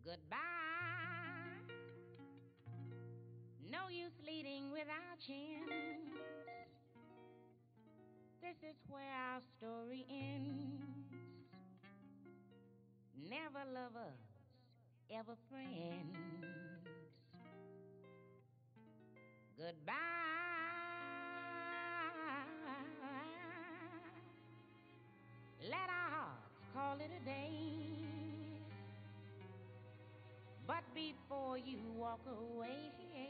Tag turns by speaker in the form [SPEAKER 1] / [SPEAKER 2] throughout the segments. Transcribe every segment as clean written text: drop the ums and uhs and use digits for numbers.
[SPEAKER 1] Goodbye. No use leading without chance. This is where our story ends. Never lovers, ever friends. Goodbye. Let our hearts call it a day. But before you walk away,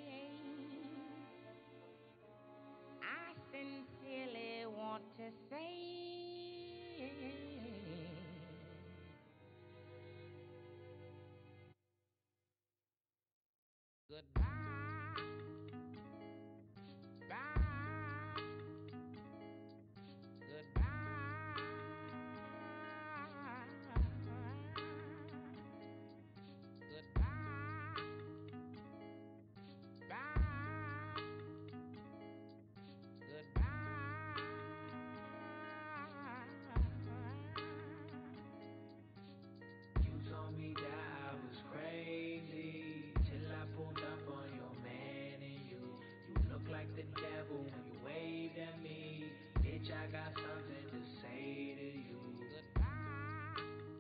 [SPEAKER 1] I sincerely want to say goodbye. Bye. Goodbye. Goodbye. Bye. Goodbye.
[SPEAKER 2] You told me that I was crazy till I pulled up on your man and you look like the devil when you waved at me. Bitch, I got something to say to you.
[SPEAKER 1] Goodbye.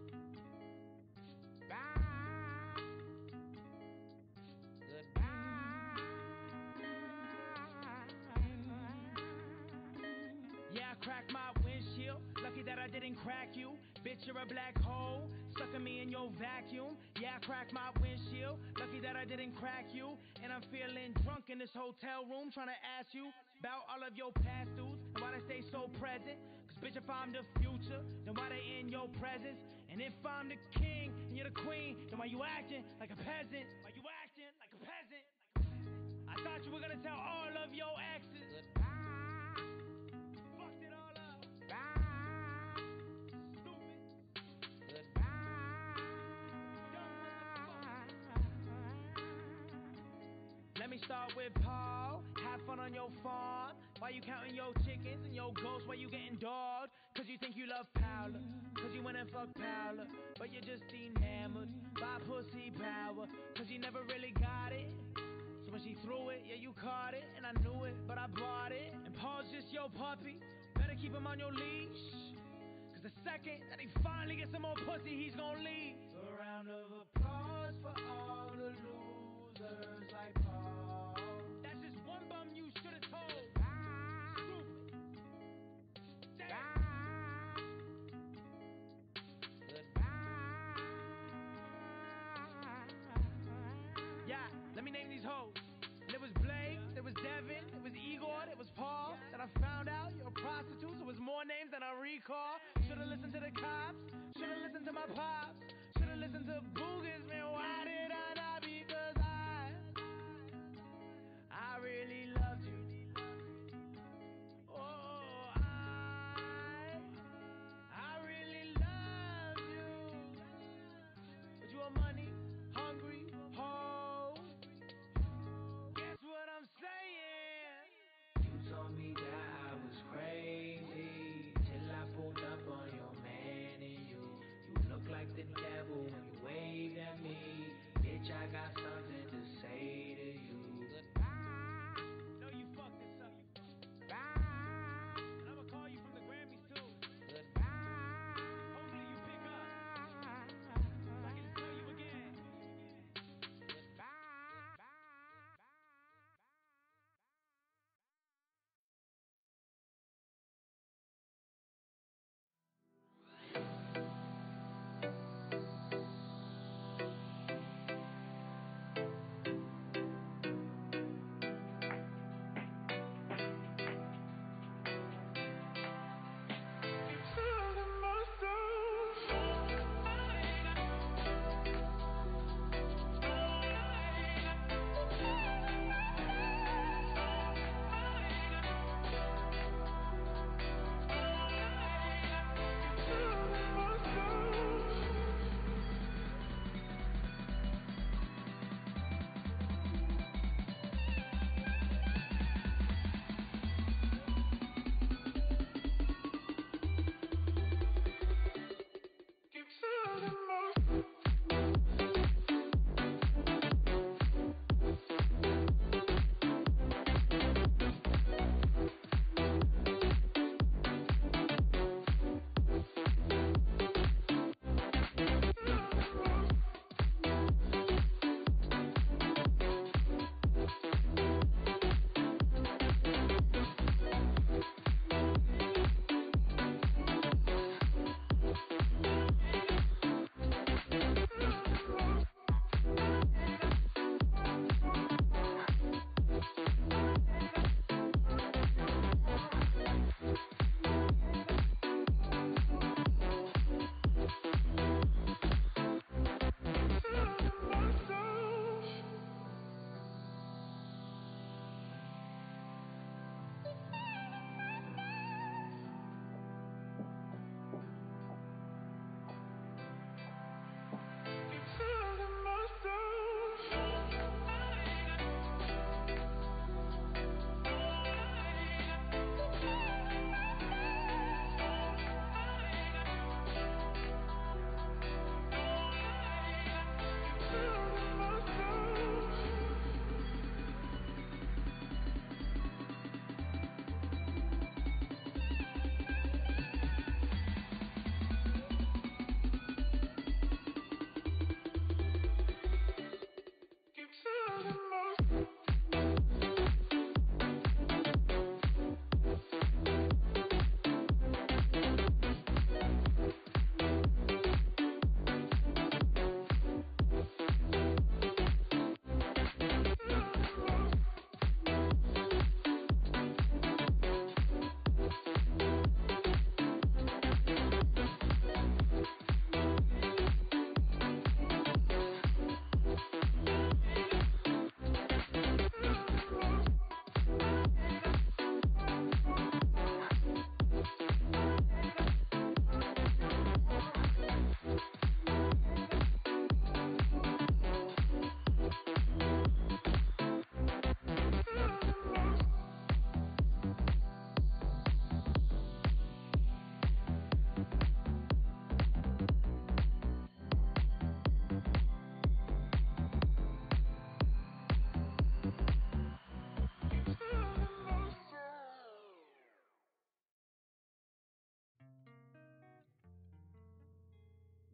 [SPEAKER 1] Bye. Goodbye.
[SPEAKER 3] Yeah, I cracked my windshield. Lucky that I didn't crack you. Bitch, you're a black hole, sucking me in your vacuum. Yeah, I cracked my windshield. Lucky that I didn't crack you. And I'm feeling drunk in this hotel room, trying to ask you about all of your past dudes and why they stay so present. Cause bitch, if I'm the future, then why they in your presence? And if I'm the king and you're the queen, then why you acting like a peasant? Why you acting like a peasant? I thought you were gonna tell all of your exes.
[SPEAKER 1] Goodbye.
[SPEAKER 3] Fucked it all up.
[SPEAKER 1] Bye.
[SPEAKER 3] Stupid.
[SPEAKER 1] Goodbye.
[SPEAKER 3] Let me start with Paul. Have fun on your farm. Why you counting your chickens and your ghosts? Why you getting dogged? Cause you think you love Paula. Cause you went and fucked Paula. But you're just enamored by pussy power. Cause you never really got it. So when she threw it, yeah, you caught it. And I knew it, but I bought it. And Paul's just your puppy. Better keep him on your leash. Cause the second that he finally gets some more pussy, he's gonna leave.
[SPEAKER 2] So a round of applause for all the losers like Paul.
[SPEAKER 3] That's just one bum you should've told.
[SPEAKER 1] Bye.
[SPEAKER 3] Stupid. Damn.
[SPEAKER 1] Bye. Goodbye.
[SPEAKER 3] Yeah, let me name these hoes. There was Blake, there was Devin, there was Igor, there was Paul. Then I found out you're a prostitute, so it was more names than I recall. Should've listened to the cops, should've listened to my pops, should've listened to Boogers, man, why did I not? Because I really loved you. Oh, I really loved you. But you are money, hungry, hoe. Guess what I'm saying?
[SPEAKER 2] You told me that I was crazy till I pulled up on your man and you look like the devil when you waved at me.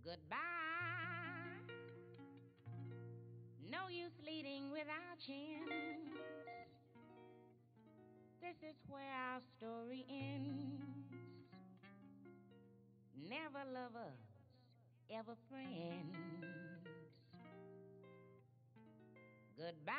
[SPEAKER 1] Goodbye. No use leading without chance. This is where our story ends. Never lovers, ever friends. Goodbye.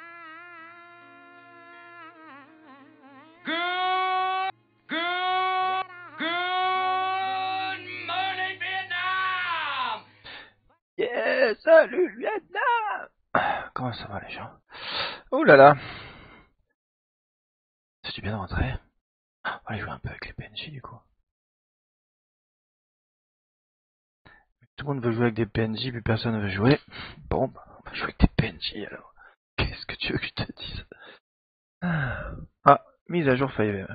[SPEAKER 4] Good morning, Vietnam!
[SPEAKER 5] Yeah, salut le Vietnam! Comment ça va les gens? Oh là là! C'est du bien de rentrer. On va aller jouer un peu avec les PNJ du coup. Tout le monde veut jouer avec des PNJ, puis personne ne veut jouer. Bon, bah, on va jouer avec des PNJ alors. Qu'est-ce que tu veux que je te dise? Ah, mise à jour 5M.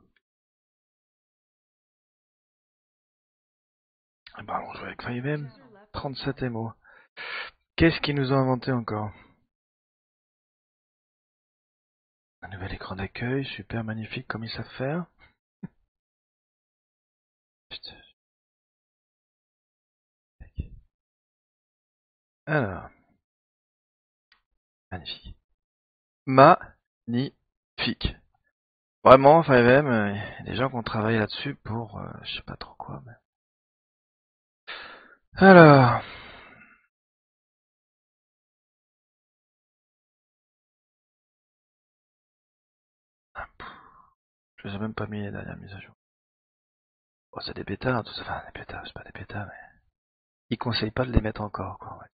[SPEAKER 5] Bah, on joue avec 5M. 37 MO. Qu'est-ce qu'ils nous ont inventé encore? Un nouvel écran d'accueil, super magnifique comme ils savent faire. Putain. Alors. Magnifique. Magnifique. Vraiment, 5M, il y a des gens qui ont travaillé là-dessus pour je sais pas trop quoi. Mais... Alors. Je les ai même pas mis les dernières mises à jour. Bon, c'est des bêtas, hein, tout ça. Enfin, des bêtas, c'est pas des bêtas, mais... Ils conseillent pas de les mettre encore, quoi. Ouais.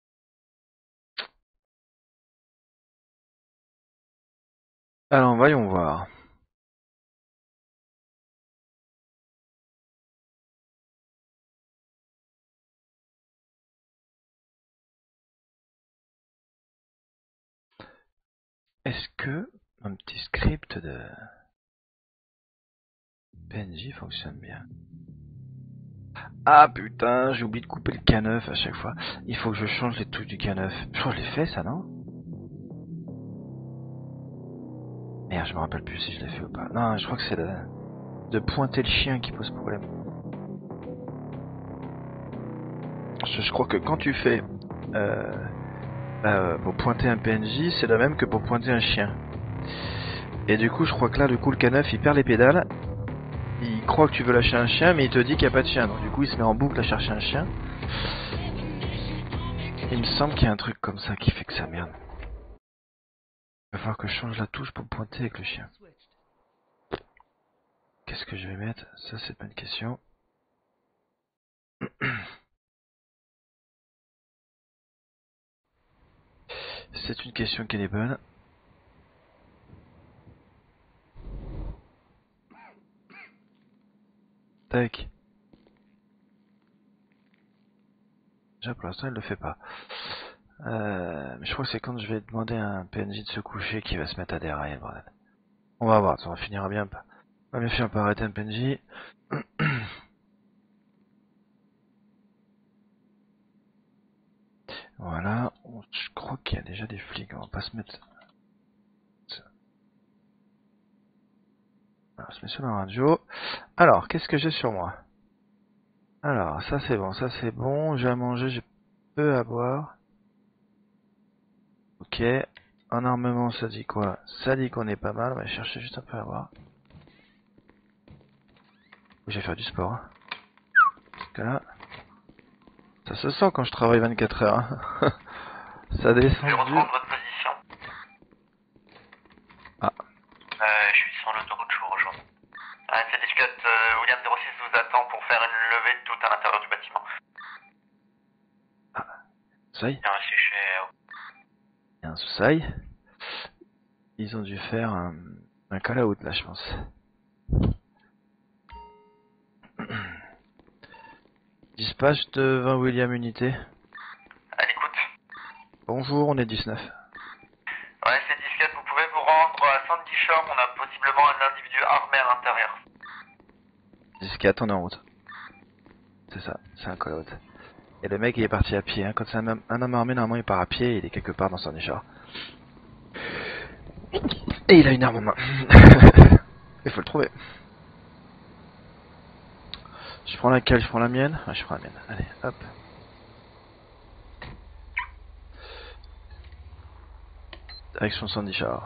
[SPEAKER 5] Alors, voyons voir. Est-ce que mon petit script de PNJ fonctionne bien? Ah putain, j'ai oublié de couper le K9 à chaque fois. Il faut que je change les touches du K9. Je crois que je l'ai fait ça, non? Merde, je me rappelle plus si je l'ai fait ou pas. Non, je crois que c'est de pointer le chien qui pose problème. Je crois que quand tu fais pour pointer un PNJ, c'est le même que pour pointer un chien. Et du coup, je crois que là, le K9, il perd les pédales. Il croit que tu veux lâcher un chien, mais il te dit qu'il n'y a pas de chien. Donc du coup, il se met en boucle à chercher un chien. Il me semble qu'il y a un truc comme ça qui fait que ça merde. Il va falloir que je change la touche pour pointer avec le chien. Qu'est-ce que je vais mettre? Ça, c'est pas une question. C'est une question qui est bonne. Tac. Déjà pour l'instant il le fait pas. Mais je crois que c'est quand je vais demander à un PNJ de se coucher qu'il va se mettre à dérailler, bordel. On va voir, ça va finir bien. On va bien finir par arrêter un PNJ. Voilà, je crois qu'il y a déjà des flics, on va pas se mettre... Alors, je mets sur la radio. Alors, qu'est-ce que j'ai sur moi? Alors, ça c'est bon, j'ai à manger, j'ai peu à boire. Ok, en armement ça dit quoi? Ça dit qu'on est pas mal, on va chercher juste un peu à boire. Je vais faire du sport. Hein. Parce que là, ça se sent quand je travaille 24 heures. Hein. Ça descend.
[SPEAKER 6] Je vais reprendre votre position.
[SPEAKER 5] Ah.
[SPEAKER 6] Je suis sur l'autoroute, je vous rejoins. C'est discute, William 06 vous attend pour faire une levée de tout à l'intérieur du bâtiment.
[SPEAKER 5] Ah. Ça y est.
[SPEAKER 6] Bien reçu chez...
[SPEAKER 5] Il y a un sous-sail. Ils ont dû faire un call-out là, je pense. Dispatch de 20 William Unité.
[SPEAKER 6] À l'écoute.
[SPEAKER 5] Bonjour, on est 19.
[SPEAKER 6] Ouais, c'est discute, vous pouvez vous rendre à Sandy Shore, on a possiblement un individu armé à l'intérieur.
[SPEAKER 5] 14, on est en route. C'est ça, c'est un call-out. Et le mec il est parti à pied, hein. Quand c'est un homme armé, normalement il part à pied, il est quelque part dans son écharpe. Et il a une arme en main. Il faut le trouver. Je prends laquelle? Je prends la mienne? Ouais, je prends la mienne. Allez, hop. Direction Sandy Shore.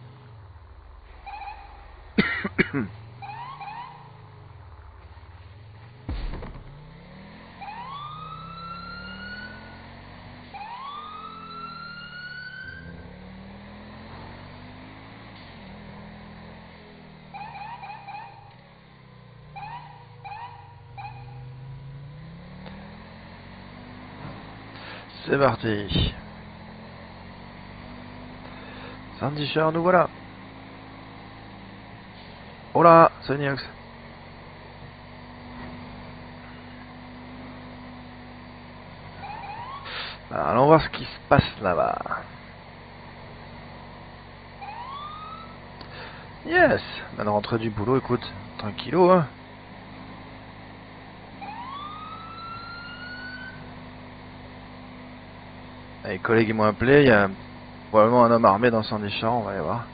[SPEAKER 5] C'est parti. Sandy Shore, nous voilà. Oh là, c'est Niox. Allons voir ce qui se passe là-bas. Yes. Maintenant rentrée du boulot, écoute, tranquillou hein. Les collègues m'ont appelé, il y a probablement un homme armé dans Sandy Shore, on va aller voir.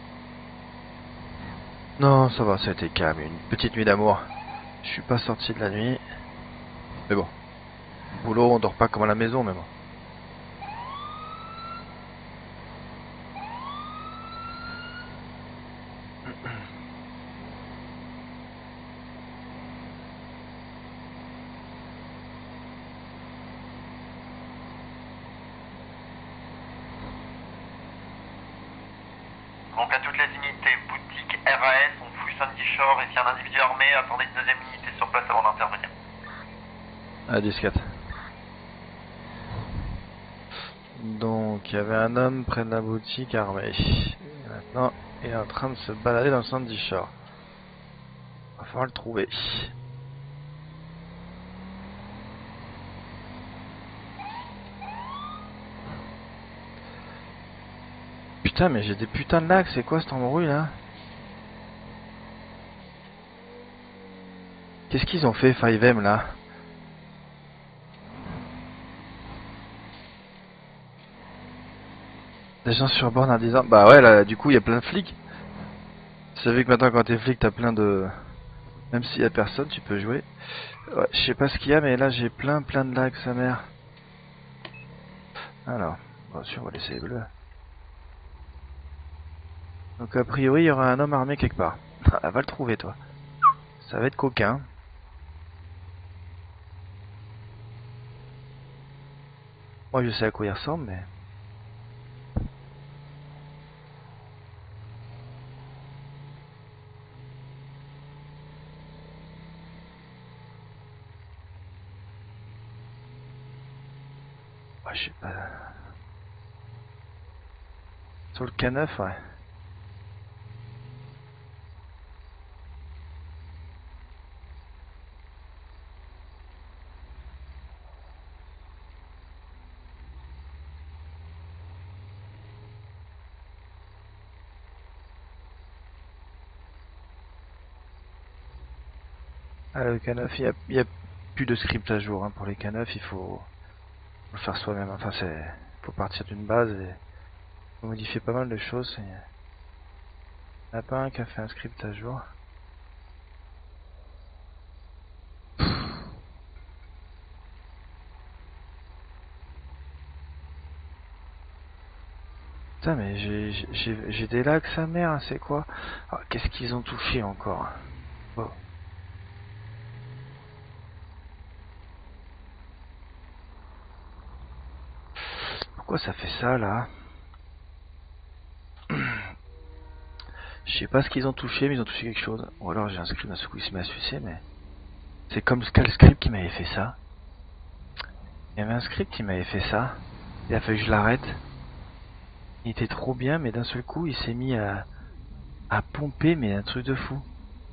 [SPEAKER 5] Non, ça va, ça a été calme, une petite nuit d'amour. Je suis pas sorti de la nuit. Mais bon, boulot, on dort pas comme à la maison, mais bon.
[SPEAKER 6] Donc à toutes les unités, boutique, RAS, on fouille Sandy Shore et si un individu armé, attendez une deuxième unité sur place avant d'intervenir.
[SPEAKER 5] À 10-4. Donc il y avait un homme près de la boutique armé. Et maintenant il est en train de se balader dans Sandy Shore. Va falloir le trouver. Putain mais j'ai des putains de lags, c'est quoi cet embrouille là? Qu'est-ce qu'ils ont fait 5M là? Des gens sur borne à 10 ans. Bah ouais là du coup il y a plein de flics. Tu savais que maintenant quand t'es flic t'as plein de... Même s'il y a personne tu peux jouer. Ouais, je sais pas ce qu'il y a mais là j'ai plein de lags sa mère. Alors, bien sûr on va laisser les bleus. Donc a priori il y aura un homme armé quelque part. Ah, va le trouver toi. Ça va être coquin. Moi je sais à quoi il ressemble mais... Ouais, je sais pas... Sur le K9 ouais. Ah, le K9, il y a plus de script à jour hein, pour les K9, il faut le faire soi-même. Enfin, faut partir d'une base et faut modifier pas mal de choses. Il n'y en a pas un qui a fait un script à jour. Putain, mais j'ai des lags sa mère, hein, c'est quoi? Ah, qu'est-ce qu'ils ont touché encore? Oh. Pourquoi ça fait ça là? Je sais pas ce qu'ils ont touché, mais ils ont touché quelque chose. Ou alors j'ai un script d'un coup il se met à sucer, mais c'est comme quel script qui m'avait fait ça? Il y avait un script qui m'avait fait ça. Il a fallu que je l'arrête. Il était trop bien, mais d'un seul coup il s'est mis à pomper, mais un truc de fou.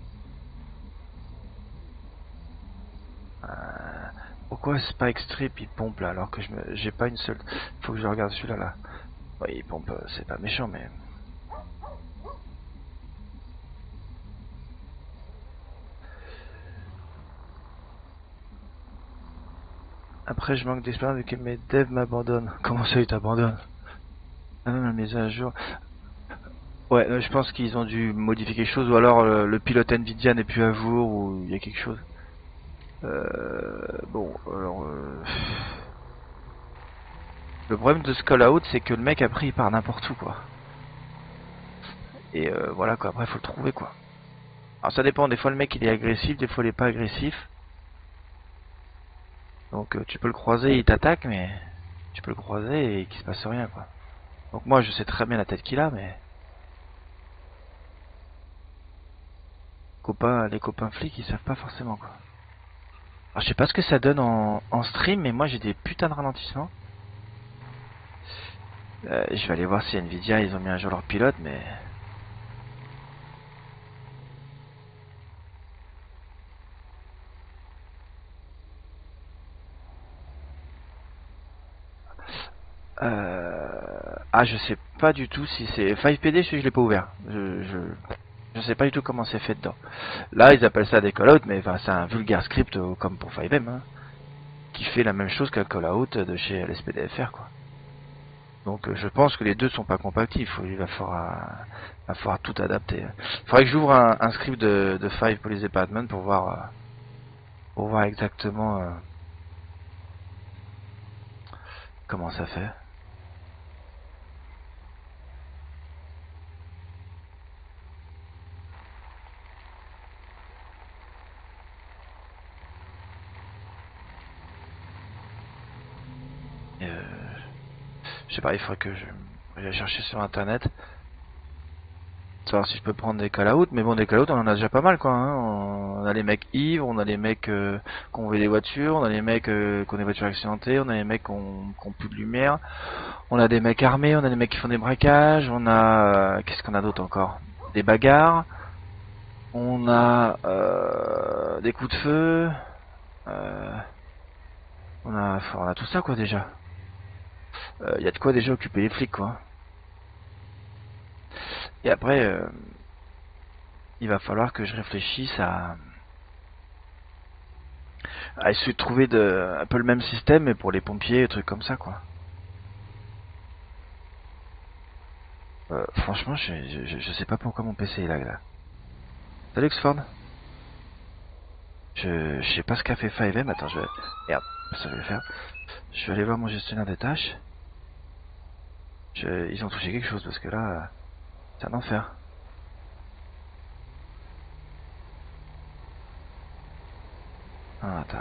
[SPEAKER 5] Pourquoi Spike Strip il pompe là alors que j'ai pas une seule. Faut que je regarde celui-là là. Ouais, il pompe, c'est pas méchant mais. Après je manque d'expérience vu que mes devs m'abandonnent. Comment ça ils t'abandonnent? Ah non, la mise à jour. Ouais, je pense qu'ils ont dû modifier quelque chose ou alors le pilote Nvidia n'est plus à jour ou il y a quelque chose. Bon, alors... Le problème de ce call-out, c'est que le mec après il part n'importe où quoi. Et voilà quoi, après faut le trouver quoi. Alors ça dépend, des fois le mec il est agressif, des fois il est pas agressif. Donc tu peux le croiser, il t'attaque, mais tu peux le croiser et qu'il se passe rien quoi. Donc moi je sais très bien la tête qu'il a, mais les copains flics ils savent pas forcément quoi. Alors je sais pas ce que ça donne en stream, mais moi j'ai des putains de ralentissements. Je vais aller voir si Nvidia ils ont mis à jour leur pilote, mais ah je sais pas du tout si c'est 5PD, je l'ai pas ouvert. Je sais pas du tout comment c'est fait dedans. Là ils appellent ça des callouts, mais enfin, c'est un vulgaire script comme pour 5M hein, qui fait la même chose qu'un callout de chez l'SPDFR quoi. Donc je pense que les deux sont pas compatibles, il va falloir tout adapter. Il faudrait que j'ouvre un script de 5 Police Department pour voir exactement comment ça fait. Je sais pas, il faudrait que je vais chercher sur internet, savoir si je peux prendre des call-out, mais bon, des call-out on en a déjà pas mal quoi. Hein. On a les mecs ivres, on a les mecs qui ont volé des voitures, on a les mecs qui ont des voitures accidentées, on a les mecs qui ont plus de lumière, on a des mecs armés, on a des mecs qui font des braquages, on a qu'est-ce qu'on a d'autre encore? Des bagarres, on a des coups de feu, on a tout ça quoi déjà. Y a de quoi déjà occuper les flics quoi. Et après il va falloir que je réfléchisse à essayer de trouver un peu le même système mais pour les pompiers, trucs comme ça quoi. Franchement je sais pas pourquoi mon PC est là. Salut Oxford. Je sais pas ce qu'a fait 5M. Attends, merde, ça je vais le faire. Je vais aller voir mon gestionnaire des tâches. Ils ont touché quelque chose parce que là, c'est un enfer. Ah, attends.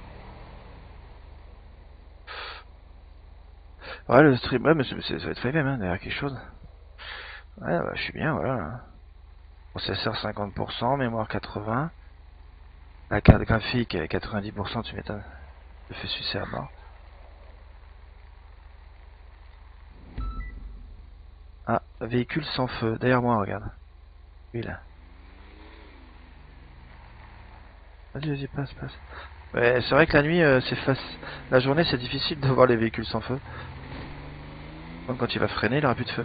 [SPEAKER 5] Ouais, le stream, ouais, mais ça va être 5M, hein, derrière quelque chose. Ouais, bah, je suis bien, voilà. Processeur 50%, mémoire 80%. La carte graphique 90%, tu m'étonnes. Je fais sucer à mort. Ah, véhicule sans feu. Derrière moi, regarde. Oui, là. Vas-y, passe. Ouais, c'est vrai que la nuit, c'est facile. La journée, c'est difficile de voir les véhicules sans feu. Donc quand il va freiner, il aura plus de feu.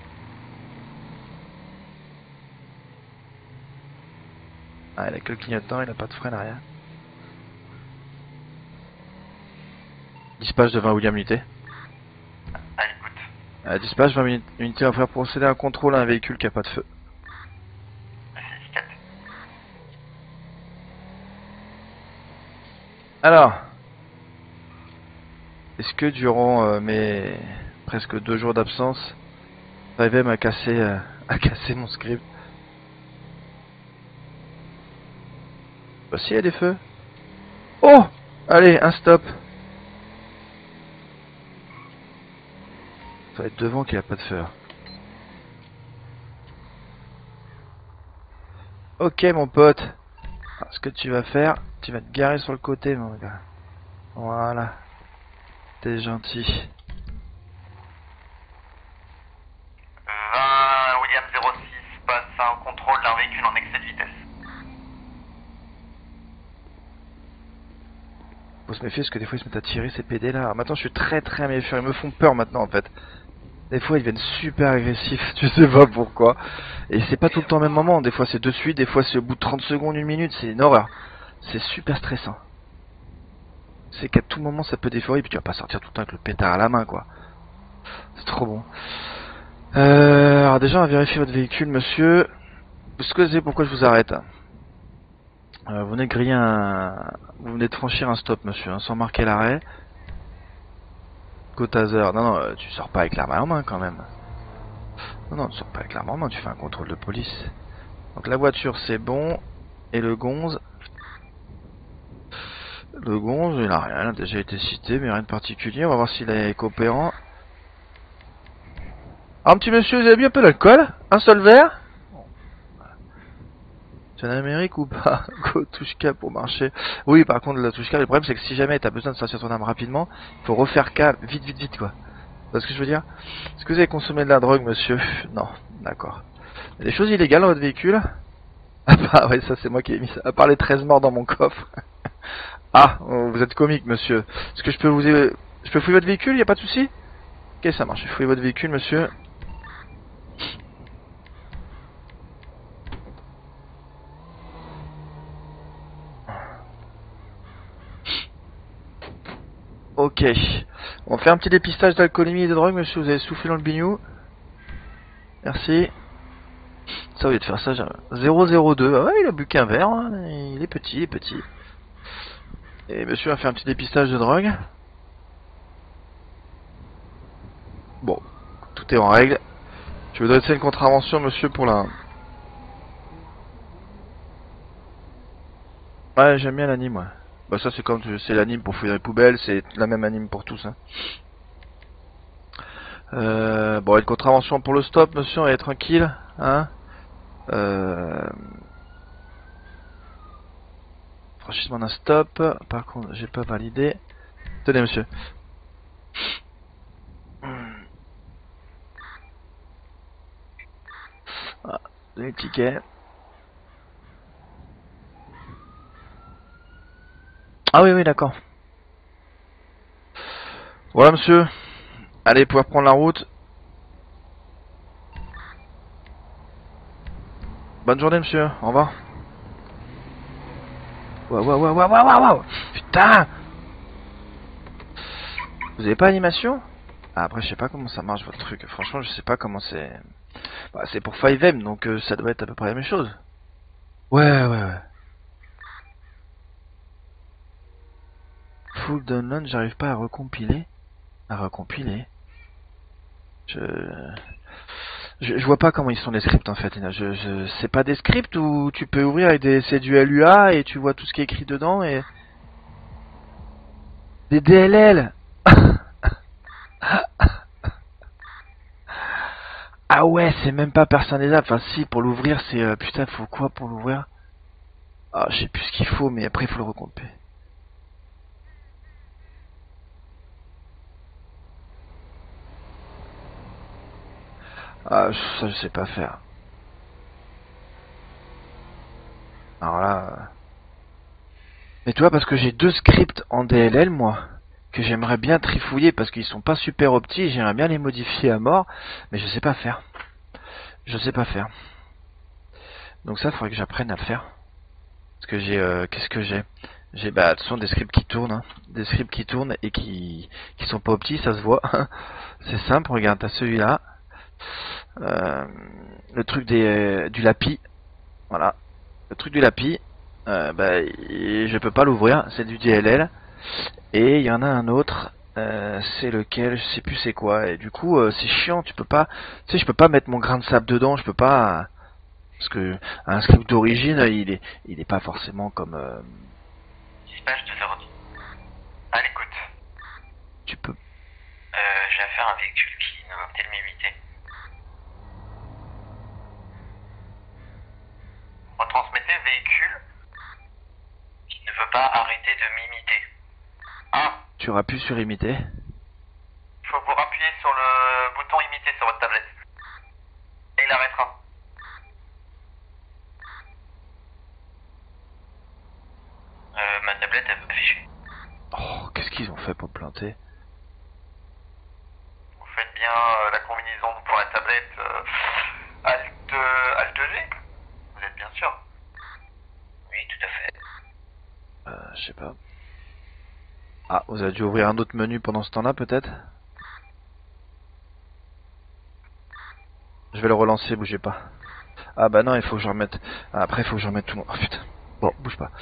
[SPEAKER 5] Ah, il a que le clignotant, il a pas de frein derrière. Dispatch de 20 William Unité.
[SPEAKER 6] À l'écoute.
[SPEAKER 5] Dispatch 20 unités, on va faire procéder à un contrôle à un véhicule qui a pas de feu.
[SPEAKER 6] Merci, 4.
[SPEAKER 5] Alors, est-ce que durant mes presque 2 jours d'absence, 5M a cassé mon script? Bah si, il y a des feux. Oh! Allez, un stop. Ça va être devant qu'il a pas de feu. Ok mon pote. Alors, ce que tu vas faire, tu vas te garer sur le côté mon gars. Voilà. T'es gentil.
[SPEAKER 6] 20 William 06 passe un contrôle d'un véhicule en excès de vitesse.
[SPEAKER 5] Faut se méfier parce que des fois ils se mettent à tirer ces PD là. Alors, maintenant je suis très méfiant, ils me font peur maintenant en fait. Des fois ils deviennent super agressifs, tu sais pas pourquoi. Et c'est pas tout le temps au même moment, des fois c'est de suite, des fois c'est au bout de 30 secondes, 1 minute, c'est une horreur. C'est super stressant. C'est qu'à tout moment ça peut déforer, puis tu vas pas sortir tout le temps avec le pétard à la main quoi. C'est trop bon. Alors déjà on va vérifier votre véhicule monsieur. Est-ce que vous savez pourquoi je vous arrête? Vous venez de vous venez de franchir un stop monsieur, hein, sans marquer l'arrêt. Go taser. Non, tu sors pas avec l'arme en main quand même. Non, non, ne sors pas clairement, non, tu fais un contrôle de police. Donc la voiture c'est bon. Et le gonze. Le gonze, il a rien, il a déjà été cité, mais rien de particulier. On va voir s'il est coopérant. Ah, petit monsieur, vous avez bu un peu d'alcool? Un seul verre? Tu es en Amérique ou pas? Go touche K pour marcher. Oui, par contre, la touche K, le problème c'est que si jamais t'as besoin de sortir ton arme rapidement, il faut refaire K vite, vite, vite, quoi. Tu vois ce que je veux dire? Est-ce que vous avez consommé de la drogue, monsieur? Non, d'accord. Il y a des choses illégales dans votre véhicule? Ah bah ouais, ça c'est moi qui ai mis ça. À part les 13 morts dans mon coffre. Ah, oh, vous êtes comique, monsieur. Est-ce que je peux je peux fouiller votre véhicule? Y a pas de souci? Ok, ça marche. Je vais fouiller votre véhicule, monsieur. Ok. On fait un petit dépistage d'alcoolémie et de drogue, monsieur. Vous avez soufflé dans le bignou. Merci. Ça, au lieu de faire ça, j'ai 002. Ah ouais, il a bu qu'un verre. Hein. Il est petit, il est petit. Et monsieur a fait un petit dépistage de drogue. Bon, tout est en règle. Je vais dresser une contravention, monsieur, pour la... Ouais, j'aime bien l'anime, ouais. Bah ça, c'est comme c'est l'anime pour fouiller les poubelles, c'est la même anime pour tous, hein. Bon, une contravention pour le stop, monsieur, allez tranquille, hein. Franchissement d'un stop. Par contre, j'ai pas validé. Tenez, monsieur. Ah, les tickets. Ah oui, oui, d'accord. Voilà, monsieur. Allez, pouvoir prendre la route. Bonne journée, monsieur. Au revoir. Waouh. Putain. Vous avez pas animation? Ah, après, je sais pas comment ça marche, votre truc. Franchement, je sais pas comment c'est... Bah, c'est pour 5M, donc ça doit être à peu près la même chose. Ouais. Full download, j'arrive pas à recompiler. Je vois pas comment ils sont les scripts en fait. C'est pas des scripts où tu peux ouvrir avec c'est du LUA et tu vois tout ce qui est écrit dedans et... Des DLL. Ah ouais, c'est même pas personnalisable. Enfin si, pour l'ouvrir c'est... putain, faut quoi pour l'ouvrir? Ah, je sais plus ce qu'il faut, mais après il faut le recompiler. Ah, ça je sais pas faire. Alors là... Mais tu vois, parce que j'ai deux scripts en DLL, moi, que j'aimerais bien trifouiller parce qu'ils sont pas super optis, j'aimerais bien les modifier à mort, mais je sais pas faire. Donc ça, il faudrait que j'apprenne à le faire. Parce que j'ai... qu'est-ce que j'ai? J'ai, bah, de toute façon, des scripts qui tournent, hein. Des scripts qui tournent et qui sont pas optis, ça se voit. C'est simple, regarde, t'as celui-là. Le truc du LAPI. Voilà. Le truc du LAPI. Bah, je peux pas l'ouvrir, c'est du DLL. Et il y en a un autre, c'est lequel, je sais plus c'est quoi. Et du coup, c'est chiant, tu peux pas, tu sais, je peux pas mettre mon grain de sable dedans, je peux pas, parce que un script d'origine, il est pas forcément comme.
[SPEAKER 6] Dispatch de 02. À l'écoute.
[SPEAKER 5] Tu peux.
[SPEAKER 6] J'ai affaire à un véhicule qui n'a pas de m'imiter. Retransmettez véhicule qui ne veut pas arrêter de m'imiter.
[SPEAKER 5] Tu appuies sur imiter.
[SPEAKER 6] Il faut vous appuyer sur le bouton imiter sur votre tablette. Et il arrêtera. Ma tablette elle peut afficher.
[SPEAKER 5] Oh, qu'est-ce qu'ils ont fait pour me planter?
[SPEAKER 6] Vous faites bien la combinaison pour la tablette Alt G. Vous êtes bien sûr? Oui, tout à fait.
[SPEAKER 5] Je sais pas. Ah, vous avez dû ouvrir un autre menu pendant ce temps-là, peut-être? Je vais le relancer, bougez pas. Ah bah non, il faut que je remette... Ah, après, il faut que je remette tout mon... Oh putain. Bon, bouge pas.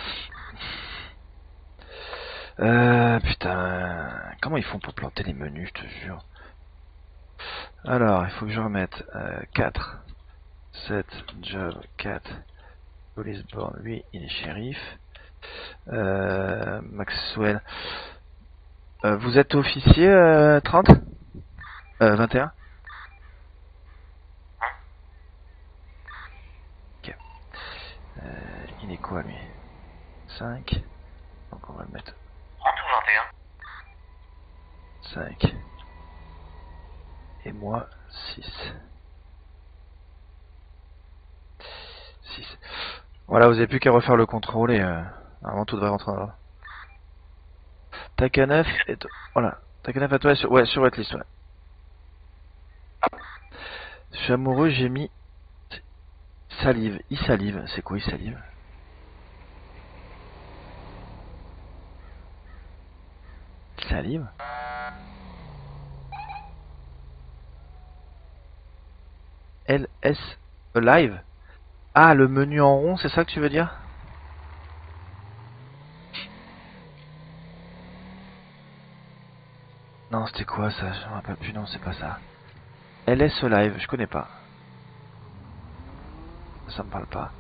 [SPEAKER 5] Putain... Comment ils font pour planter les menus, je te jure? Alors, il faut que je remette 4, 7, job, 4, police born, lui, il est shérif. Maxwell, vous êtes officier 30 21. Ok. Il est quoi lui? 5. Donc on va le mettre.
[SPEAKER 6] 30 ou 21?
[SPEAKER 5] 5. Et moi 6. 6. Voilà, vous n'avez plus qu'à refaire le contrôle et avant tout devrait rentrer dans l'ordre. Takanef et voilà. Takanef à toi sur votre liste, ouais. Je suis amoureux, j'ai mis salive. Il salive, c'est quoi il salive? Il salive? LS Alive? Ah, le menu en rond, c'est ça que tu veux dire? Non, c'était quoi ça? Je me rappelle plus, non, c'est pas ça. LS Live, je connais pas. Ça me parle pas.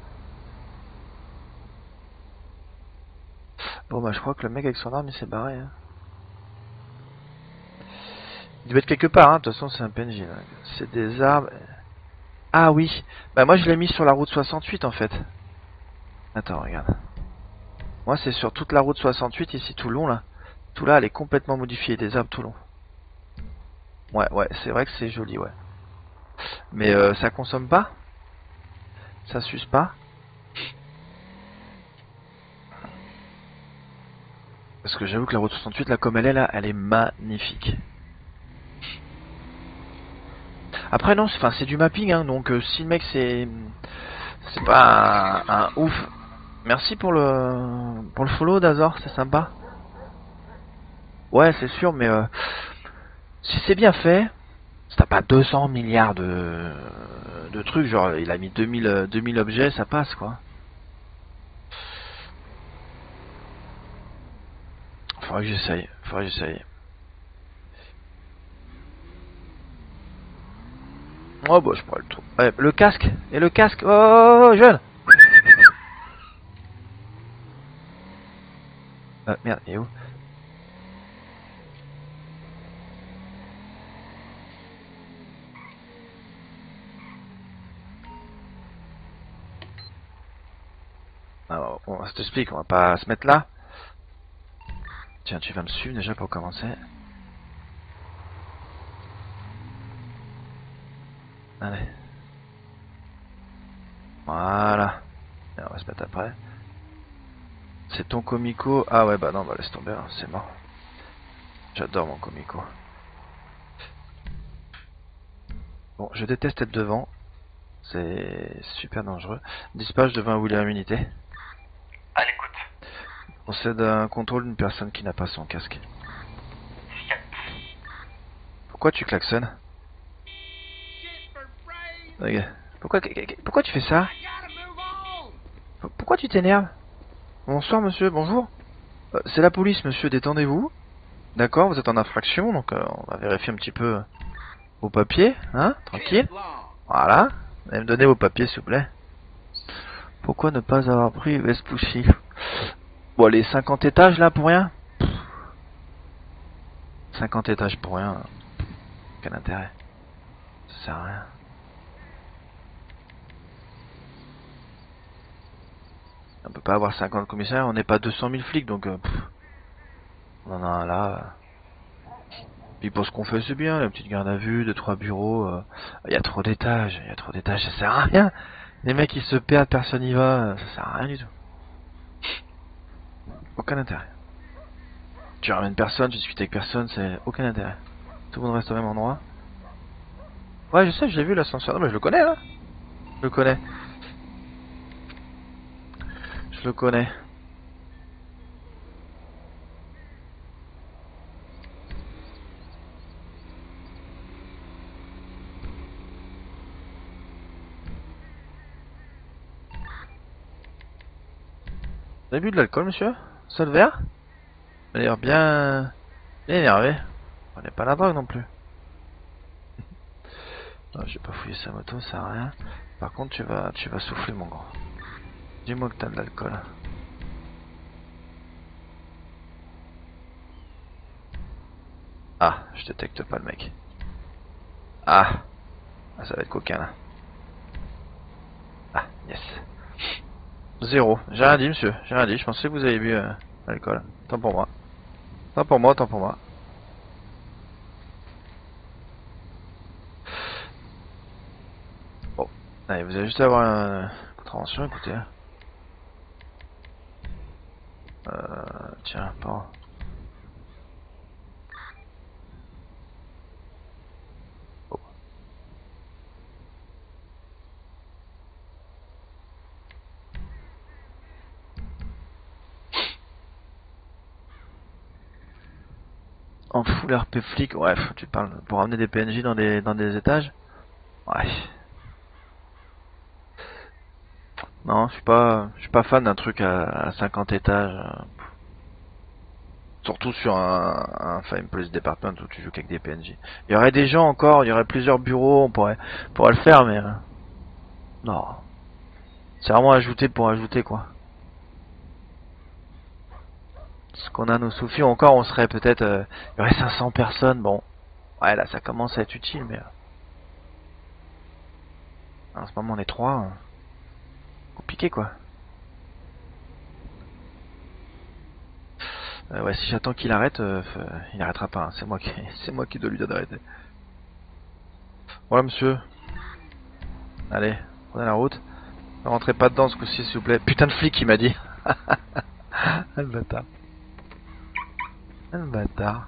[SPEAKER 5] Bon bah je crois que le mec avec son arme il s'est barré. Hein. Il doit être quelque part, hein. De toute façon c'est un PNJ. Là. C'est des armes. Ah oui. Bah moi je l'ai mis sur la route 68 en fait. Attends, regarde. Moi c'est sur toute la route 68 ici tout le long là. Tout là elle est complètement modifiée, des arbres tout long. Ouais, c'est vrai que c'est joli, ouais. Mais ça consomme pas? Ça s'use pas? Parce que j'avoue que la route 68, là, comme elle est là, elle est magnifique. Après, non, c'est du mapping, hein, donc si le mec c'est pas un ouf. Merci pour le follow d'Azor, c'est sympa. Ouais, c'est sûr, mais si c'est bien fait, si t'as pas 200 milliards de trucs, genre il a mis 2000 objets, ça passe quoi. Faudrait que j'essaye. Oh bah je prends le trou. Ouais, le casque. Et le casque. Oh jeune. Merde, il est où? Alors, bon, ça t'explique, on va pas se mettre là. Tiens, tu vas me suivre déjà pour commencer. Allez. Voilà. Et on va se mettre après. C'est ton comico. Ah ouais, bah non, bah laisse tomber, hein, c'est mort. J'adore mon comico. Bon, je déteste être devant. C'est super dangereux. Dispatch devant un William Unité.
[SPEAKER 6] À l'écoute.
[SPEAKER 5] Procède à un contrôle d'une personne qui n'a pas son casque.
[SPEAKER 6] 4.
[SPEAKER 5] Pourquoi tu klaxonnes? Ok. Pourquoi tu fais ça? Pourquoi tu t'énerves? Bonsoir monsieur, bonjour. C'est la police monsieur, détendez-vous. D'accord, vous êtes en infraction, donc on va vérifier un petit peu vos papiers, hein, tranquille. Voilà, vous allez me donner vos papiers s'il vous plaît. Pourquoi ne pas avoir pris Vespucci? Bon, les 50 étages là pour rien? 50 étages pour rien, quel intérêt? Ça sert à rien. On peut pas avoir 50 commissaires, on n'est pas 200 000 flics donc on en a un là. Puis pour ce qu'on fait c'est bien, la petite garde à vue, 2-3 bureaux, il y a trop d'étages, ça sert à rien. Les mecs ils se perdent, personne y va, ça sert à rien du tout. Aucun intérêt. Tu ramènes personne, tu discutes avec personne, c'est aucun intérêt. Tout le monde reste au même endroit. Ouais je sais, je l'ai vu l'ascenseur, non mais je le connais là. Je le connais. Je le connais. Vous avez bu de l'alcool, monsieur? Seul verre? Vous avez l'air bien énervé. On n'est pas la drogue non plus. Non, j'ai pas fouillé sa moto, ça sert à rien. Par contre, tu vas souffler, mon grand. Dis-moi que t'as de l'alcool. Ah, je détecte pas le mec. Ah, ah ça va être coquin là. Ah, yes. 0. J'ai rien dit, monsieur. J'ai rien dit. Je pensais que vous avez bu l'alcool. Tant pour moi. Tant pour moi, tant pour moi. Bon. Allez, vous allez juste avoir une contravention, écoutez. Tiens, bon. Oh. En full RP flic, ouais, tu parles pour ramener des PNJ dans des étages. Ouais. Non, je suis pas fan d'un truc à 50 étages. Surtout sur un Fine Police Department où tu joues qu'avec des PNJ. Il y aurait des gens encore, il y aurait plusieurs bureaux, on pourrait le faire, mais non. C'est vraiment ajouter pour ajouter, quoi. Ce qu'on a nos sous encore, on serait peut-être, il y aurait 500 personnes, bon. Ouais, là, ça commence à être utile, mais en ce moment, on est 3. Compliqué, quoi. Ouais, si j'attends qu'il arrête, il n'arrêtera pas. Hein. C'est moi qui dois lui dire d'arrêter. Voilà, monsieur. Allez, prenez la route. Ne rentrez pas dedans ce coup-ci, s'il vous plaît. Putain de flic, il m'a dit. Le bâtard. Le bâtard.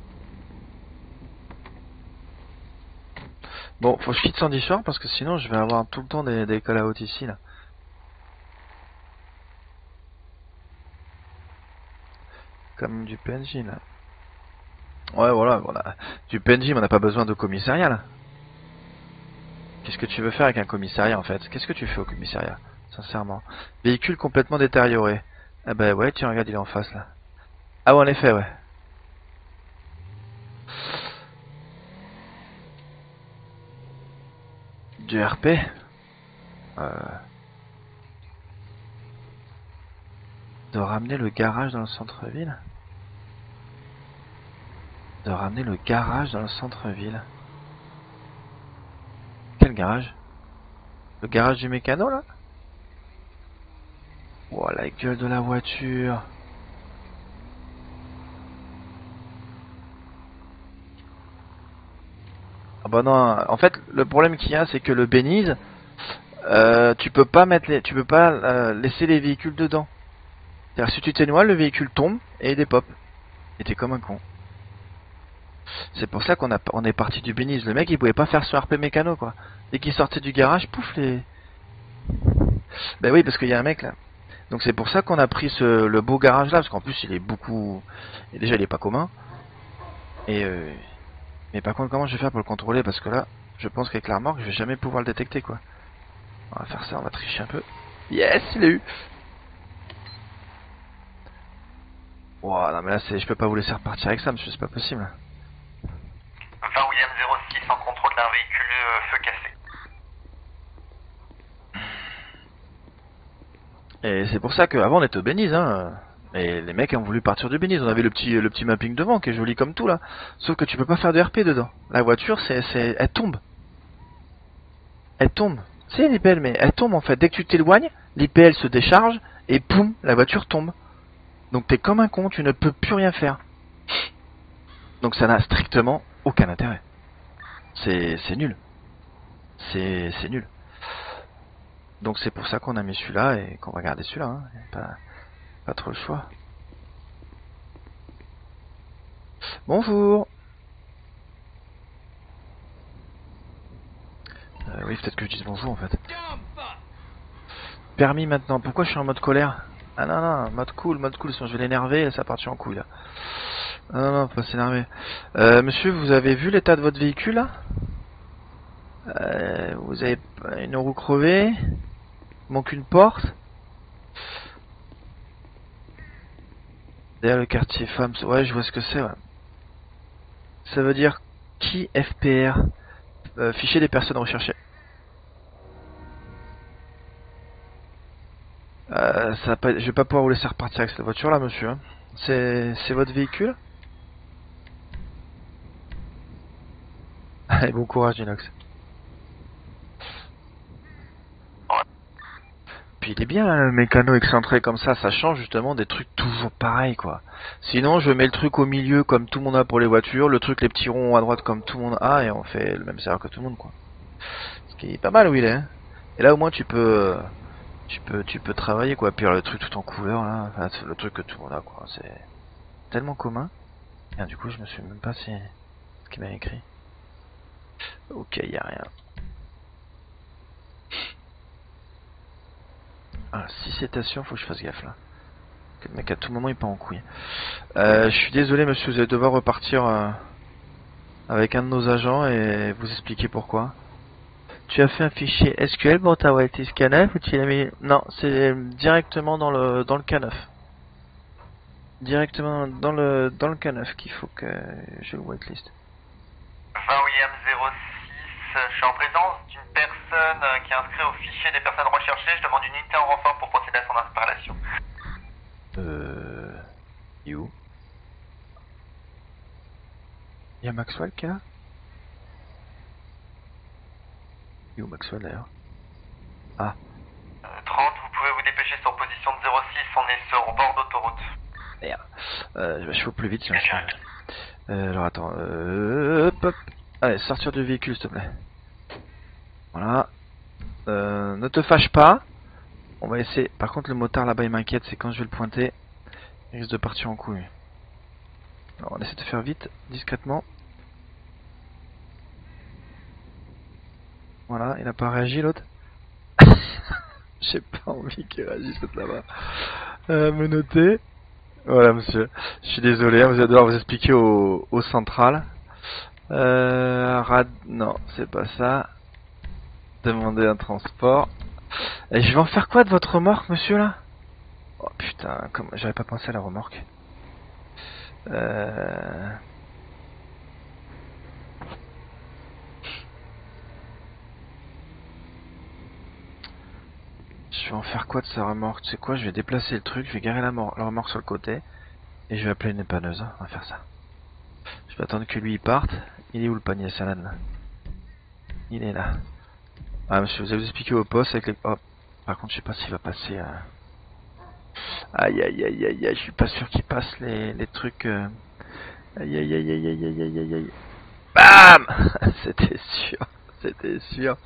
[SPEAKER 5] Bon, faut que je quitte Sandy Shore parce que sinon je vais avoir tout le temps des call-outs ici, là. Comme du PNJ, là. Ouais, voilà. Du PNJ, mais on n'a pas besoin de commissariat, là. Qu'est-ce que tu veux faire avec un commissariat, en fait? Qu'est-ce que tu fais au commissariat? Sincèrement. Véhicule complètement détérioré. Ah bah ouais, tiens, regarde, il est en face, là. Ah ouais, en effet, ouais. Du RP de ramener le garage dans le centre-ville. De ramener le garage dans le centre-ville. Quel garage? Le garage du mécano, là? Oh, la gueule de la voiture. Ah bah non, en fait, le problème qu'il y a, c'est que le Benize, tu peux pas laisser les véhicules dedans. C'est-à-dire, si tu t'éloignes, le véhicule tombe et il dépop. Et t'es comme un con. C'est pour ça on est parti du Benize. Le mec, il pouvait pas faire son RP mécano, quoi. Dès qu'il sortait du garage, pouf, Ben oui, parce qu'il y a un mec, là. Donc c'est pour ça qu'on a pris le beau garage, là, parce qu'en plus, il est beaucoup... Et déjà, il est pas commun. Mais par contre, comment je vais faire pour le contrôler? Parce que là, je pense qu'avec la remorque, je vais jamais pouvoir le détecter, quoi. On va faire ça, on va tricher un peu. Yes, il l'a eu. Wow, non mais là, je peux pas vous laisser repartir avec ça, monsieur, c'est pas possible.
[SPEAKER 6] 20 William 06 en contrôle d'un véhicule feu cassé.
[SPEAKER 5] Et c'est pour ça qu'avant, on était au Benize, hein. Et les mecs ont voulu partir du Benize. On avait le petit mapping devant qui est joli comme tout, là. Sauf que tu peux pas faire de RP dedans. La voiture, elle tombe. Elle tombe. C'est l'IPL, mais elle tombe en fait. Dès que tu t'éloignes, l'IPL se décharge et poum, la voiture tombe. Donc t'es comme un con, tu ne peux plus rien faire. Donc ça n'a strictement aucun intérêt. C'est nul. C'est nul. Donc c'est pour ça qu'on a mis celui-là et qu'on va garder celui-là. Hein. Pas trop le choix. Bonjour. Oui, peut-être que je dise bonjour en fait. Permis maintenant. Pourquoi je suis en mode colère? Ah non, mode cool, sinon je vais l'énerver et ça partit en couille là. Non, faut pas s'énerver. Monsieur, vous avez vu l'état de votre véhicule là? Vous avez une roue crevée? Il manque une porte? Derrière le quartier femmes, ouais, je vois ce que c'est, ouais. Ça veut dire qui FPR? Fichier des personnes recherchées. Ça va pas, je vais pas pouvoir vous laisser repartir avec cette voiture là, monsieur. Hein. C'est votre véhicule? Allez, bon courage, Inox. Puis il est bien là, le mécano excentré comme ça change justement des trucs toujours pareils quoi. Sinon je mets le truc au milieu comme tout le monde a pour les voitures, le truc les petits ronds à droite comme tout le monde a et on fait le même serveur que tout le monde quoi. Ce qui est pas mal où il est. Hein. Et là au moins tu peux travailler quoi. Puis le truc tout en couleur là, enfin, c'est le truc que tout le monde a quoi. C'est tellement commun. Et du coup je me suis même pas si ce qu'il m'a écrit. Ok, y a rien. Ah, 6 cétations, faut que je fasse gaffe là. Le mec à tout moment il part en couille. Je suis désolé monsieur, vous allez devoir repartir avec un de nos agents et vous expliquer pourquoi. Tu as fait un fichier SQL pour ta whitelist K9 ou tu l'as mis... Non, c'est directement dans le K9. Directement dans le K9 qu'il faut que je le whitelist.
[SPEAKER 6] 20 William 06, je suis en présence d'une personne qui est inscrite au fichier des personnes recherchées. Je demande une unité en renfort pour procéder à son installation.
[SPEAKER 5] Et où? Y'a Maxwell qui est là? Et où Maxwell d'ailleurs? Ah.
[SPEAKER 6] 30, vous pouvez vous dépêcher sur position de 06, on est sur bord d'autoroute.
[SPEAKER 5] Merde. Je vais au plus vite, tiens. Alors attends. Hop, hop. Allez, sortir du véhicule s'il te plaît. Voilà. Ne te fâche pas. On va essayer. Par contre le motard là-bas il m'inquiète, c'est quand je vais le pointer. Il risque de partir en couille. Alors on essaie de faire vite, discrètement. Voilà, il a pas réagi l'autre. J'ai pas envie qu'il réagisse l'autre là-bas. Me noter. Voilà monsieur. Je suis désolé, vous allez devoir vous expliquer au central. Non, c'est pas ça. Demander un transport. Et je vais en faire quoi de votre remorque, monsieur, là? Oh putain, comme j'avais pas pensé à la remorque. Je vais en faire quoi de sa remorque? Tu sais quoi, je vais déplacer le truc, je vais garer la remorque sur le côté. Et je vais appeler une épanneuse, hein. On va faire ça. Je vais attendre que lui il parte. Il est où le panier salade là? Il est là. Ah monsieur, vous avez expliqué au poste avec les... Oh. Par contre je sais pas s'il va passer à... Aïe aïe aïe aïe aïe, je suis pas sûr qu'il passe les trucs... Aïe aïe aïe aïe aïe aïe aïe aïe aïe. BAM. C'était sûr, c'était sûr.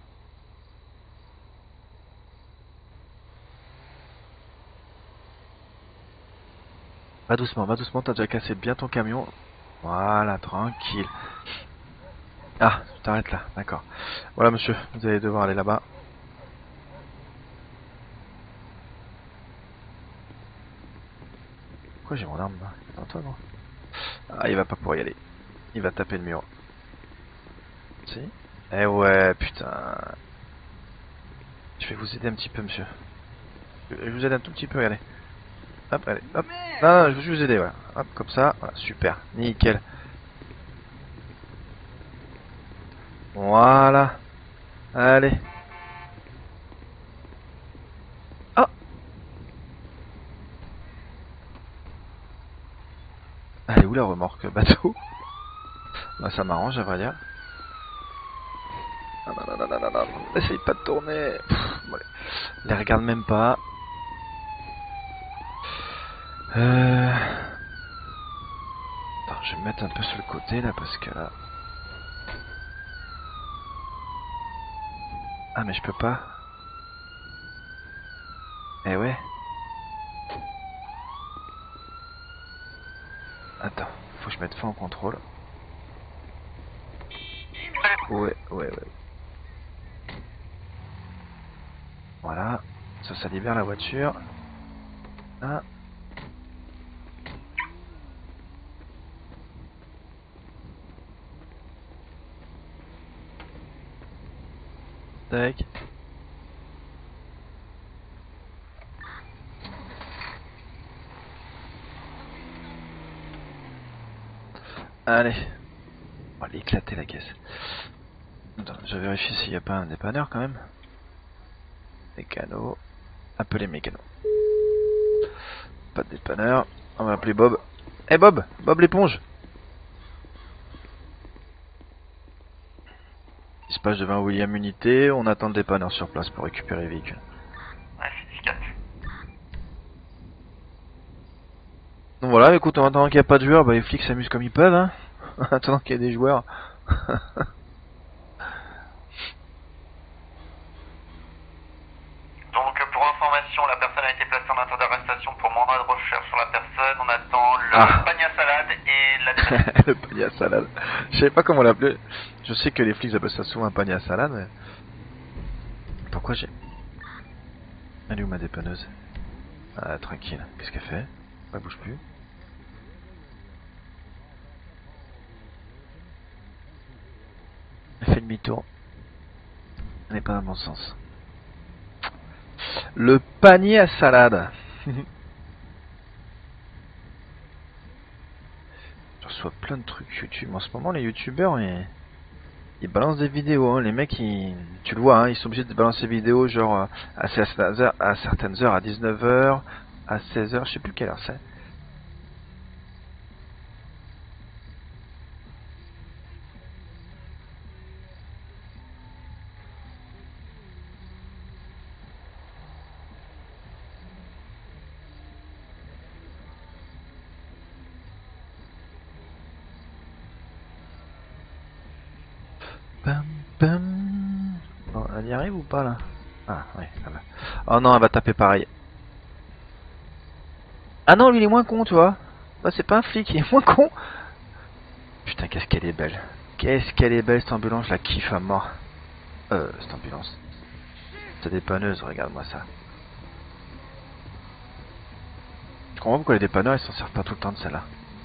[SPEAKER 5] Va doucement, t'as déjà cassé bien ton camion. Voilà, tranquille. Ah, tu t'arrêtes là, d'accord. Voilà monsieur, vous allez devoir aller là-bas. Pourquoi j'ai mon arme là? Attends toi non? Ah, il va pas pouvoir y aller. Il va taper le mur. Si? Eh ouais, putain. Je vais vous aider un petit peu monsieur. Je vous aide un tout petit peu, regardez. Hop, allez, hop. Non, je veux juste vous aider, voilà. Hop, comme ça, voilà, super, nickel. Voilà. Allez. Oh. Elle est où la remorque bateau? Bah ça m'arrange à vrai dire. Non, non, non, non, non, non, non. Essaye pas de tourner. Bon, les regarde même pas. Attends, je vais me mettre un peu sur le côté là parce que là... Ah mais je peux pas. Eh ouais. Attends, faut que je mette fin au contrôle. Ouais. Voilà. Ça libère la voiture. Ah. Tac. Allez. On va l'éclater la caisse. Attends, je vérifie s'il n'y a pas un dépanneur quand même. Mécano. Appelez mécano. Pas de dépanneur. On va appeler Bob. Eh Bob! Bob l'éponge! Dispatch de 20 William Unité. On attend le dépanneur sur place pour récupérer le véhicule.
[SPEAKER 6] Ouais, c'est 4.
[SPEAKER 5] Donc voilà, écoute, en attendant qu'il n'y a pas de joueurs, bah, les flics s'amusent comme ils peuvent, hein. En attendant qu'il y ait des joueurs.
[SPEAKER 6] Donc pour information, la personne a été placée en état d'arrestation pour mandat de recherche sur la personne. On attend le panier à salade et la dépanneuse.
[SPEAKER 5] Le panier à salade. Je savais pas comment l'appeler. Je sais que les flics appellent ça souvent un panier à salade, mais... Pourquoi j'ai... Elle est où ma dépanneuse? Ah, tranquille. Qu'est-ce qu'elle fait? Elle bouge plus. Elle fait demi-tour. Elle n'est pas dans le bon sens. Le panier à salade. Je reçois plein de trucs YouTube. En ce moment, les youtubeurs, ils balancent des vidéos. Hein. Les mecs, tu le vois, hein, ils sont obligés de balancer des vidéos genre à certaines heures, à 19h, à 16h, je sais plus quelle heure c'est. Bam, bam. Bon, elle y arrive ou pas là? Ah, oui, ça va. Oh non, elle va taper pareil. Ah non, lui il est moins con, tu vois. Bah, c'est pas un flic, il est moins con. Putain, qu'est-ce qu'elle est belle. Qu'est-ce qu'elle est belle cette ambulance, je la kiffe à mort. Cette ambulance. Cette dépanneuse, regarde-moi ça. Je comprends pourquoi les dépanneurs ils s'en servent pas tout le temps de celle-là.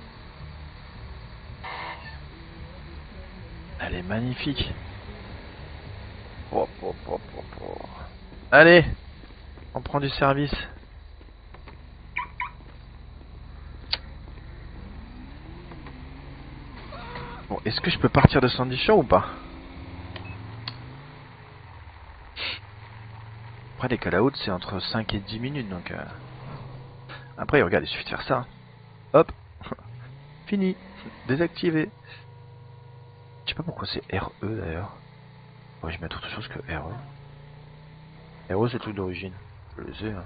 [SPEAKER 5] Elle est magnifique. Oh, oh, oh, oh, oh. Allez, on prend du service. Bon, est-ce que je peux partir de Sandy Shore ou pas? Après les call-outs c'est entre 5 et 10 minutes donc... Après regarde, il suffit de faire ça. Hop. Fini. Désactivé. Je sais pas pourquoi c'est RE d'ailleurs. Ouais, je vais mettre autre chose que RE. RE c'est le truc d'origine. Je le sais. Hein.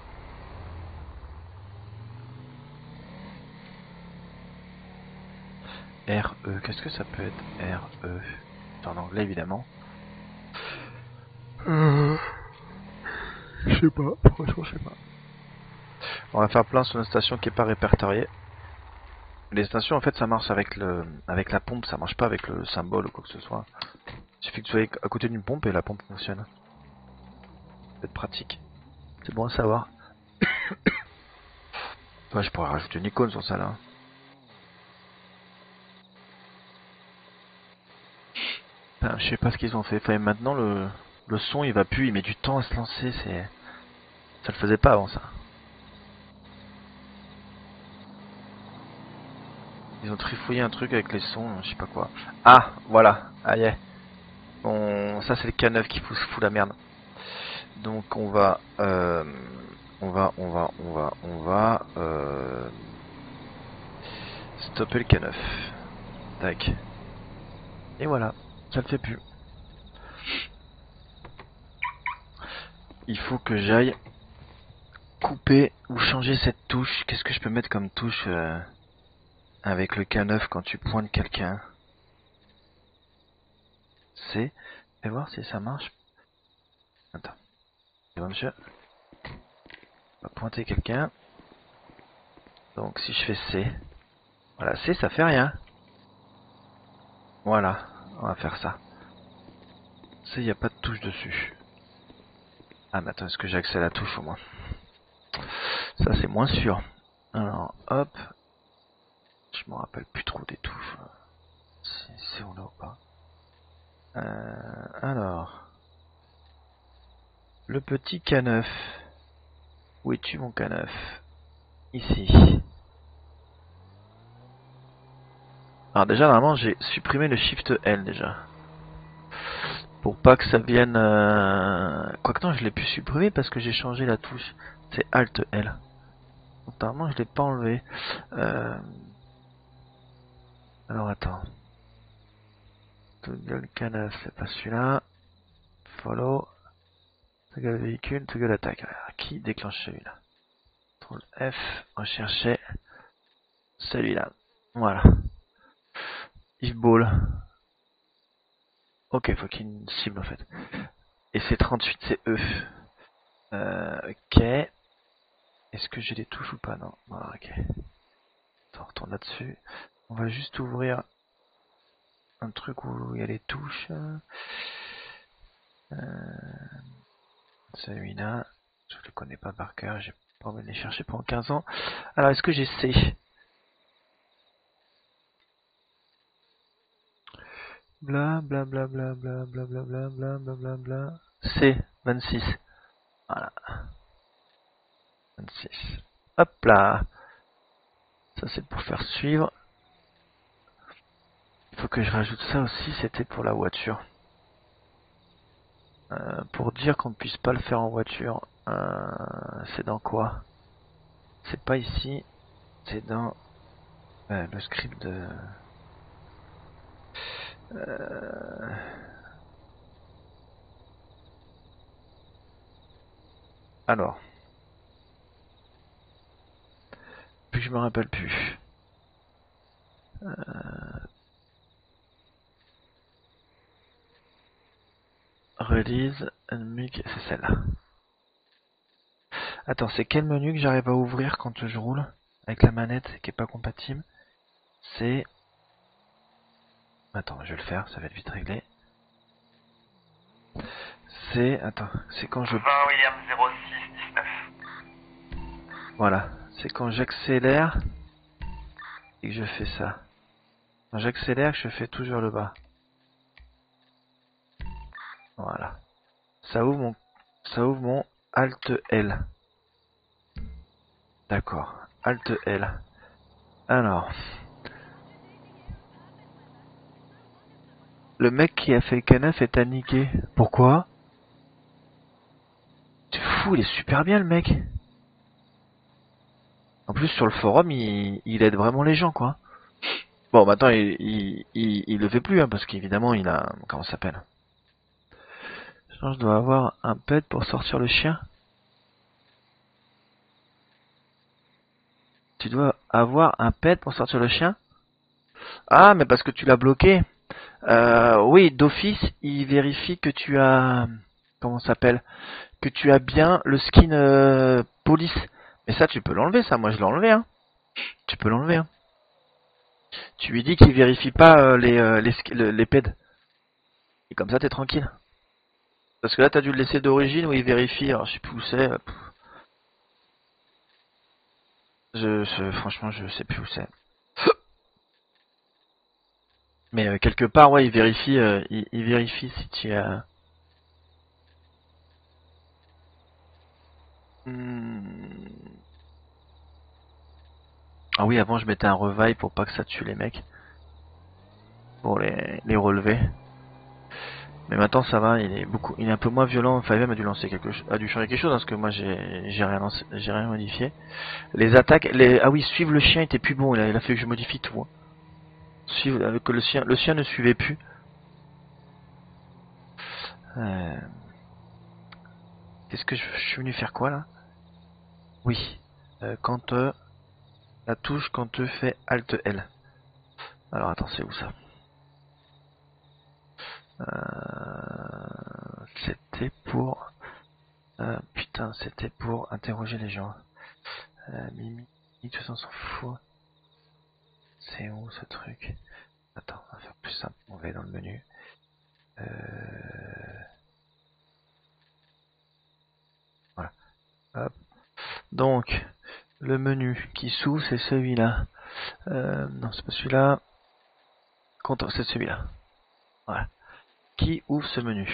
[SPEAKER 5] RE, qu'est-ce que ça peut être RE? C'est en anglais évidemment. Je sais pas, franchement je sais pas. On va faire plein sur une station qui est pas répertoriée. Les stations en fait ça marche avec la pompe, ça marche pas avec le symbole ou quoi que ce soit. Il suffit que tu sois à côté d'une pompe et la pompe fonctionne. C'est pratique. C'est bon à savoir. Ouais, je pourrais rajouter une icône sur ça là. Putain, je sais pas ce qu'ils ont fait. Enfin, maintenant le son il va plus, il met du temps à se lancer, ça le faisait pas avant ça. Ils ont trifouillé un truc avec les sons, je sais pas quoi. Ah, voilà, aïe. Bon, ça c'est le K9 qui fout la merde. Donc on va stopper le K9. Tac. Et voilà, ça le fait plus. Il faut que j'aille couper ou changer cette touche. Qu'est-ce que je peux mettre comme touche avec le K9 quand tu pointes quelqu'un? C'est... Et voir si ça marche. Attends. C'est bon, monsieur. On va pointer quelqu'un. Donc si je fais C. Voilà, C ça fait rien. Voilà, on va faire ça. C, il n'y a pas de touche dessus. Ah mais attends, est-ce que j'ai accès à la touche au moins? Ça c'est moins sûr. Alors, hop. Je me rappelle plus trop des touches. Si c'est on là ou pas. Alors. Le petit K9. Où es-tu mon K9? Ici. Alors déjà normalement j'ai supprimé le Shift L déjà. Pour pas que ça vienne... Quoique non, je l'ai pu supprimer parce que j'ai changé la touche. C'est Alt L. Apparemment, je l'ai pas enlevé. Alors attends. Toggle canal, c'est pas celui-là. Follow. Toggle véhicule, toggle attaque. Alors, qui déclenche celui-là? Contrôle F, rechercher celui-là. Voilà. If ball. Ok, faut qu'il y ait une cible en fait. Et c'est 38, c'est E. Ok. Est-ce que j'ai les touches ou pas? Non. Voilà, ok. Attends, on retourne là-dessus. On va juste ouvrir un truc où il y a les touches. Celui-là, je le connais pas par cœur, j'ai pas envie de les chercher pendant 15 ans. Alors, est-ce que j'ai C? Bla bla bla bla bla bla bla bla bla bla bla bla. C, 26. Voilà. 26. Hop là. Ça c'est pour faire suivre. Il faut que je rajoute ça aussi, c'était pour la voiture. Pour dire qu'on ne puisse pas le faire en voiture, c'est dans quoi? C'est pas ici, c'est dans le script de... Alors, puis je me rappelle plus. Release, Unmic, c'est celle-là. Attends, c'est quel menu que j'arrive à ouvrir quand je roule avec la manette qui est pas compatible? C'est... Attends, je vais le faire, ça va être vite réglé. C'est... Attends, c'est quand je...
[SPEAKER 6] 20 William 06 19.
[SPEAKER 5] Voilà, c'est quand j'accélère et que je fais ça. Quand j'accélère, je fais tout vers le bas. Voilà. Ça ouvre mon Alt L. D'accord. Alt L. Alors. Le mec qui a fait le canaf est à niquer. Pourquoi? C'est fou, il est super bien le mec. En plus sur le forum, il aide vraiment les gens quoi. Bon maintenant il le fait plus hein, parce qu'évidemment il a... Comment ça s'appelle? Je dois avoir un pet pour sortir le chien. Tu dois avoir un pet pour sortir le chien? Ah mais parce que tu l'as bloqué. Oui, d'office, il vérifie que tu as... Comment ça s'appelle? Que tu as bien le skin police. Mais ça, tu peux l'enlever, ça. Moi, je l'ai enlevé, hein. Tu peux l'enlever, hein. Tu lui dis qu'il vérifie pas les peds. Et comme ça, t'es tranquille. Parce que là, t'as dû le laisser d'origine où il vérifie. Alors, je sais plus où c'est. Franchement, je sais plus où c'est. Mais quelque part, ouais, il vérifie si tu as... Ah oui, avant je mettais un revive pour pas que ça tue les mecs. Pour les relever. Mais maintenant ça va, il est un peu moins violent. 5M a dû lancer a dû changer quelque chose parce que moi j'ai rien modifié. Les attaques, ah oui, suivre le chien était plus bon. Il a fait que je modifie tout. Hein. Suivre que le chien ne suivait plus. Qu'est-ce que je suis venu faire quoi là? Oui, quand la touche quand tu fais Alt L. Alors attends, c'est où ça? C'était pour... putain, c'était pour interroger les gens. Mimi, de toute façon, on s'en fout. C'est où ce truc? Attends, on va faire plus simple. On va aller dans le menu. Voilà. Hop. Donc, le menu qui s'ouvre, c'est celui-là. Non, c'est pas celui-là. C'est celui-là. Voilà. Qui ouvre ce menu?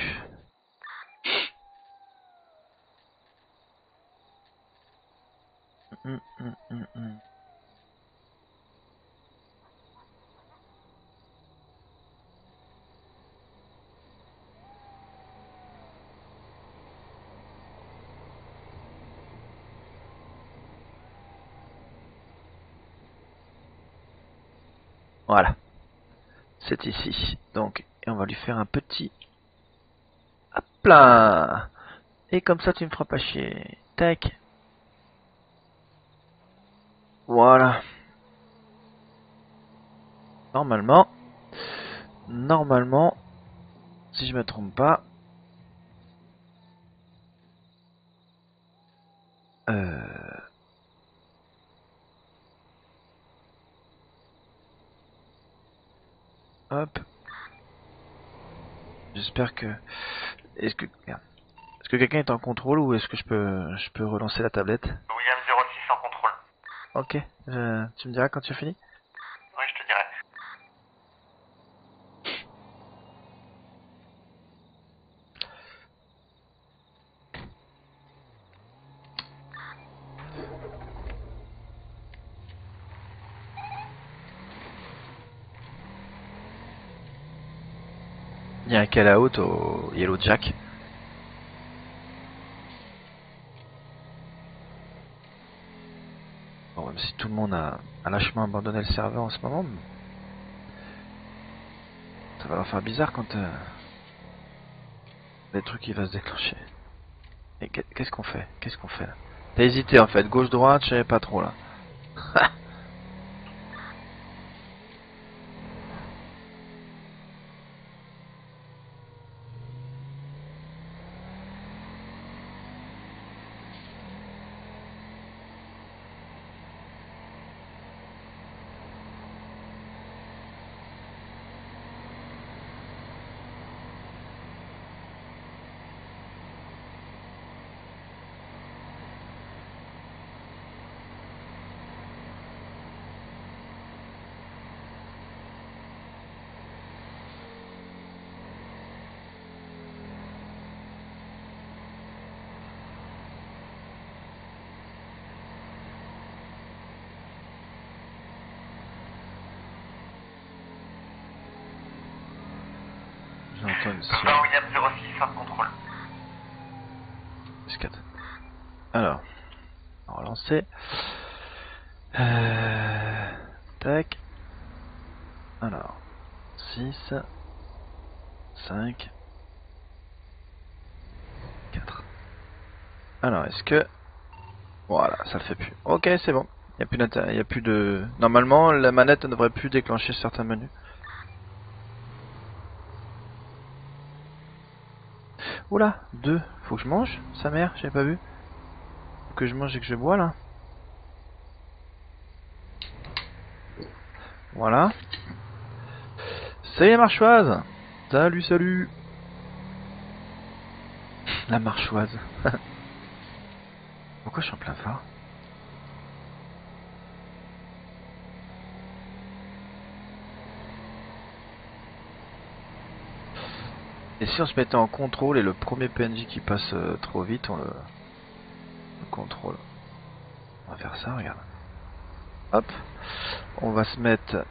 [SPEAKER 5] Voilà. C'est ici. Donc, et on va lui faire un petit... Hop là. Et comme ça, tu me feras pas chier. Tac. Voilà. Normalement, si je me trompe pas, hop. J'espère que... Est-ce que... Merde. Est-ce que quelqu'un est en contrôle ou est-ce que je peux relancer la tablette?
[SPEAKER 6] William 06 en contrôle.
[SPEAKER 5] Ok. Tu me diras quand tu as fini?
[SPEAKER 6] Oui, je te dirai.
[SPEAKER 5] Il y a un call-out au Yellow Jack. Bon, même si tout le monde a lâchement abandonné le serveur en ce moment, ça va leur faire bizarre quand les trucs qui va se déclencher. Et qu'est-ce qu'on fait? Qu'est-ce qu'on fait là? T'as hésité en fait, gauche-droite, je savais pas trop là. J'entends une sienne.
[SPEAKER 6] William 06 en contrôle.
[SPEAKER 5] S4. Alors, on va relancer. Tac. Alors, 6, 5, 4. Alors, est-ce que... Voilà, ça le fait plus. Ok, c'est bon. Il n'y a plus de... Normalement, la manette ne devrait plus déclencher certains menus. Oula, 2. Faut que je mange, sa mère, j'avais pas vu. Faut que je mange et que je bois là. Voilà. Salut la marchoise. Salut, salut. La marchoise. Pourquoi je suis en plein phare? Et si on se mettait en contrôle et le premier PNJ qui passe trop vite, on le contrôle. On va faire ça, regarde. Hop. On va se mettre...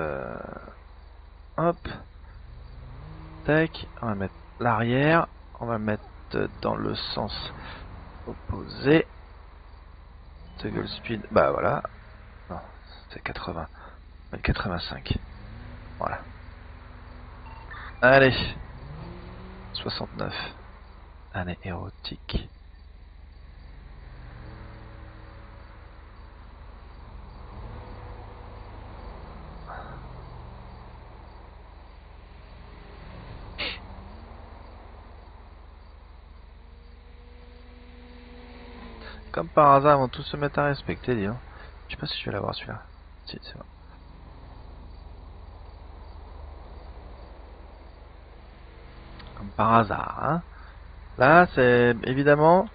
[SPEAKER 5] hop. Tac. On va mettre l'arrière. On va mettre dans le sens opposé. Toggle speed. Bah voilà. Non, c'est 80. On va mettre 85. Voilà. Allez. 69. Année érotique. Comme par hasard, ils vont tous se mettre à respecter, dis donc. Je sais pas si je vais l'avoir celui-là. Si, c'est bon. Comme par hasard, hein. Là, c'est évidemment...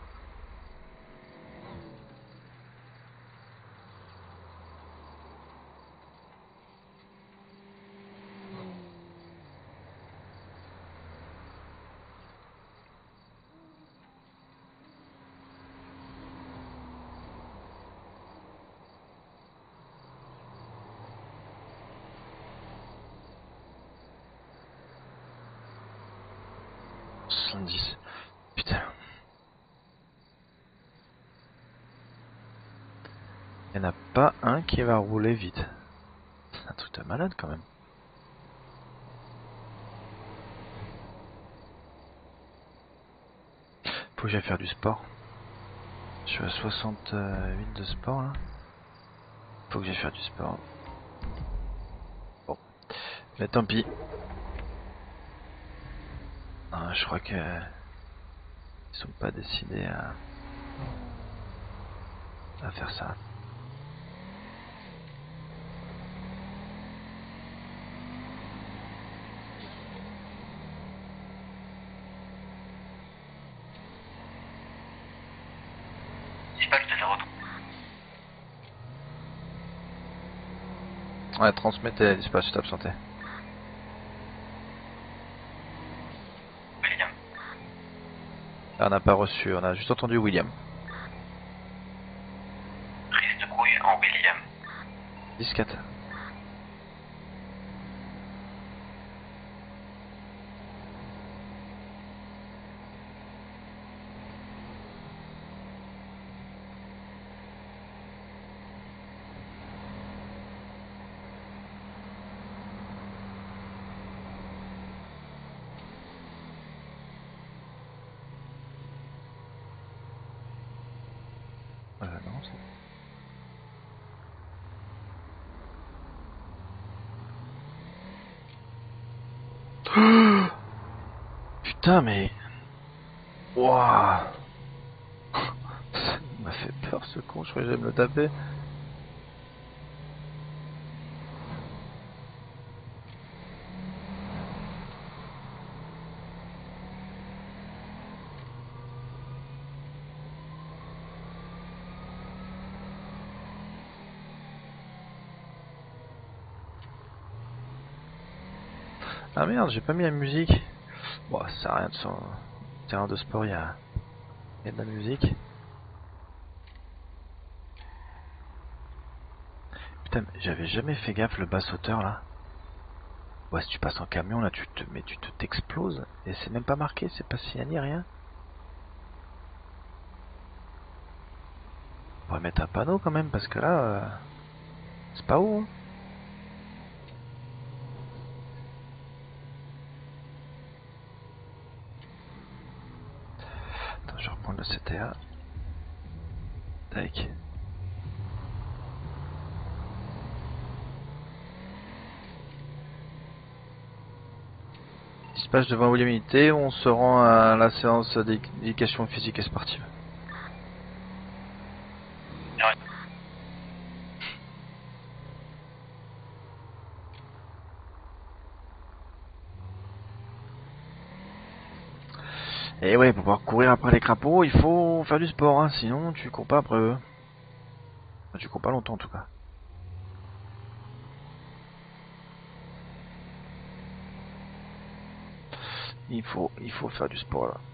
[SPEAKER 5] Putain. Il n'y en a pas un qui va rouler vite. Un truc de malade quand même. Faut que j'aille faire du sport. Je suis à 68 de sport là. Faut que j'aille faire du sport. Bon. Mais tant pis. Ah, je crois que ils sont pas décidés à faire ça.
[SPEAKER 6] Dispatch de 03.
[SPEAKER 5] Ouais, transmettez, dispatch, c'est absenté.
[SPEAKER 6] William.
[SPEAKER 5] Là, on n'a pas reçu, on a juste entendu William.
[SPEAKER 6] Prise de couille en William.
[SPEAKER 5] 10-4. Non, putain, mais... Wouah. Ça m'a fait peur ce con, je croyais que j'allais me le taper. Ah merde, j'ai pas mis la musique. Bon, ça sert à rien de son terrain de sport, il y a de la musique. Putain, mais j'avais jamais fait gaffe le basse-hauteur là. Ouais, si tu passes en camion là, tu te t'exploses et c'est même pas marqué, c'est pas signé rien. On pourrait mettre un panneau quand même parce que là, c'est pas où. Hein. Attends, je vais reprendre le CTA. Tac. Dispatch devant William Unité, on se rend à la séance d'éducation physique et sportive.
[SPEAKER 6] Ouais.
[SPEAKER 5] Et ouais, pour pouvoir courir après les crapauds, il faut faire du sport, hein, sinon tu cours pas après eux. Enfin, tu cours pas longtemps en tout cas. Il faut faire du sport là.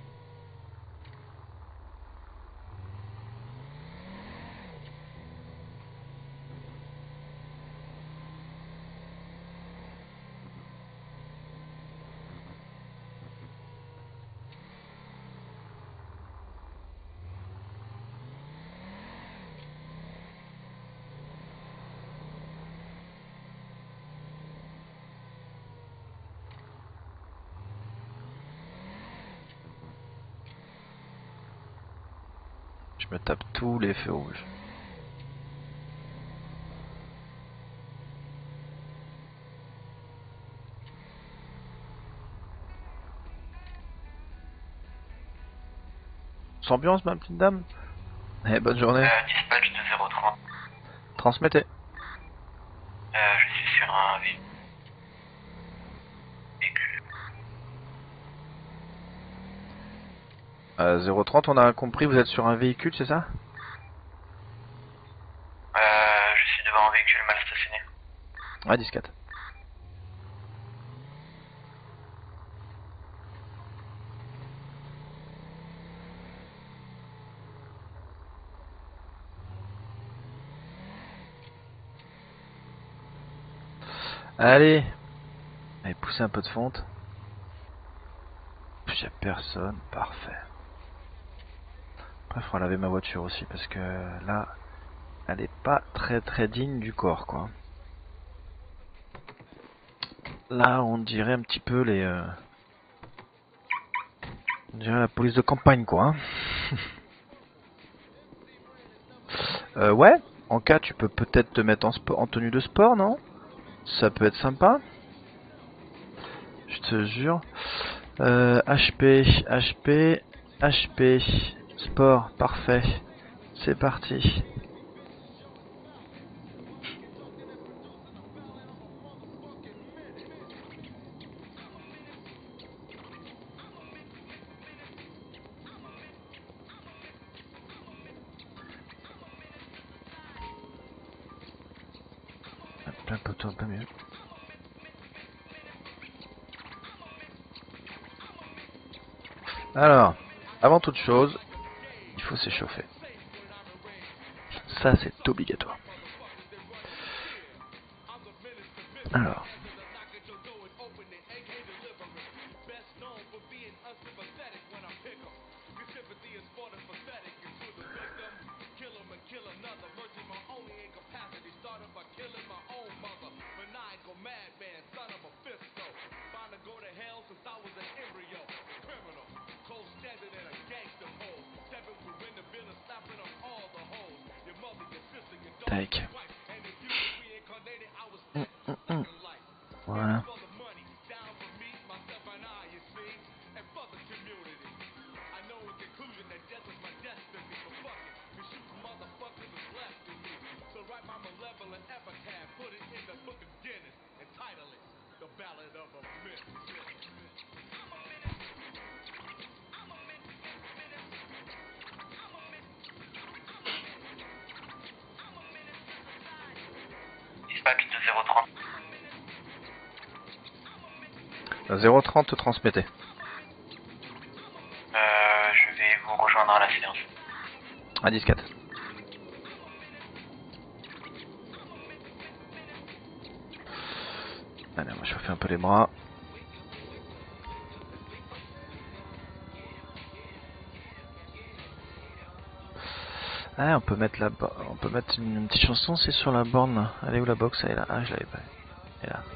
[SPEAKER 5] Je me tape tous les feux rouges. S'ambiance ma petite dame. Eh, bonne journée.
[SPEAKER 6] Dispatch de 030.
[SPEAKER 5] Transmettez.
[SPEAKER 6] Je suis sur un véhicule.
[SPEAKER 5] 030, on a compris, vous êtes sur un véhicule, c'est ça?
[SPEAKER 6] Je suis devant un véhicule mal stationné.
[SPEAKER 5] Ouais, 10-4. Allez, poussez un peu de fonte. J'ai personne, parfait. Après, il faudra laver ma voiture aussi parce que là, elle est pas très digne du corps, quoi. Là, on dirait un petit peu les... On dirait la police de campagne, quoi. Hein. Ouais, en cas, tu peux peut-être te mettre en tenue de sport, non? Ça peut être sympa. Je te jure. HP, sport, parfait. C'est parti. Plein poteau, pas mieux. Alors, avant toute chose, il faut s'échauffer. Ça, c'est obligatoire. Alors. Tac. Voilà.
[SPEAKER 6] Dispatch de 030.
[SPEAKER 5] 030, transmettez.
[SPEAKER 6] Je vais vous rejoindre à la séance.
[SPEAKER 5] À 10-4. Allez, on va chauffer un peu les bras. Ah, on peut mettre on peut mettre une petite chanson, c'est sur la borne là. Elle est où la box? Elle est là. Ah, je l'avais pas. Elle est là.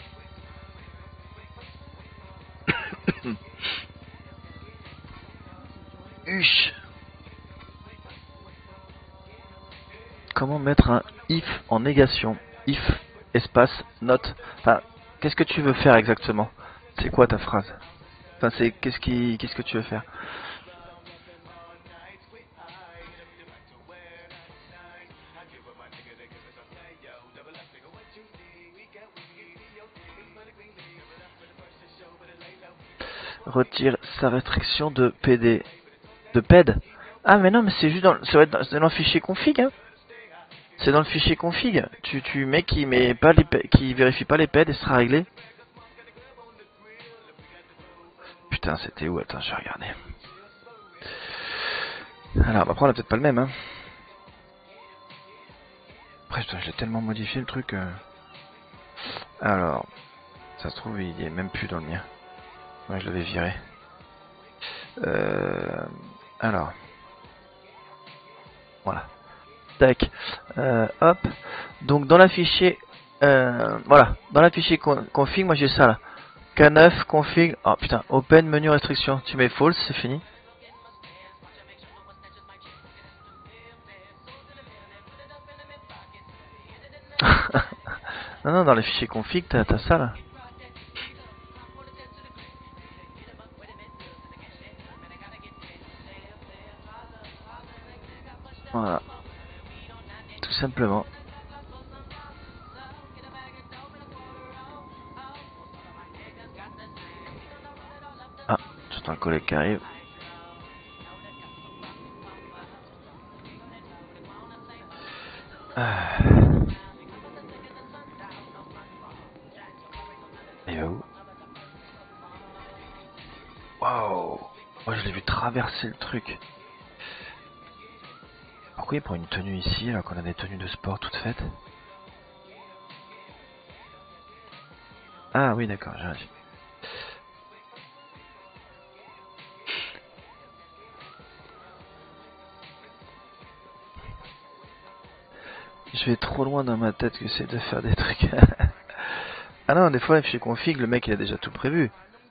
[SPEAKER 5] Huch. Comment mettre un if en négation? If, espace, note. Enfin, qu'est-ce que tu veux faire exactement? C'est quoi ta phrase? Enfin, c'est qu'est-ce que tu veux faire? Retire sa restriction de PD. De PED? Ah mais non, mais c'est juste c'est dans le fichier config, hein. C'est dans le fichier config. Tu mets qui met pas qui vérifie pas les PED et sera réglé. Putain, c'était où? Attends, je vais regarder. Alors, après on a peut-être pas le même, hein. Après, putain, je l'ai tellement modifié le truc. Alors, ça se trouve, il est même plus dans le mien. Ouais, je l'avais viré. Alors. Voilà. Tac. Hop. Donc dans l'affiché, voilà. Dans l'affiché config, moi j'ai ça là. K9 config. Oh putain. Open menu restriction. Tu mets false, c'est fini. Non, dans les fichiers config, t'as ça là. Voilà. Tout simplement. Ah, j'entends un collègue qui arrive. Il va où? Waouh! Moi je l'ai vu traverser le truc. Pourquoi il prend une tenue ici alors qu'on a des tenues de sport toutes faites? Ah oui d'accord, j'ai... Je vais trop loin dans ma tête que c'est de faire des trucs. Ah non, des fois, chez config, le mec il a déjà tout prévu.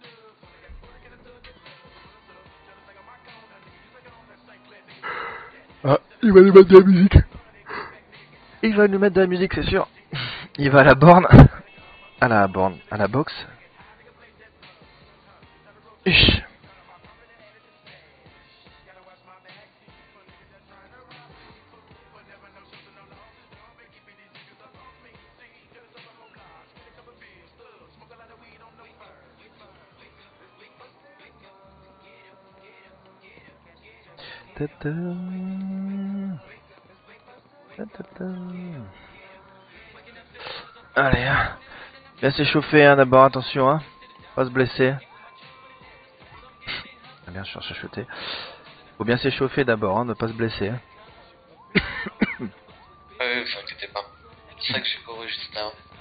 [SPEAKER 5] Ah, il va nous mettre de la musique. Il va nous mettre de la musique, c'est sûr. Il va à la borne. À la borne, à la box. Ish. Ta-ta. Ta-ta-ta. Allez, hein. Bien s'échauffer, hein, d'abord, attention, hein. Pas se blesser. Ah, bien, je suis chuchoté. Faut bien s'échauffer d'abord, hein, ne pas se blesser. Hein.
[SPEAKER 7] Oui, vous inquiétez pas. C'est ça que j'ai couru juste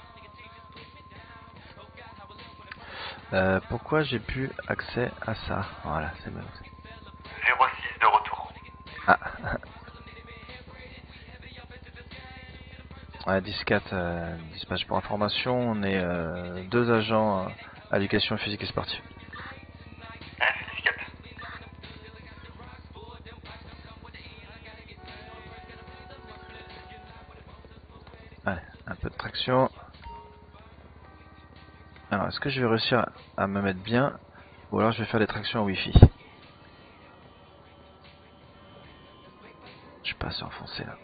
[SPEAKER 7] là.
[SPEAKER 5] Pourquoi j'ai plus accès à ça? Voilà, c'est bon.
[SPEAKER 6] 06 de retour.
[SPEAKER 5] Ah. Ouais, 10-4, dispatch pour information, on est 2 agents à l'éducation physique et sportive.
[SPEAKER 6] Ah, c'est 10-4.
[SPEAKER 5] Allez, un peu de traction. Alors, est-ce que je vais réussir à me mettre bien? Ou alors je vais faire des tractions en Wi-Fi. Je suis pas assez enfoncé là.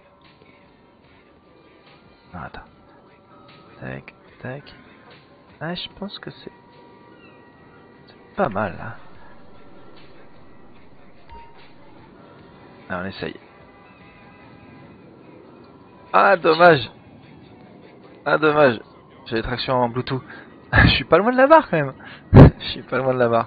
[SPEAKER 5] Non, attends. Tac, tac. Ah, je pense que c'est pas mal là. Ah, on essaye. Ah, dommage. Ah, dommage. J'ai des tractions en Bluetooth. Je suis pas loin de la barre quand même. Je suis pas loin de la barre.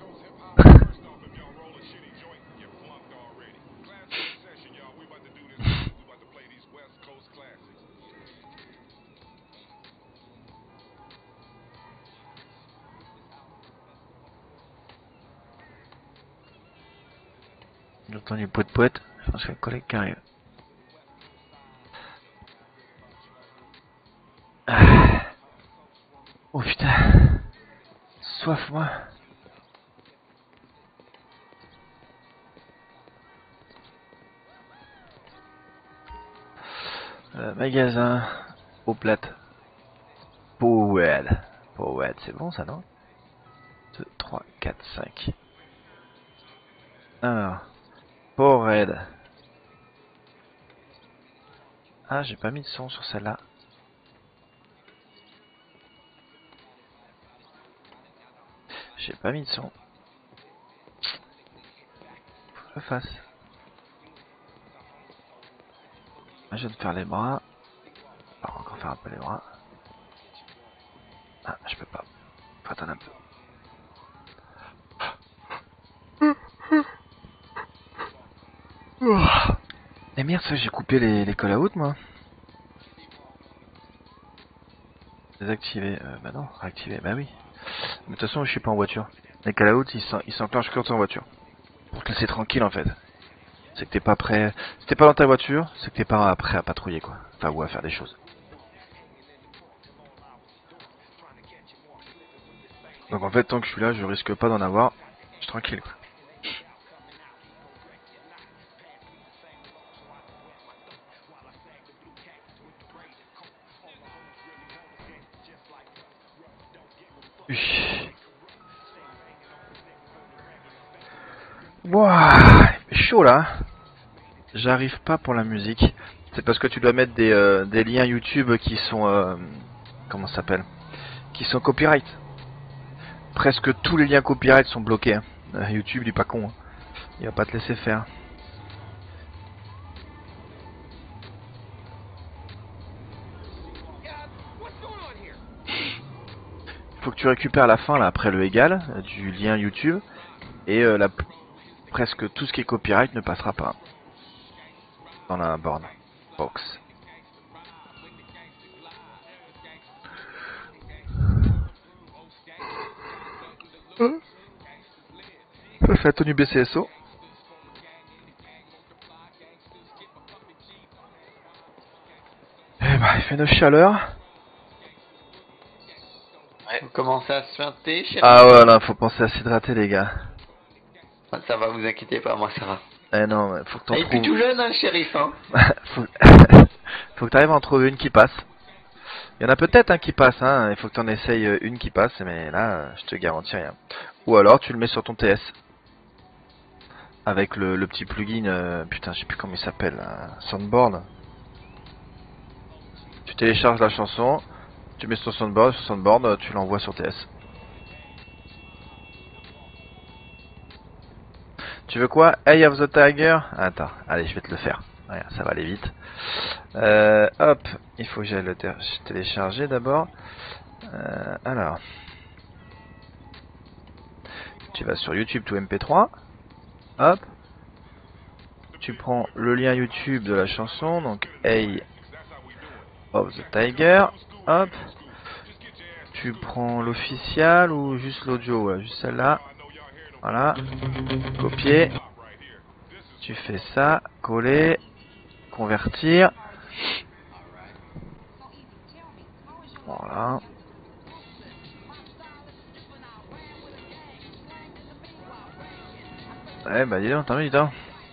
[SPEAKER 5] J'entends du poète. Je pense qu'il y a un collègue qui arrive. Ah. Oh putain. Soif moi. Magasin. Eau plate. Powell. Powell, c'est bon ça non? 2, 3, 4, 5. Alors. Powell. Ah, j'ai pas mis de son sur celle-là. J'ai pas mis de son. Faut que je le fasse. Là, je viens de faire les bras. On va encore faire un peu les bras. Ah, je peux pas. Faut attendre un peu. Et merde, ça j'ai coupé les call-out moi. Désactiver, bah non, réactiver, bah oui. Mais de toute façon je suis pas en voiture. Les call-out ils s'enclenchent quand t'es en voiture. Pour te laisser tranquille en fait. C'est que t'es pas prêt. Si t'es pas dans ta voiture, c'est que t'es pas prêt à patrouiller quoi. Enfin ou à faire des choses. Donc en fait tant que je suis là je risque pas d'en avoir. Je suis tranquille quoi. Wouah, il fait chaud là. J'arrive pas pour la musique. C'est parce que tu dois mettre des liens YouTube qui sont comment ça s'appelle? Qui sont copyright. Presque tous les liens copyright sont bloqués. Hein. YouTube il est pas con. Hein. Il va pas te laisser faire. Faut que tu récupères la fin là après le égal du lien YouTube et presque tout ce qui est copyright ne passera pas dans la borne box. Ça c'est la tenue BCSO. Eh ben, il fait 9 chaleur.
[SPEAKER 8] commencez à se feinter, chérie.
[SPEAKER 5] Ah ouais, là, faut penser à s'hydrater, les gars.
[SPEAKER 8] Ça va, vous inquiétez pas, moi ça va.
[SPEAKER 5] Eh non, mais faut que t'en
[SPEAKER 8] Et puis
[SPEAKER 5] trouves.
[SPEAKER 8] tout jeune, hein, le shérif, hein.
[SPEAKER 5] faut... faut que t'arrives à en trouver une qui passe. Il y en a peut-être un qui passe, hein. Il faut que t'en essayes une qui passe, mais là, je te garantis rien. Ou alors, tu le mets sur ton TS. Avec le petit plugin, putain, je sais plus comment il s'appelle, Soundboard. Tu télécharges la chanson, tu mets sur Soundboard, tu l'envoies sur TS. Tu veux quoi? Eye of the Tiger? Attends, allez, je vais te le faire. Regarde, ça va aller vite. Hop, il faut que j'aille le télécharger d'abord. Alors, tu vas sur YouTube to MP3. Hop, tu prends le lien YouTube de la chanson, donc Eye of the Tiger. Hop, tu prends l'official ou juste l'audio, ouais, juste celle-là. Voilà, copier. Tu fais ça, coller, convertir. Voilà. Ouais, bah dis donc, t'as mis, dis donc.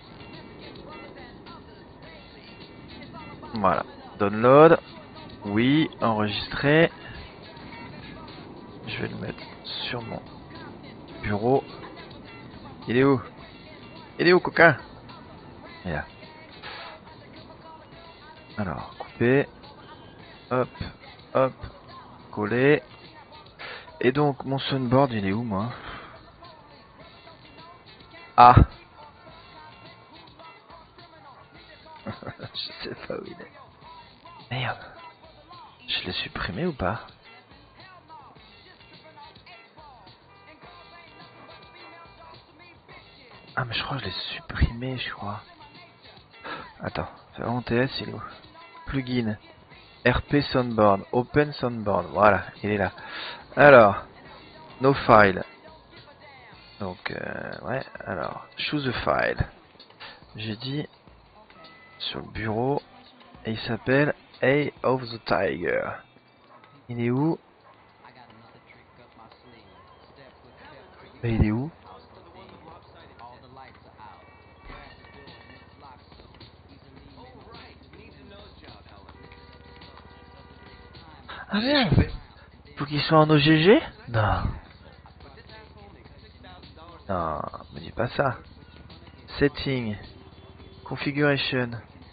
[SPEAKER 5] Voilà. Download. Oui, enregistrer. Je vais le mettre sur mon bureau. Il est où? Il est où, coquin? Il est là. Alors, couper. Hop, hop, coller. Et donc, mon soundboard, il est où, moi? Ah! Je sais pas où il est. Merde. Je l'ai supprimé ou pas? Ah, mais je crois que je l'ai supprimé, je crois. Attends, c'est vraiment TS, il est où? Plugin. RP Soundboard. Open Soundboard. Voilà, il est là. Alors, no file. Donc, ouais, alors, choose a file. J'ai dit sur le bureau, et il s'appelle Eye of the Tiger. Il est où? Mais il est où? Ah merde! Faut qu'il soit en OGG? Non. Non, me dis pas ça. Setting. Configuration.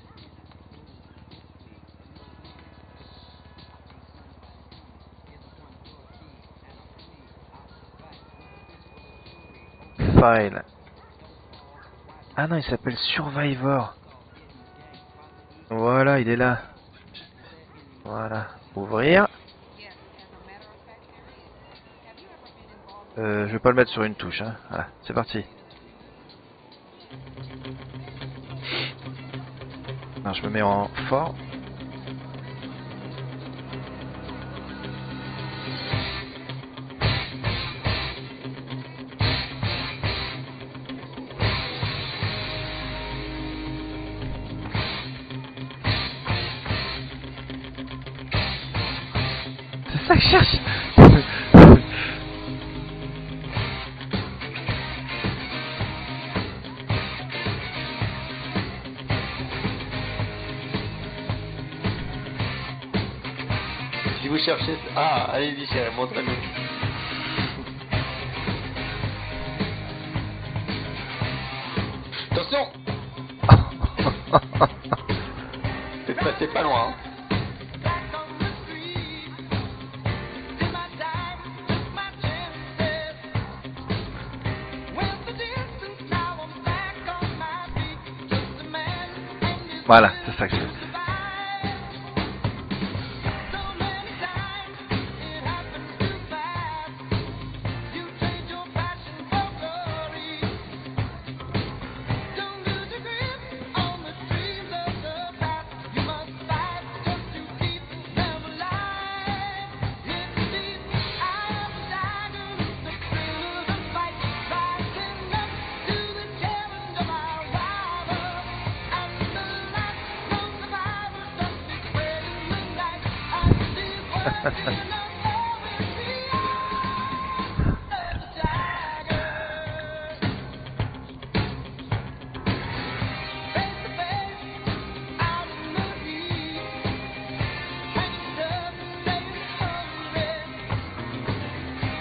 [SPEAKER 5] File. Ah non, il s'appelle Survivor. Voilà, il est là. Voilà. Ouvrir. Je vais pas le mettre sur une touche, hein. Voilà, c'est parti. Alors, je me mets en fort. C'est ça que je cherche.
[SPEAKER 8] Si vous cherchez... Ah, allez-y, chérie, montrez-nous. Attention. C'est pas loin, hein.
[SPEAKER 5] Voilà, c'est ça que je veux.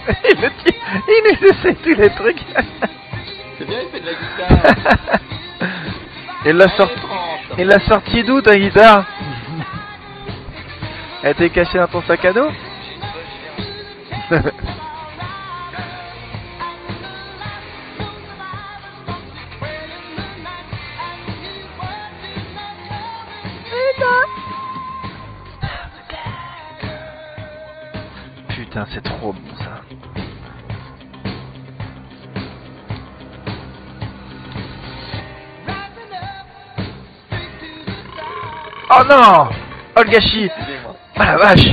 [SPEAKER 5] Il nous essaie tous les trucs.
[SPEAKER 8] C'est bien, il fait de la guitare.
[SPEAKER 5] Il l'a sorti d'où ta guitare? Elle était cachée dans ton sac à dos? Putain, c'est trop bon ça. Oh non! Oh le gâchis! Ah la vache!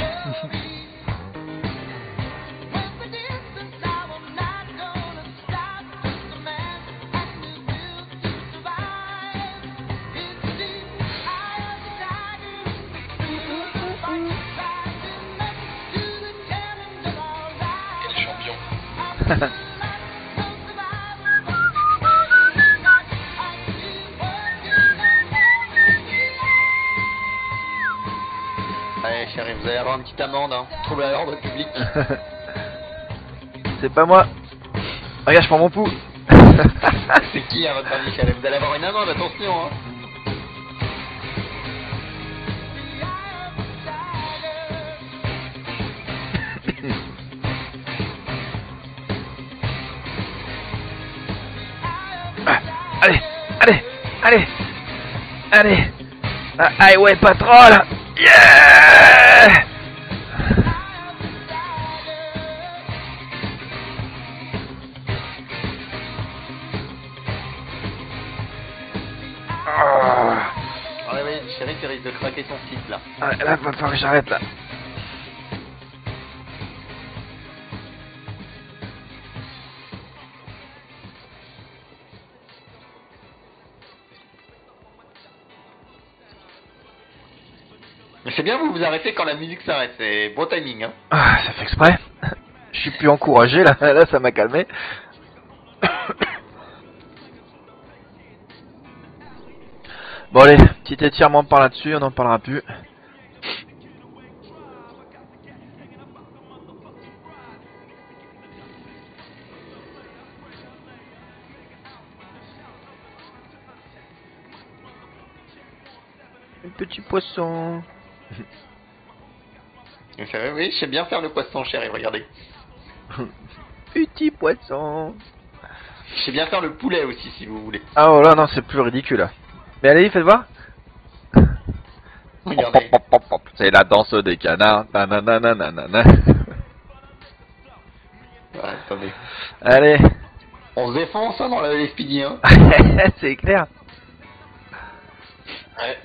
[SPEAKER 7] Quel champion.
[SPEAKER 8] Allez, chérie, vous allez avoir une petite amende, hein. Trouble à l'ordre public.
[SPEAKER 5] C'est pas moi. Regarde, je prends mon pouls.
[SPEAKER 8] C'est qui, à votre avis, chérie? Vous allez avoir une amende, attention, hein.
[SPEAKER 5] Allez, allez, allez, allez. Ah, highway patrol. Yeah!
[SPEAKER 8] Ouais, ouais, chérie, tu risques de craquer ton site, là.
[SPEAKER 5] Ah, là, va falloir que j'arrête là.
[SPEAKER 8] Mais c'est bien, vous vous arrêtez quand la musique s'arrête. C'est bon timing, hein.
[SPEAKER 5] Ah, ça fait exprès. Je suis plus encouragé là, là ça m'a calmé. Bon allez, petit étirement par là-dessus, on n'en parlera plus. Un petit poisson.
[SPEAKER 8] Oui, je sais bien faire le poisson, chérie, regardez.
[SPEAKER 5] Petit poisson.
[SPEAKER 8] Je sais bien faire le poulet aussi, si vous voulez.
[SPEAKER 5] Ah oh là non, c'est plus ridicule là. Mais allez, faites voir.
[SPEAKER 8] Regardez.
[SPEAKER 5] C'est la danse des canards. Nananananana.
[SPEAKER 8] Ouais, attendez.
[SPEAKER 5] Allez.
[SPEAKER 8] On se défonce, hein, dans la Speedy, hein.
[SPEAKER 5] C'est clair.
[SPEAKER 7] Ouais.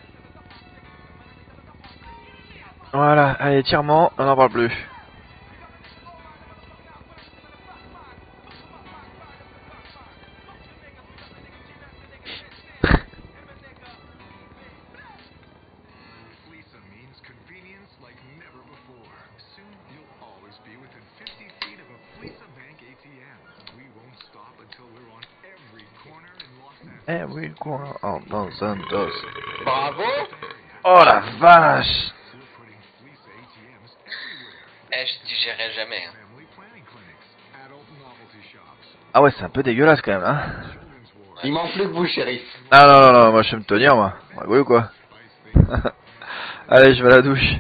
[SPEAKER 5] Voilà, allez, étirement, on n'en parle plus. Every corner of Los Santos.
[SPEAKER 8] Bravo.
[SPEAKER 5] Oh la vache.
[SPEAKER 7] Eh, je digérais jamais. Hein.
[SPEAKER 5] Ah ouais, c'est un peu dégueulasse quand même, hein.
[SPEAKER 8] Il manque plus que vous, shérif.
[SPEAKER 5] Ah non, non, non, moi je vais me tenir, moi. Ouais, ou quoi. Allez, je vais à la douche.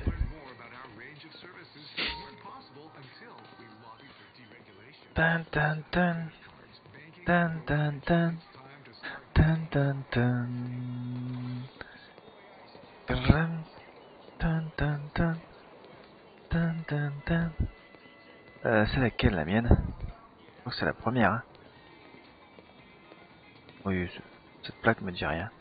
[SPEAKER 5] Tan tan tan. Tan tan tan. Tan tan tan. Tan tan tan. Tan tan tan. C'est laquelle, la mienne? Je crois que c'est la première, hein. Oui, cette plaque me dit rien.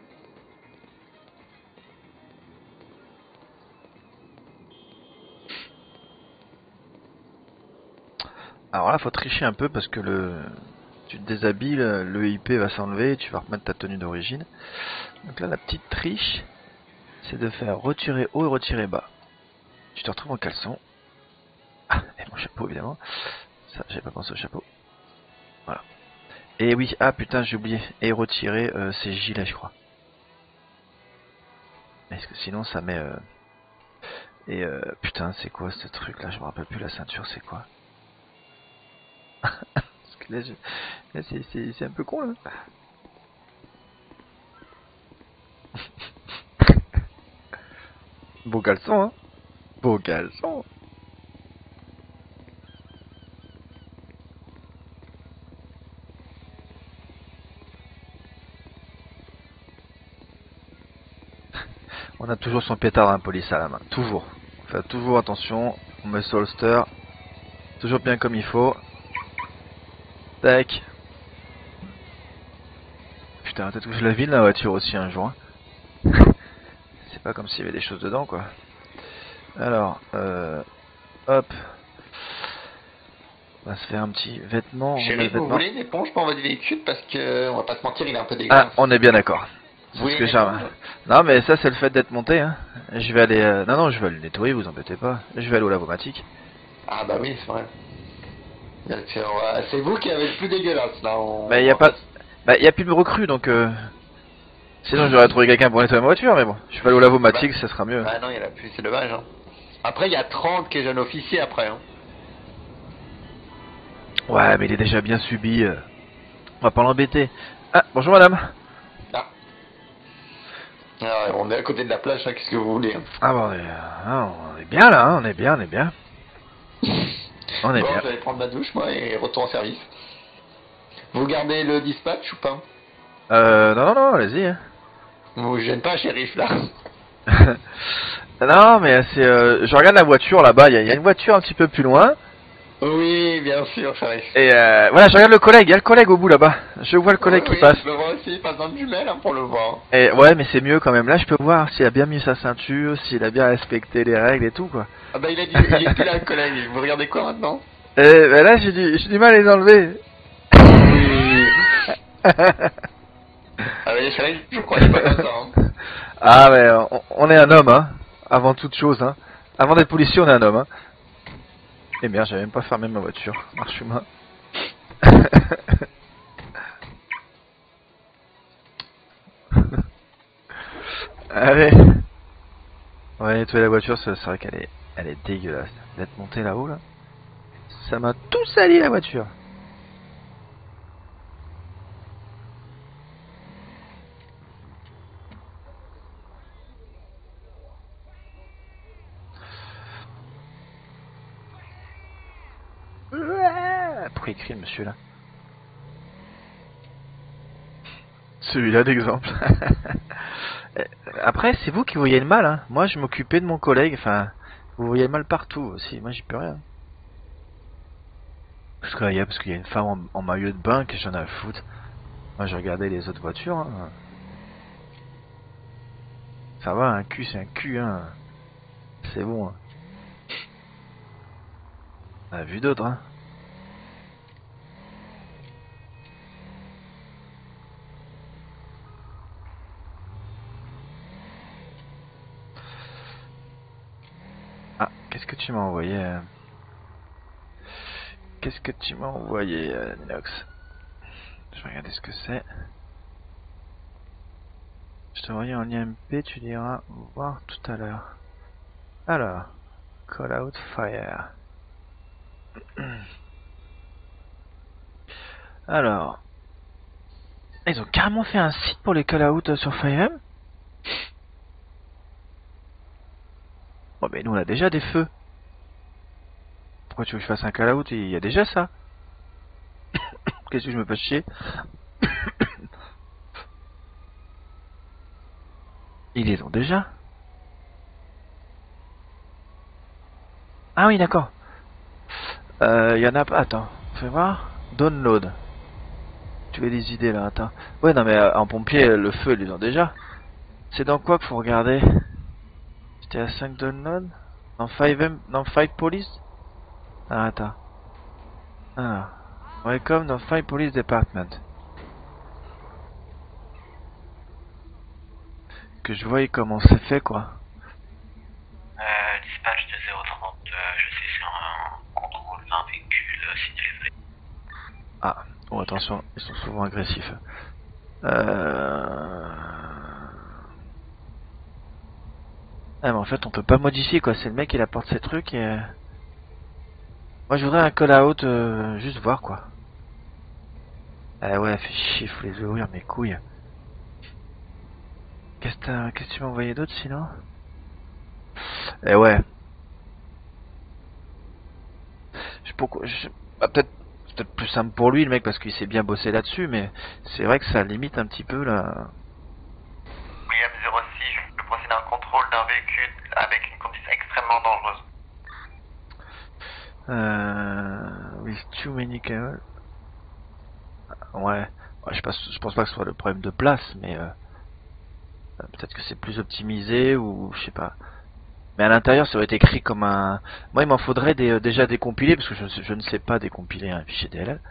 [SPEAKER 5] Alors là, faut tricher un peu parce que tu te déshabilles, le IP va s'enlever et tu vas remettre ta tenue d'origine. Donc là, la petite triche, c'est de faire retirer haut et retirer bas. Tu te retrouves en caleçon. Ah, et mon chapeau évidemment. Ça, j'avais pas pensé au chapeau. Voilà. Et oui, ah putain, j'ai oublié. Et retirer ses gilets, je crois. Parce que sinon, ça met... Et putain, c'est quoi ce truc là? Je me rappelle plus, la ceinture, c'est quoi? Parce que là, là, c'est un peu con là. Beau caleçon, hein. Beau caleçon. On a toujours son pétard dans la police à la main. Toujours. On fait toujours attention. On met sur holster. Toujours bien comme il faut. Tac. Putain, t'as touché la ville la voiture aussi un jour. Hein. C'est pas comme s'il y avait des choses dedans quoi. Alors, hop. On va se faire un petit vêtement.
[SPEAKER 8] Chérie, vous voulez une éponge pour votre véhicule parce que on va pas se mentir, il est un peu
[SPEAKER 5] Ah,
[SPEAKER 8] dégueulasse.
[SPEAKER 5] on est bien d'accord.
[SPEAKER 8] Vous voulez
[SPEAKER 5] Que
[SPEAKER 8] une
[SPEAKER 5] j'aime.
[SPEAKER 8] éponge?
[SPEAKER 5] Non mais ça c'est le fait d'être monté hein. Je vais aller non je vais le nettoyer, vous embêtez pas. Je vais aller au lavomatique.
[SPEAKER 8] Ah bah oui, c'est vrai. C'est vous qui avez le plus dégueulasse là.
[SPEAKER 5] Bah y a pas y a plus de recrues donc sinon j'aurais trouvé quelqu'un pour nettoyer ma voiture mais bon, je vais aller au lavomatique, ça sera mieux.
[SPEAKER 8] Ah non, il y en a plus, c'est dommage hein. Après il y a 30 qui est jeune officier après hein.
[SPEAKER 5] Ouais mais il est déjà bien subi. On va pas l'embêter. Ah bonjour madame.
[SPEAKER 8] Ah, on est à côté de la plage, hein, qu'est-ce que vous voulez hein.
[SPEAKER 5] Ah bon on est bien là, hein, on est bien. On est
[SPEAKER 8] Bon,
[SPEAKER 5] bien.
[SPEAKER 8] je vais aller prendre ma douche moi et retour en service. Vous gardez le dispatch ou pas?
[SPEAKER 5] Non, allez-y. Hein.
[SPEAKER 8] Vous vous gênez pas, shérif là?
[SPEAKER 5] Non mais c'est je regarde la voiture là-bas, il y a une voiture un petit peu plus loin.
[SPEAKER 8] Oui, bien sûr, shérif.
[SPEAKER 5] Et voilà, je regarde le collègue, il y a le collègue au bout là-bas. Je vois le collègue qui passe.
[SPEAKER 8] Je peux voir aussi, il passe dans le jumelle hein, pour le voir.
[SPEAKER 5] Et ouais, mais c'est mieux quand même. Là, je peux voir s'il a bien mis sa ceinture, s'il a bien respecté les règles et tout quoi.
[SPEAKER 8] Ah bah il est plus là le collègue, vous regardez quoi maintenant?
[SPEAKER 5] Bah là, j'ai du mal à les enlever.
[SPEAKER 8] Ah bah shérif, je croyais pas comme ça hein.
[SPEAKER 5] Ah mais on est un homme hein, avant toute chose hein. Avant d'être policier, on est un homme hein. Eh merde, j'avais même pas fermé ma voiture. Marche humain. Allez. On va nettoyer la voiture, c'est vrai qu'elle est dégueulasse. D'être montée là-haut là. Ça m'a tout sali la voiture. Pourquoi il crie le monsieur là? Celui-là d'exemple. Après, c'est vous qui voyez le mal, hein. Moi, je m'occupais de mon collègue, enfin, vous voyez le mal partout aussi. Moi, j'y peux rien. Parce qu'il y a une femme en maillot de bain que j'en ai à foutre. Moi, je regardais les autres voitures, hein. Ça va, un cul, c'est un cul, hein. C'est bon, hein. On a vu d'autres, hein. Ah, qu'est-ce que tu m'as envoyé Qu'est-ce que tu m'as envoyé, Nox? Je vais regarder ce que c'est. Je t'ai envoyé en IMP, tu diras voir tout à l'heure. Alors, call out fire. Alors, ils ont carrément fait un site pour les call out sur Fire. Bon, mais nous on a déjà des feux. Pourquoi tu veux que je fasse un call out? Il y a déjà ça. Qu'est-ce que je me fais chier? Ils les ont déjà. Ah oui, d'accord. Il y en a pas. Attends, fais voir. Download. Tu as des idées là, attends. Ouais, non, mais en pompier, le feu, ils les ont déjà. C'est dans quoi qu'il faut regarder? C'était à 5 download? Dans 5 police? Ah, attends. Ah. Welcome dans 5 police department. Que je voie comment c'est fait, quoi.
[SPEAKER 6] Dispatch de 030, je suis sur un contrôle d'un véhicule signalé.
[SPEAKER 5] Ah, oh attention, ils sont souvent agressifs. Ah mais en fait on peut pas modifier quoi, c'est le mec il apporte ses trucs et... Moi je voudrais un call-out, juste voir quoi. Ah ouais, fait chier, faut les ouvrir mes couilles. Qu'est-ce que tu m'as envoyé d'autre sinon? Eh ouais. Peut-être c'est peut-être plus simple pour lui le mec parce qu'il s'est bien bossé là-dessus, mais c'est vrai que ça limite un petit peu là.
[SPEAKER 6] William 06, je procède à un contrôle d'un véhicule avec une condition extrêmement dangereuse.
[SPEAKER 5] With too many cables. Ouais. Ouais, je pense pas que ce soit le problème de place, mais peut-être que c'est plus optimisé ou je sais pas. Mais à l'intérieur, ça aurait été écrit comme un. Moi, il m'en faudrait déjà décompiler parce que je ne sais pas décompiler un fichier DLL.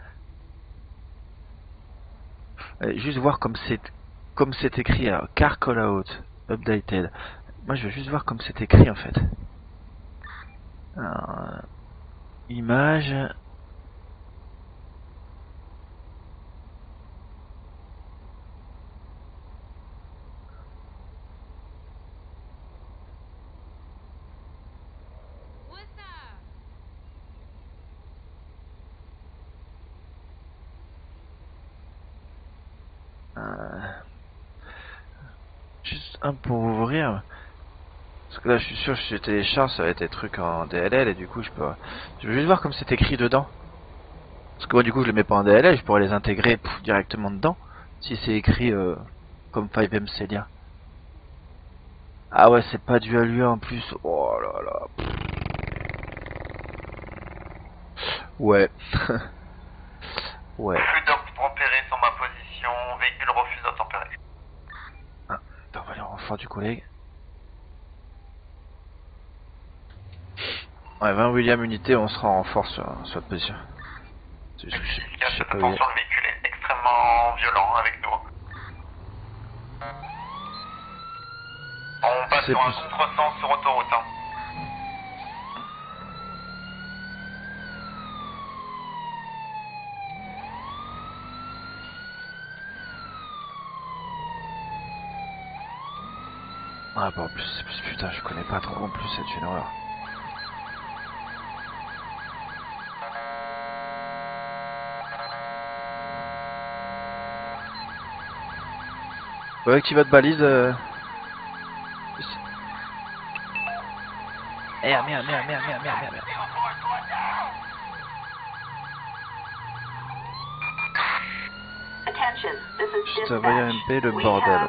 [SPEAKER 5] Juste voir comme c'est écrit. Alors, car callout updated. Moi, je veux juste voir comme c'est écrit en fait. Alors, image. Juste un pour ouvrir. Parce que là, je suis sûr que si je télécharge, ça va être des trucs en DLL et du coup, je veux juste voir comme c'est écrit dedans. Parce que moi, du coup, je les mets pas en DLL, je pourrais les intégrer directement dedans. Si c'est écrit comme 5M Celia. Ah ouais, c'est pas du ALUA en plus. Oh là là. Ouais. Ouais.
[SPEAKER 6] Refus d'obtempérer sur ma position, véhicule refuse d'obtempérer.
[SPEAKER 5] Ah, attends, on va aller en renfort du collègue. Ouais, 20 William unité, on sera en renfort sur votre position.
[SPEAKER 6] Attention, le véhicule est extrêmement violent avec nous. On passe sur un contresens sur autoroute. Hein.
[SPEAKER 5] Ah bah en plus, putain, je connais pas trop en plus, c'est une horreur. Ouais, active votre balise. Merde. Putain, voyez MP, le bordel.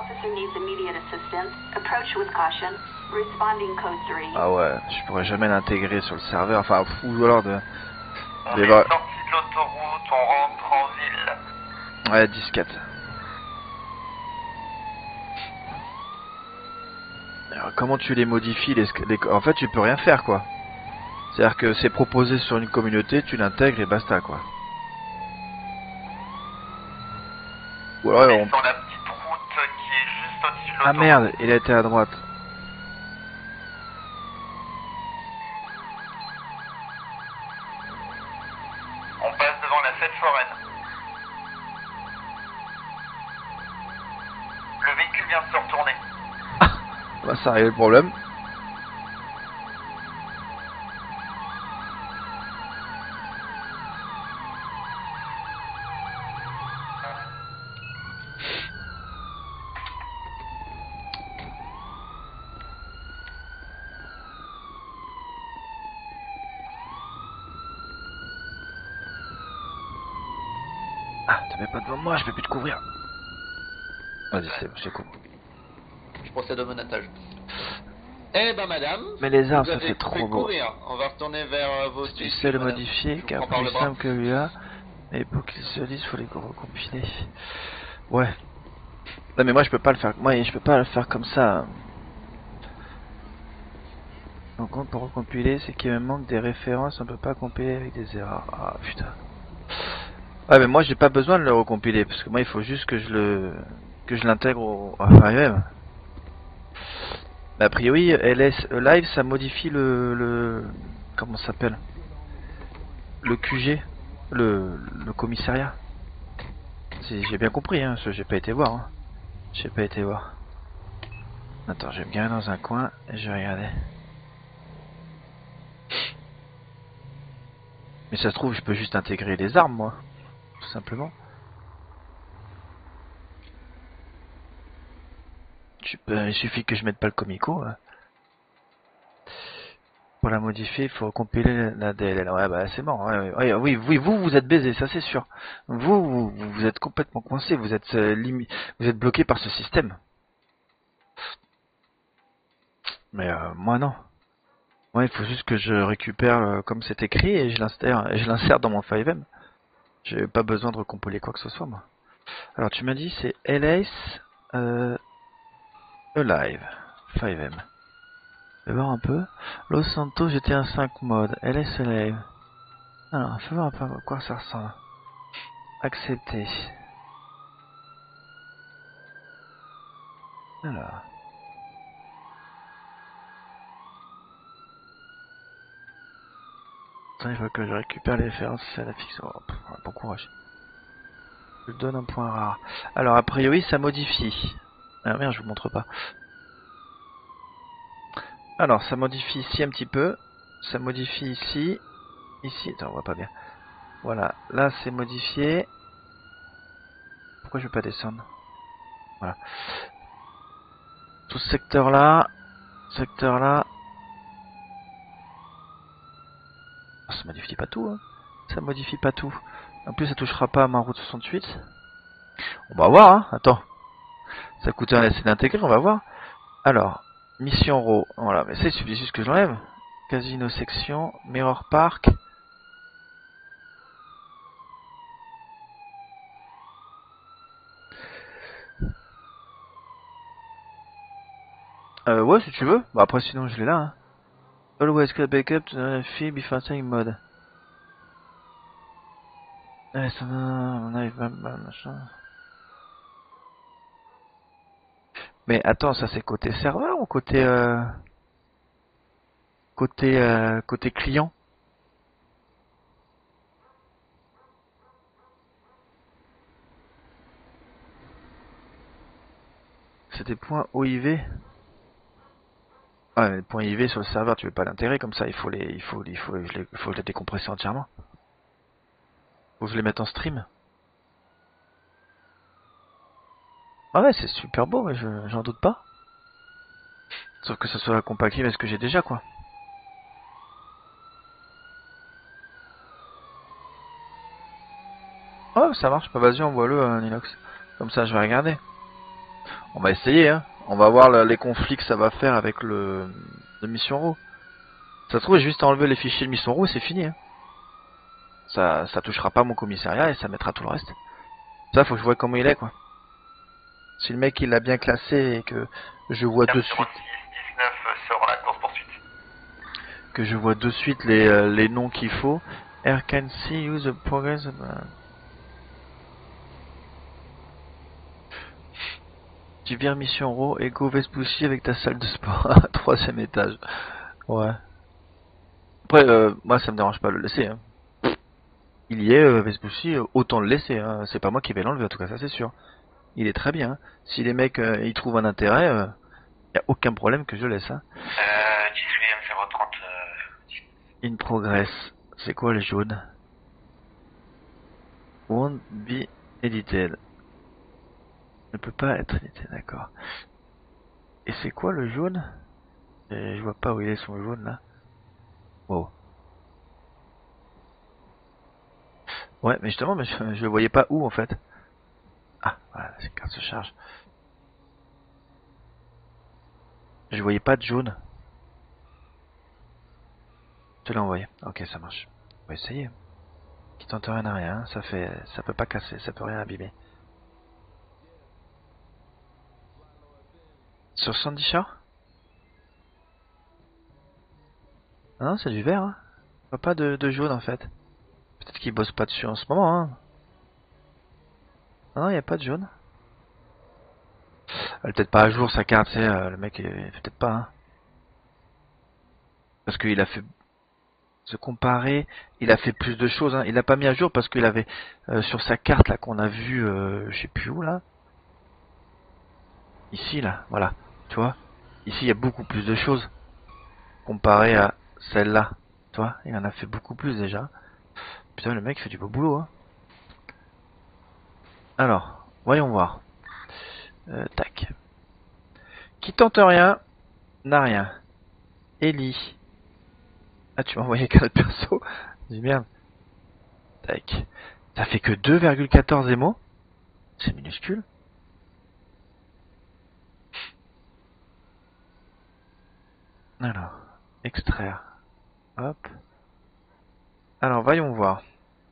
[SPEAKER 5] Ah ouais, je pourrais jamais l'intégrer sur le serveur, enfin, ou alors de...
[SPEAKER 6] On est sorti de l'autoroute, on rentre en ville.
[SPEAKER 5] Ouais, 10-4. Alors, comment tu les modifies En fait, tu peux rien faire, quoi. C'est-à-dire que c'est proposé sur une communauté, tu l'intègres et basta, quoi. Ou alors,
[SPEAKER 6] on est sur la petite route qui est juste au-dessus de l'autoroute.
[SPEAKER 5] Ah merde, il a été à droite.
[SPEAKER 6] On passe devant la fête foraine. Le véhicule vient de se retourner.
[SPEAKER 5] Bah, ça arrive le problème. Ah, te mets pas devant moi, je vais plus te couvrir. Vas-y, c'est cool.
[SPEAKER 8] Je procède au menottage. Eh ben madame,
[SPEAKER 5] mais les armes,
[SPEAKER 8] vous
[SPEAKER 5] ça fait trop beau.
[SPEAKER 8] Courir. On va retourner vers vos...
[SPEAKER 5] Si tu sais le modifier, car plus simple que lui-là, mais pour qu'il se lise, faut les recompiler. Ouais. Non mais moi je peux pas le faire. Moi je peux pas le faire comme ça. Donc pour recompiler, c'est qu'il me manque des références, on peut pas compiler avec des erreurs. Ah putain. Ouais mais moi j'ai pas besoin de le recompiler parce que moi il faut juste que je l'intègre au FiveM. Mais a priori LS Live ça modifie le comment ça s'appelle, le QG, le commissariat. J'ai bien compris hein, j'ai pas été voir hein. J'ai pas été voir. Attends, je vais me garer dans un coin et je vais regarder. Mais ça se trouve, je peux juste intégrer les armes, moi. Tout simplement. Il suffit que je mette pas le comico. Pour la modifier, il faut compiler la DLL. Ouais, bah c'est mort. Ouais, oui, vous êtes baisé, ça c'est sûr. Vous êtes complètement coincé. Vous êtes vous êtes bloqué par ce système. Mais moi non. Moi, il faut juste que je récupère comme c'est écrit et je l'insère dans mon 5M. J'ai pas besoin de recompiler quoi que ce soit, moi. Alors, tu m'as dit c'est LS Alive 5M. Je vais voir un peu. Los Santos GTA 5 mode. LS Alive. Alors, fais voir un peu à quoi ça ressemble. Accepter. Alors. Attends, il faut que je récupère les références à la fixe. Oh, bon courage. Je donne un point rare. Alors, a priori, ça modifie. Ah merde, je vous montre pas. Alors, ça modifie ici un petit peu. Ça modifie ici. Ici, attends, on voit pas bien. Voilà, là c'est modifié. Pourquoi je vais pas descendre? Voilà. Tout ce secteur-là. Secteur-là. Oh, ça modifie pas tout, hein. Ça modifie pas tout. En plus, ça touchera pas à ma route 68. On va voir, hein. Attends. Ça coûte un essai d'intégrer, on va voir. Alors, mission RAW. Voilà, mais ça, il suffit juste que je l'enlève. Casino section, Mirror Park. Ouais, si tu veux. Bah, après, sinon, je l'ai là, hein. Always get backup to the fee before setting mode. Ouais, ça va, on arrive machin. Mais attends, ça c'est côté serveur ou côté côté client? C'est des points OIV. Ah, les points IV sur le serveur, tu veux pas l'intégrer comme ça, il faut que je les décompresser entièrement. Faut que je les mette en stream. Ah ouais, c'est super beau, mais j'en doute pas. Sauf que ça soit compatible avec ce que j'ai déjà, quoi. Oh, ça marche, bah vas-y, envoie-le, Ninox. Comme ça, je vais regarder. On va essayer, hein. On va voir les conflits que ça va faire avec le Mission RAW. Ça se trouve, juste enlever les fichiers de Mission RAW, c'est fini, hein. Ça touchera pas mon commissariat et ça mettra tout le reste. Ça, faut que je vois comment il est, quoi. Si le mec il l'a bien classé et que je vois de suite.
[SPEAKER 6] 19 sur la course poursuite.
[SPEAKER 5] Que je vois de suite les noms qu'il faut. Air can see use the progress. Tu viens Mission RAW et go Vespucci avec ta salle de sport à 3ème étage. Ouais. Après, moi ça me dérange pas de le laisser, hein. Il y est, Vespucci, autant le laisser, hein. C'est pas moi qui vais l'enlever, en tout cas, ça c'est sûr. Il est très bien, hein. Si les mecs y trouvent un intérêt, y a aucun problème que je laisse, hein.
[SPEAKER 6] 18 030.
[SPEAKER 5] In progress. C'est quoi les jaunes? Won't be edited. Ne peut pas être édité, d'accord. Et c'est quoi le jaune? Je vois pas où il est son jaune là. Wow. Ouais, mais justement, mais je le voyais pas où en fait. Ah, voilà, cette carte se charge. Je voyais pas de jaune. Je te l'ai envoyé. Ok, ça marche. On va essayer. Qui tente rien à rien, ça peut pas casser, ça peut rien abîmer. Sur Sandy Shore? Ah non, c'est du vert, hein. Je vois pas de jaune en fait. Peut-être qu'il bosse pas dessus en ce moment, hein. Ah non, y a pas de jaune. Elle est peut-être pas à jour sa carte, c'est le mec est peut-être pas, hein. Parce qu'il a fait se comparer, il a fait plus de choses, hein. Il l'a pas mis à jour parce qu'il avait sur sa carte là qu'on a vu, je sais plus où là. Ici là, voilà, tu vois. Ici il y a beaucoup plus de choses comparé à celle-là, tu vois. Il en a fait beaucoup plus déjà. Putain, le mec fait du beau boulot, hein. Alors, voyons voir. Tac. Qui tente rien, n'a rien. Ellie. Ah, tu m'as envoyé qu'un autre perso. Dis merde. Tac. Ça fait que 2,14 émo. C'est minuscule. Alors, extraire. Hop. Alors, voyons voir.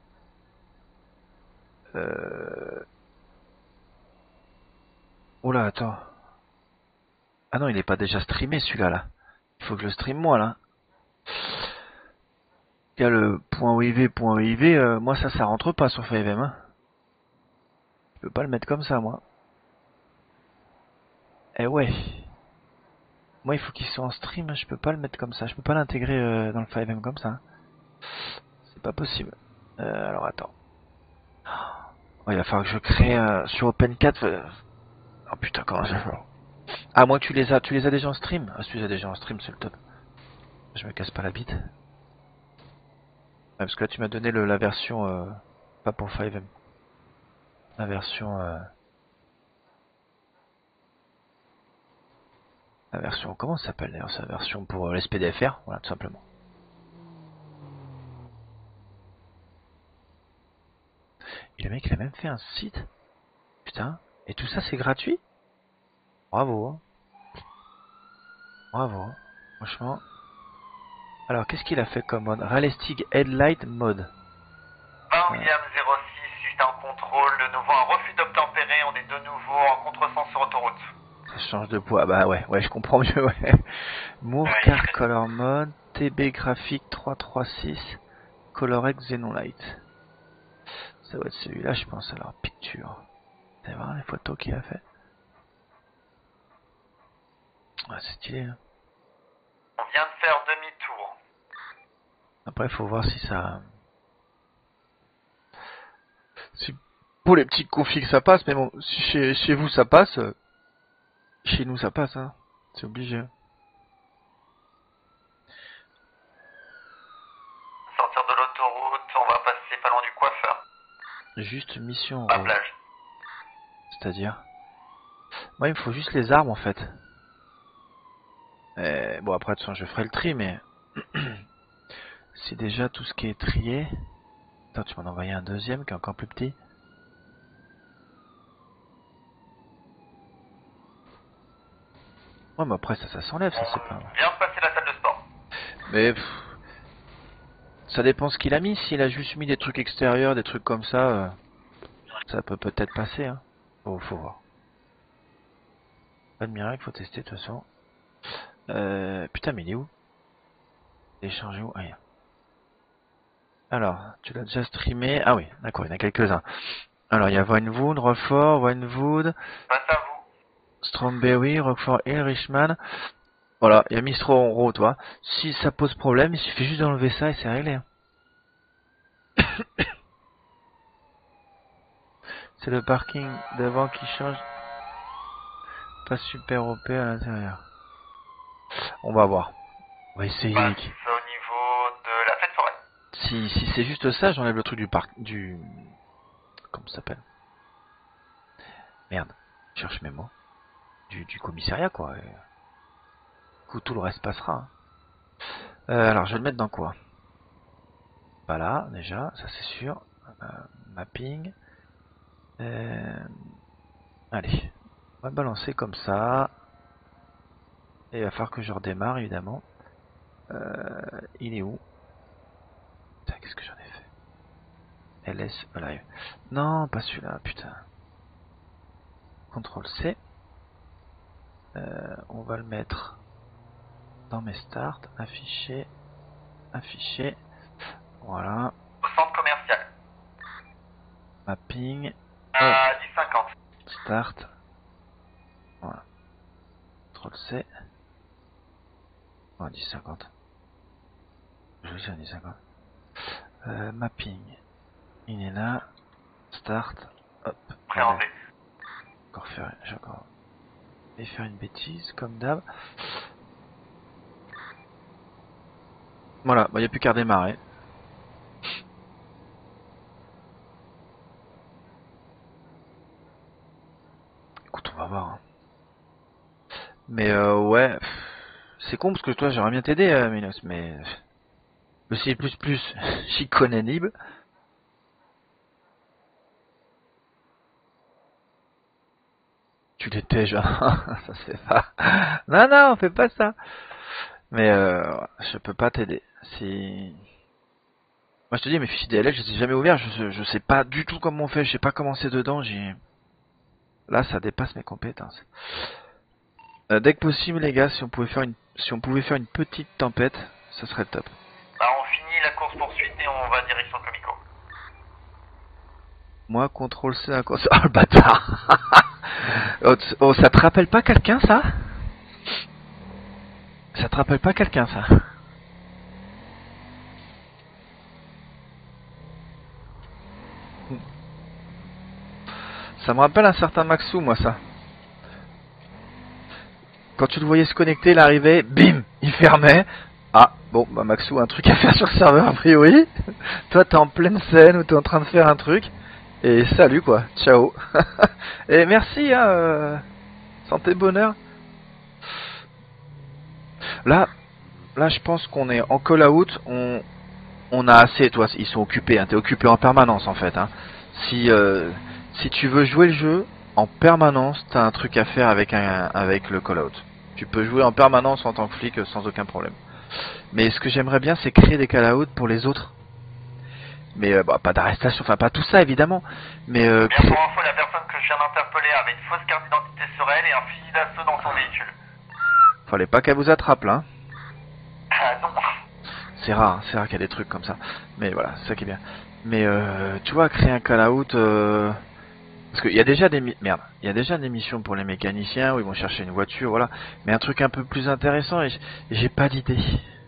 [SPEAKER 5] Oula, attends. Ah non, il est pas déjà streamé celui-là, là. Il faut que je le stream moi, là. Il y a le .iv, moi ça rentre pas sur FiveM, hein. Je peux pas le mettre comme ça, moi. Eh ouais. Moi, il faut qu'il soit en stream, je peux pas le mettre comme ça. Je peux pas l'intégrer dans le FiveM comme ça. C'est pas possible. Alors, attends. Oh, il va falloir que je crée sur Open4. Oh putain, comment je vais faire? Ah, moi, tu les as déjà en stream? Ah, si tu les as déjà en stream, c'est le top. Je me casse pas la bite. Ouais, parce que là, tu m'as donné la version... pas pour FiveM. La version... La version... Comment ça s'appelle d'ailleurs? C'est la version pour l'SPDFR. Voilà, tout simplement. Et le mec, il a même fait un site. Putain. Et tout ça, c'est gratuit? Bravo. Hein. Bravo. Hein. Franchement. Alors, qu'est-ce qu'il a fait comme mode? Realistic Headlight Mode.
[SPEAKER 6] 20 William 06, juste en contrôle, de nouveau un refus d'obtempérer, on est de nouveau en contresens sur autoroute.
[SPEAKER 5] Ça change de poids, bah ouais, je comprends mieux, ouais. Moore Car Color Mode, TB Graphique 336, Colorex Xenolight. Ça va être celui-là, je pense, alors, picture. Vous allez voir les photos qu'il a fait. Ouais, c'est stylé, hein.
[SPEAKER 6] On vient de faire demi-tour.
[SPEAKER 5] Après, il faut voir si ça... Si pour les petites configs ça passe, mais bon, si chez vous ça passe, chez nous ça passe, hein. C'est obligé.
[SPEAKER 6] Sortir de l'autoroute, on va passer pas loin du coiffeur.
[SPEAKER 5] Juste mission
[SPEAKER 6] À
[SPEAKER 5] rose.
[SPEAKER 6] plage.
[SPEAKER 5] C'est-à-dire? Moi, il me faut juste les armes en fait. Bon, après, de toute façon, je ferai le tri, mais... c'est déjà tout ce qui est trié. Attends, tu m'en as envoyé un deuxième qui est encore plus petit. Ouais, mais après, ça s'enlève, ça, c'est pas...
[SPEAKER 6] Viens de passer la salle de sport.
[SPEAKER 5] Mais... ça dépend ce qu'il a mis. S'il a juste mis des trucs extérieurs, des trucs comme ça, ça peut peut-être passer, hein. Faut voir. Pas de miracle, faut tester, de toute façon. Putain, mais il est où? Échanger où? Ah, rien. Alors, tu l'as déjà streamé. Ah oui, d'accord, il y en a quelques-uns. Alors, il y a Vinewood, Rockford, Vinewood,
[SPEAKER 6] Passe à vous.
[SPEAKER 5] Strawberry, Rockford Hill, Richman. Voilà, il y a Mistro en gros, toi. Si ça pose problème, il suffit juste d'enlever ça et c'est réglé. C'est le parking devant qui change. Pas super OP à l'intérieur. On va voir. On va essayer.
[SPEAKER 6] Passe au niveau de la fête forêt.
[SPEAKER 5] Si c'est juste ça, j'enlève le truc du parc... Comment ça s'appelle? Merde, je cherche mes mots. Du commissariat, quoi. Et... du coup, tout le reste passera. Hein. Alors, je vais le mettre dans quoi? Pas là, déjà, ça c'est sûr. Mapping. Allez, on va balancer comme ça. Et il va falloir que je redémarre, évidemment. Il est où? Qu'est-ce que j'en ai fait? LS Alive. Non, pas celui-là, putain. CTRL C. On va le mettre dans mes starts. Afficher. Afficher. Voilà.
[SPEAKER 6] Au centre commercial.
[SPEAKER 5] Mapping.
[SPEAKER 6] À 10,50.
[SPEAKER 5] Start. Voilà. CTRL C. Oh, 10,50. Je vais dire 10,50. Mapping. Il est là. Start. Hop.
[SPEAKER 6] Préhendé.
[SPEAKER 5] Encore faire. J'ai encore. Et faire une bêtise comme d'hab. Voilà. Il n'y a plus qu'à redémarrer. écoute, on va voir. Hein. Mais ouais, c'est con parce que toi j'aimerais bien t'aider, Minos, mais le C++, j'y connais Nib. Tu l'étais, genre, ça se fait pas. Non, non, on fait pas ça. Mais je peux pas t'aider. Si... Moi je te dis, mes fichiers DLL, je les ai jamais ouverts, je sais pas du tout comment on fait, je sais pas comment c'est dedans, Là, ça dépasse mes compétences. Dès que possible, les gars, si on pouvait faire une petite tempête, ça serait le top.
[SPEAKER 6] Bah, on finit la course poursuite et on va direction Comico.
[SPEAKER 5] Moi, contrôle C, oh le bâtard. Oh, ça te rappelle pas quelqu'un, ça? Ça te rappelle pas quelqu'un, ça? Ça me rappelle un certain Maxou, moi, ça. Quand tu le voyais se connecter, il arrivait, bim, il fermait. Ah, bon, bah Maxou, un truc à faire sur le serveur, a priori. Toi, t'es en pleine scène ou t'es en train de faire un truc. Et salut, quoi. Ciao. Et merci, hein. Santé, bonheur. Là, je pense qu'on est en call-out. On a assez, toi, ils sont occupés. Hein, t'es occupé en permanence, en fait. Hein. Si tu veux jouer le jeu, en permanence, t'as un truc à faire avec le call-out. Tu peux jouer en permanence en tant que flic sans aucun problème. Mais ce que j'aimerais bien, c'est créer des call-out pour les autres. Mais bah, pas d'arrestation, enfin pas tout ça évidemment. Mais
[SPEAKER 6] bien pour info, la personne que je viens d'interpeller avait une fausse carte d'identité sur elle et un fusil d'assaut dans son véhicule.
[SPEAKER 5] Fallait pas qu'elle vous attrape là.
[SPEAKER 6] Ah non.
[SPEAKER 5] C'est rare qu'il y a des trucs comme ça. Mais voilà, c'est ça qui est bien. Mais tu vois, créer un call-out... Parce qu'il y a déjà des il y a déjà des missions pour les mécaniciens où ils vont chercher une voiture, voilà. Mais un truc un peu plus intéressant et j'ai pas d'idée.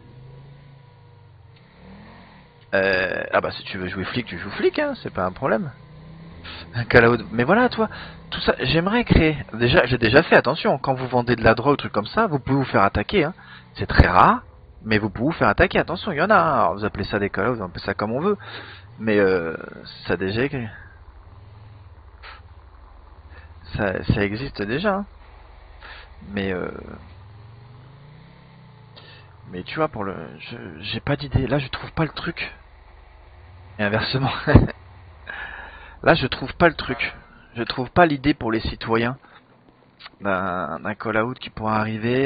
[SPEAKER 5] Ah bah si tu veux jouer flic, tu joues flic, hein, c'est pas un problème. Un call-out. Mais voilà, toi, tout ça, j'aimerais créer. Déjà, j'ai déjà fait, attention, quand vous vendez de la drogue, trucs comme ça, vous pouvez vous faire attaquer, hein. C'est très rare, mais vous pouvez vous faire attaquer, attention, il y en a, hein. Alors, vous appelez ça des call-out, vous appelez ça comme on veut. Mais ça déjà... Ça existe déjà, hein. Mais tu vois, j'ai pas d'idée. Là, je trouve pas le truc. Et inversement. Là, je trouve pas le truc. Je trouve pas l'idée pour les citoyens d'un call-out qui pourra arriver.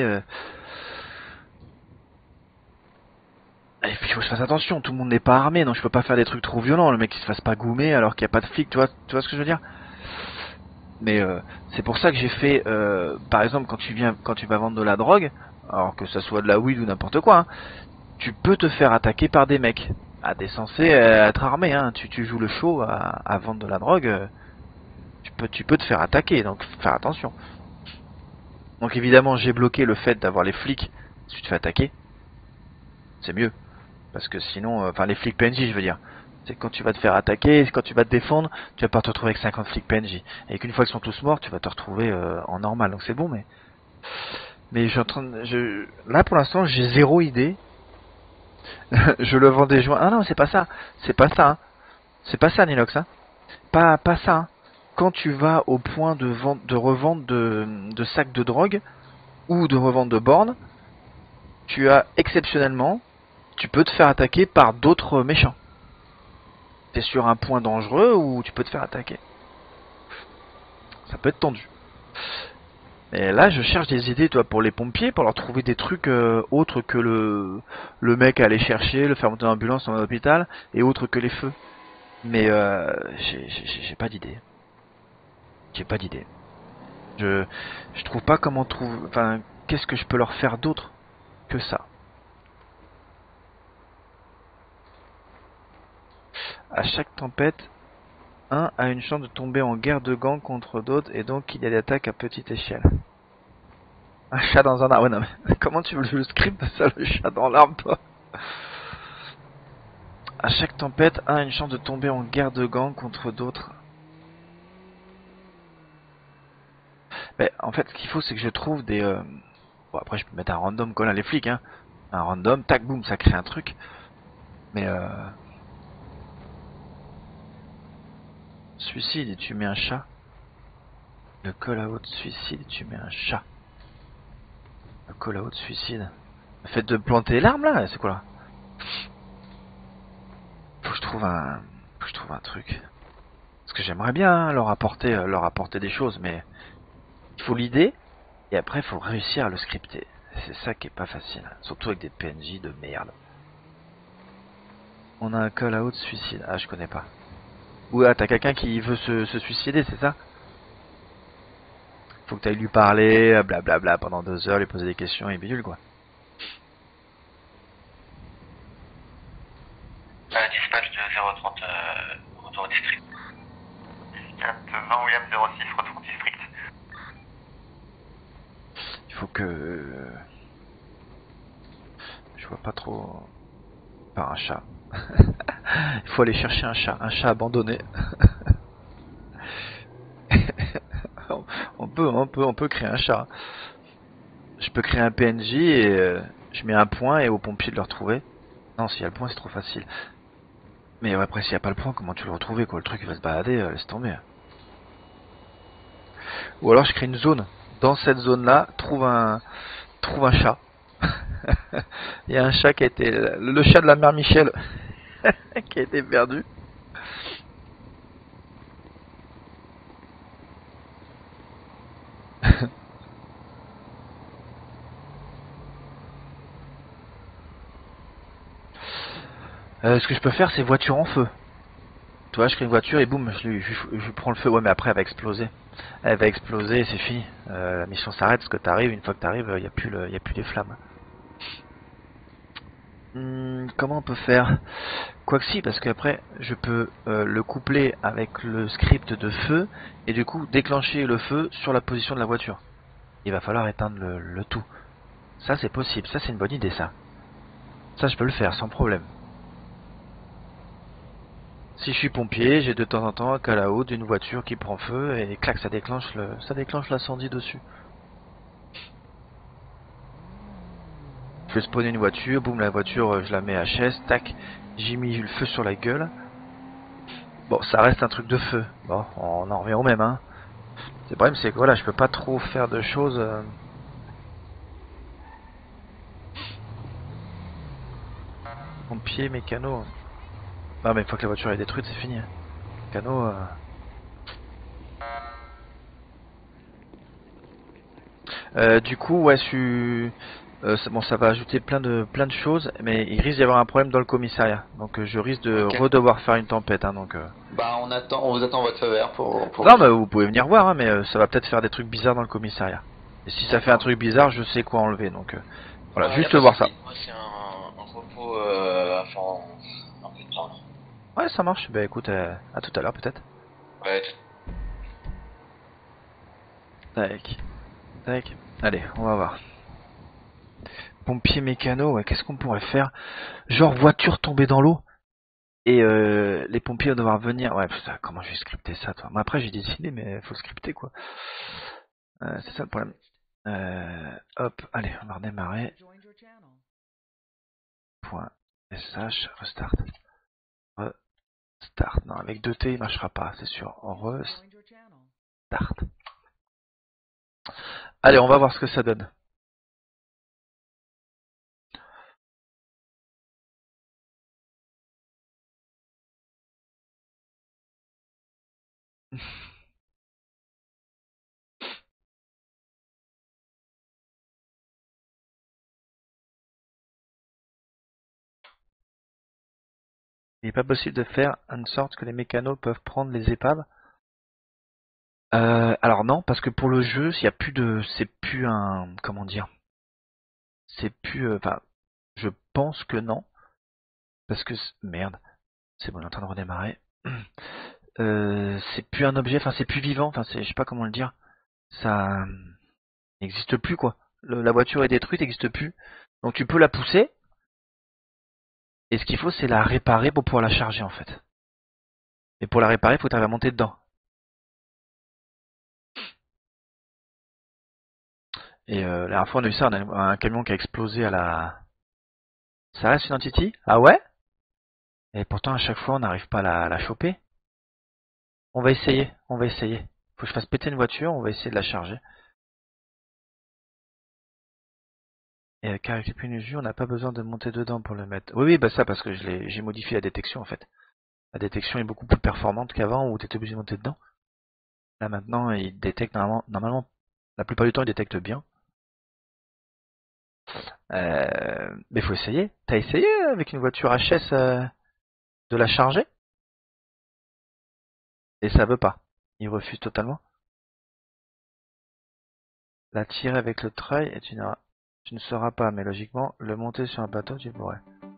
[SPEAKER 5] Et puis, il faut que je fasse attention. Tout le monde n'est pas armé, donc je peux pas faire des trucs trop violents. Le mec, il se fasse pas goumer alors qu'il n'y a pas de flic. Tu vois ce que je veux dire? Mais c'est pour ça que j'ai fait, par exemple, quand tu vas vendre de la drogue, alors que ça soit de la weed ou n'importe quoi, hein, tu peux te faire attaquer par des mecs. Ah, t'es censé être armé, hein. Tu joues le show à vendre de la drogue, tu peux te faire attaquer, donc faire attention. Donc évidemment, j'ai bloqué le fait d'avoir les flics si tu te fais attaquer. C'est mieux, parce que sinon, enfin les flics PNJ, je veux dire. C'est quand tu vas te faire attaquer, quand tu vas te défendre, tu vas pas te retrouver avec 50 flics PNJ. Et qu'une fois qu'ils sont tous morts, tu vas te retrouver en normal. Donc c'est bon, mais je suis en train de... Là pour l'instant, j'ai zéro idée. Je le vends des joints. Ah non, c'est pas ça. C'est pas ça. Hein. C'est pas ça, Nilox. Hein. Pas ça. Hein. Quand tu vas au point de revente de sacs de drogue ou de revente de bornes, tu as exceptionnellement, tu peux te faire attaquer par d'autres méchants. T'es sur un point dangereux où tu peux te faire attaquer. Ça peut être tendu. Et là, je cherche des idées, toi, pour les pompiers, pour leur trouver des trucs autres que le mec à aller chercher, le faire monter en ambulance dans l'hôpital, et autres que les feux. Mais j'ai pas d'idée. J'ai pas d'idée. Je trouve pas comment trouver... Enfin, qu'est-ce que je peux leur faire d'autre que ça? À chaque tempête, un a une chance de tomber en guerre de gang contre d'autres et donc il y a des attaques à petite échelle. Un chat dans un arbre. Ouais, non, mais comment tu veux le script de ça, le chat dans l'arbre, toi? À chaque tempête, un a une chance de tomber en guerre de gang contre d'autres. Mais en fait, ce qu'il faut, c'est que je trouve des... Bon, après, je peux mettre un random comme là, les flics, hein. Un random, tac, boum, ça crée un truc. Mais suicide et tu mets un chat. Le call out suicide, tu mets un chat. Le call out suicide. Le fait de planter l'arme là, c'est quoi là? Faut que je trouve un truc. Parce que j'aimerais bien hein, leur apporter des choses, mais il faut l'idée et après il faut réussir à le scripter. C'est ça qui est pas facile, surtout avec des PNJ de merde. On a un call out suicide. Ah, je connais pas. Ou ah, t'as quelqu'un qui veut se suicider, c'est ça? Faut que t'ailles lui parler, blablabla, pendant 2 heures, lui poser des questions et bidule quoi.
[SPEAKER 6] Dispatch de 030, retour au district. 420 William 06, retour au district.
[SPEAKER 5] Il faut que... Je vois pas trop... Par un chat. Il faut aller chercher un chat abandonné. on peut créer un chat. Je peux créer un PNJ et je mets un point et au pompier de le retrouver. Non, s'il y a le point, c'est trop facile. Mais ouais, après, s'il n'y a pas le point, comment tu le retrouves quoi? Le truc il va se balader, laisse tomber. Ou alors je crée une zone. Dans cette zone-là, trouve un chat. Il y a un chat qui a été... Le chat de la mère Michel qui a été perdu. Ce que je peux faire, c'est voiture en feu. Tu vois, je crée une voiture et boum, je prends le feu. Ouais, mais après, elle va exploser. Elle va exploser et c'est fini. La mission s'arrête parce que t'arrives. Une fois que t'arrives, il n'y a plus les flammes. Comment on peut faire? Quoique si, parce qu'après, je peux le coupler avec le script de feu et du coup déclencher le feu sur la position de la voiture. Il va falloir éteindre le tout. Ça, c'est possible. Ça, c'est une bonne idée, ça. Ça, je peux le faire sans problème. Si je suis pompier, j'ai de temps en temps un call out d'une voiture qui prend feu et clac, ça déclenche l'incendie dessus. Je fais spawner une voiture, boum, la voiture, je la mets à HS, tac, j'ai mis le feu sur la gueule. Bon, ça reste un truc de feu. Bon, on en revient au même, hein. Le problème, c'est que voilà, je peux pas trop faire de choses. Pompier, mécano. Non, mais une fois que la voiture est détruite, c'est fini. Mécano. Du coup, ouais, bon, ça va ajouter plein de choses, mais il risque d'y avoir un problème dans le commissariat. Donc je risque de redevoir faire une tempête, hein, donc.
[SPEAKER 8] Bah on vous attend votre feu vert pour...
[SPEAKER 5] Non, bah vous pouvez venir voir, hein, mais ça va peut-être faire des trucs bizarres dans le commissariat. Et si ça fait un truc bizarre, je sais quoi enlever, donc voilà, juste voir ça.
[SPEAKER 7] Moi c'est un repos à faire en peu de temps.
[SPEAKER 5] Ouais, ça marche. Bah écoute, à tout à l'heure peut-être.
[SPEAKER 7] Ouais.
[SPEAKER 5] Tac, tac. Allez, on va voir. Pompier mécano, ouais, qu'est-ce qu'on pourrait faire? Genre voiture tombée dans l'eau et les pompiers vont devoir venir. Ouais, putain, comment je vais scripter ça, toi? Moi, après, j'ai décidé, mais faut le scripter, quoi. C'est ça le problème. Hop, allez, on va redémarrer. Point SH, restart. Restart. Non, avec 2 T, il marchera pas, c'est sûr. Restart. Allez, on va voir ce que ça donne. Il n'est pas possible de faire en sorte que les mécanos peuvent prendre les épaves. Alors non, parce que pour le jeu, s'il y a plus de, c'est plus un, comment dire, c'est plus, enfin, je pense que non, parce que merde, c'est bon, on est en train de redémarrer. C'est plus un objet, enfin c'est plus vivant, enfin je sais pas comment le dire, ça n'existe plus quoi. La voiture est détruite, n'existe plus, donc tu peux la pousser. Et ce qu'il faut, c'est la réparer pour pouvoir la charger en fait. Et pour la réparer, il faut que tu arrives à monter dedans. Et la dernière fois, on a eu ça, on a un camion qui a explosé à la... Ça reste une entity? Ah ouais? Et pourtant, à chaque fois, on n'arrive pas à la choper. On va essayer, on va essayer. que je fasse péter une voiture, on va essayer de la charger. Et car avec les pneus usés, on n'a pas besoin de monter dedans pour le mettre. Oui, oui, bah ça parce que j'ai modifié la détection en fait. La détection est beaucoup plus performante qu'avant où tu étais obligé de monter dedans. Là maintenant, il détecte normalement, la plupart du temps, il détecte bien. Mais faut essayer. T'as essayé avec une voiture HS de la charger? Et ça veut pas. Il refuse totalement. La tirer avec le treuil et tu ne sauras pas, mais logiquement, le monter sur un bateau, tu pourrais.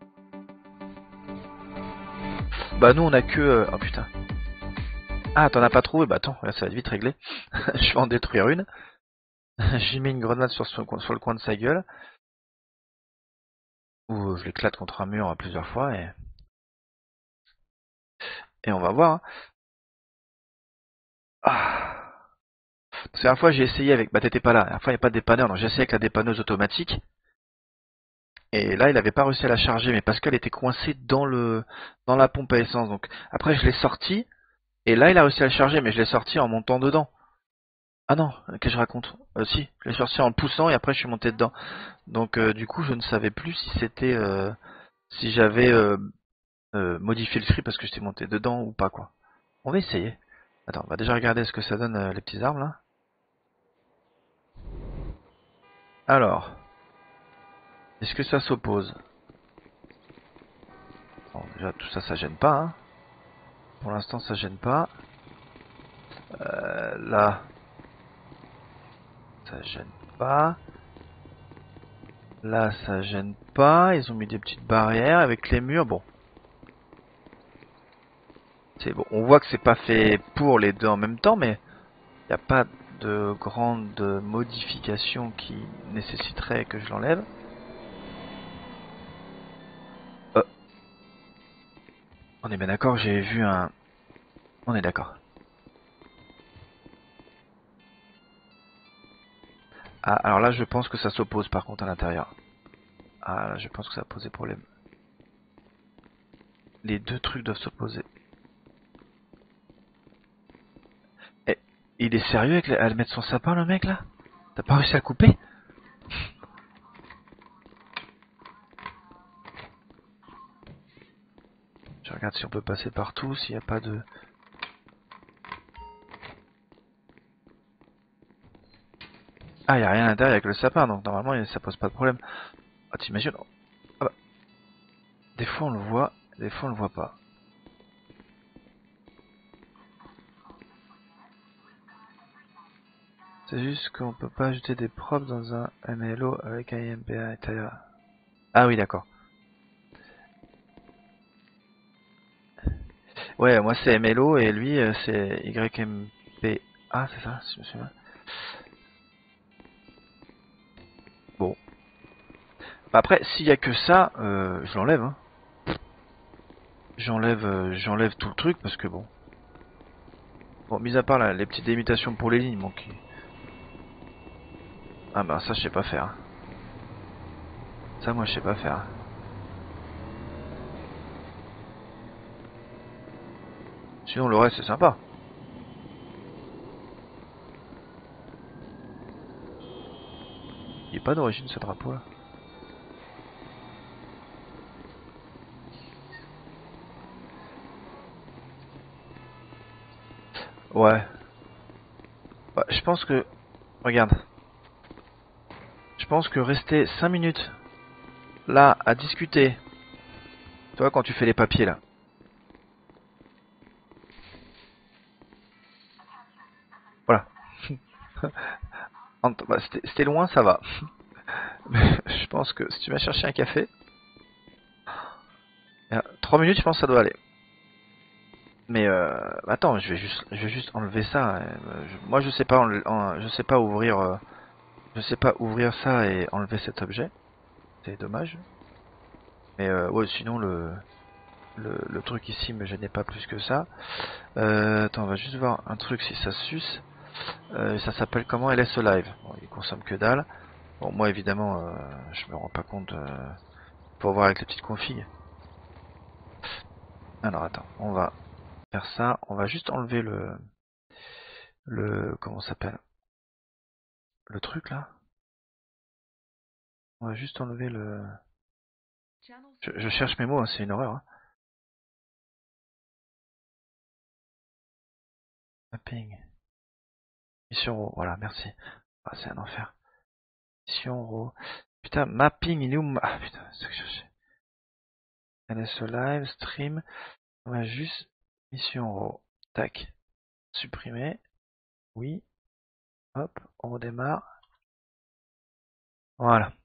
[SPEAKER 5] Bah nous on a que... oh putain. Ah, t'en as pas trouvé? Bah attends, là, ça va être vite réglé. Je vais en détruire une. J'ai mis une grenade sur le coin de sa gueule. Ou je l'éclate contre un mur plusieurs fois et on va voir. Hein. Ah. Parce que la dernière fois j'ai essayé avec... Bah t'étais pas là, la dernière fois il n'y a pas de dépanneur, donc j'ai essayé avec la dépanneuse automatique. Et là il avait pas réussi à la charger, mais parce qu'elle était coincée dans la pompe à essence. Donc après je l'ai sortie, et là il a réussi à la charger, mais je l'ai sortie en montant dedans. Ah non, que je raconte. Si, je l'ai sorti en le poussant et après je suis monté dedans. Donc du coup je ne savais plus si c'était... si j'avais modifié le cri parce que j'étais monté dedans ou pas quoi. On va essayer. Attends, on va déjà regarder ce que ça donne les petits arbres là. Alors, est-ce que ça s'oppose? Bon, déjà tout ça, ça gêne pas. Hein. Pour l'instant, ça gêne pas. Là, ça gêne pas. Là, ça gêne pas. Ils ont mis des petites barrières avec les murs. Bon, c'est bon. On voit que c'est pas fait pour les deux en même temps, mais il n'y a pas de grande modification qui nécessiterait que je l'enlève. On est bien d'accord, j'ai vu un... On est d'accord. Ah, alors là, je pense que ça s'oppose par contre à l'intérieur. Ah, là, je pense que ça va poser problème. Les deux trucs doivent s'opposer. Eh, il est sérieux à mettre son sapin, le mec, là? T'as pas réussi à couper? Je regarde si on peut passer partout, s'il n'y a pas de... Ah, il n'y a rien à l'intérieur avec le sapin, donc normalement ça pose pas de problème. Ah, t'imagines? Ah bah. Des fois on le voit, des fois on le voit pas. C'est juste qu'on peut pas ajouter des props dans un MLO avec un IMPA à l'intérieur. Ah oui, d'accord. Ouais, moi c'est MLO et lui c'est YMPA, c'est ça, si je me souviens. Bon. Bah après, s'il y a que ça, je l'enlève. Hein. J'enlève tout le truc parce que bon. Bon, mis à part là, les petites limitations pour les lignes, bon, qui... Ah bah ça je sais pas faire. Hein. Ça moi je sais pas faire. Sinon le reste c'est sympa. Il est pas d'origine ce drapeau là. Ouais. Bah, je pense que... Regarde. Je pense que rester 5 minutes là à discuter. Tu vois quand tu fais les papiers là. Voilà. Bah, c'était loin, ça va. Mais je pense que si tu vas chercher un café, 3 minutes, je pense que ça doit aller. Mais attends, je vais juste enlever ça. Moi, je sais pas, je sais pas ouvrir, je sais pas ouvrir ça et enlever cet objet. C'est dommage. Mais ouais, sinon le truc ici me gênait pas plus que ça. Attends, on va juste voir un truc si ça suce. Ça s'appelle comment? LS Live. Bon, il consomme que dalle. Bon, moi évidemment, je me rends pas compte pour voir avec les petites configs. Alors attends, on va faire ça. On va juste enlever comment ça s'appelle? Le truc là? On va juste enlever le... Je cherche mes mots, hein, c'est une horreur. Hein. Mapping. Mission RAW, voilà, merci. Ah, c'est un enfer. Mission RAW. Putain, mapping in Ah putain, c'est ce que je cherchais. LSO live, stream. On va juste mission RAW. Tac. Supprimer. Oui. Hop, on redémarre. Voilà.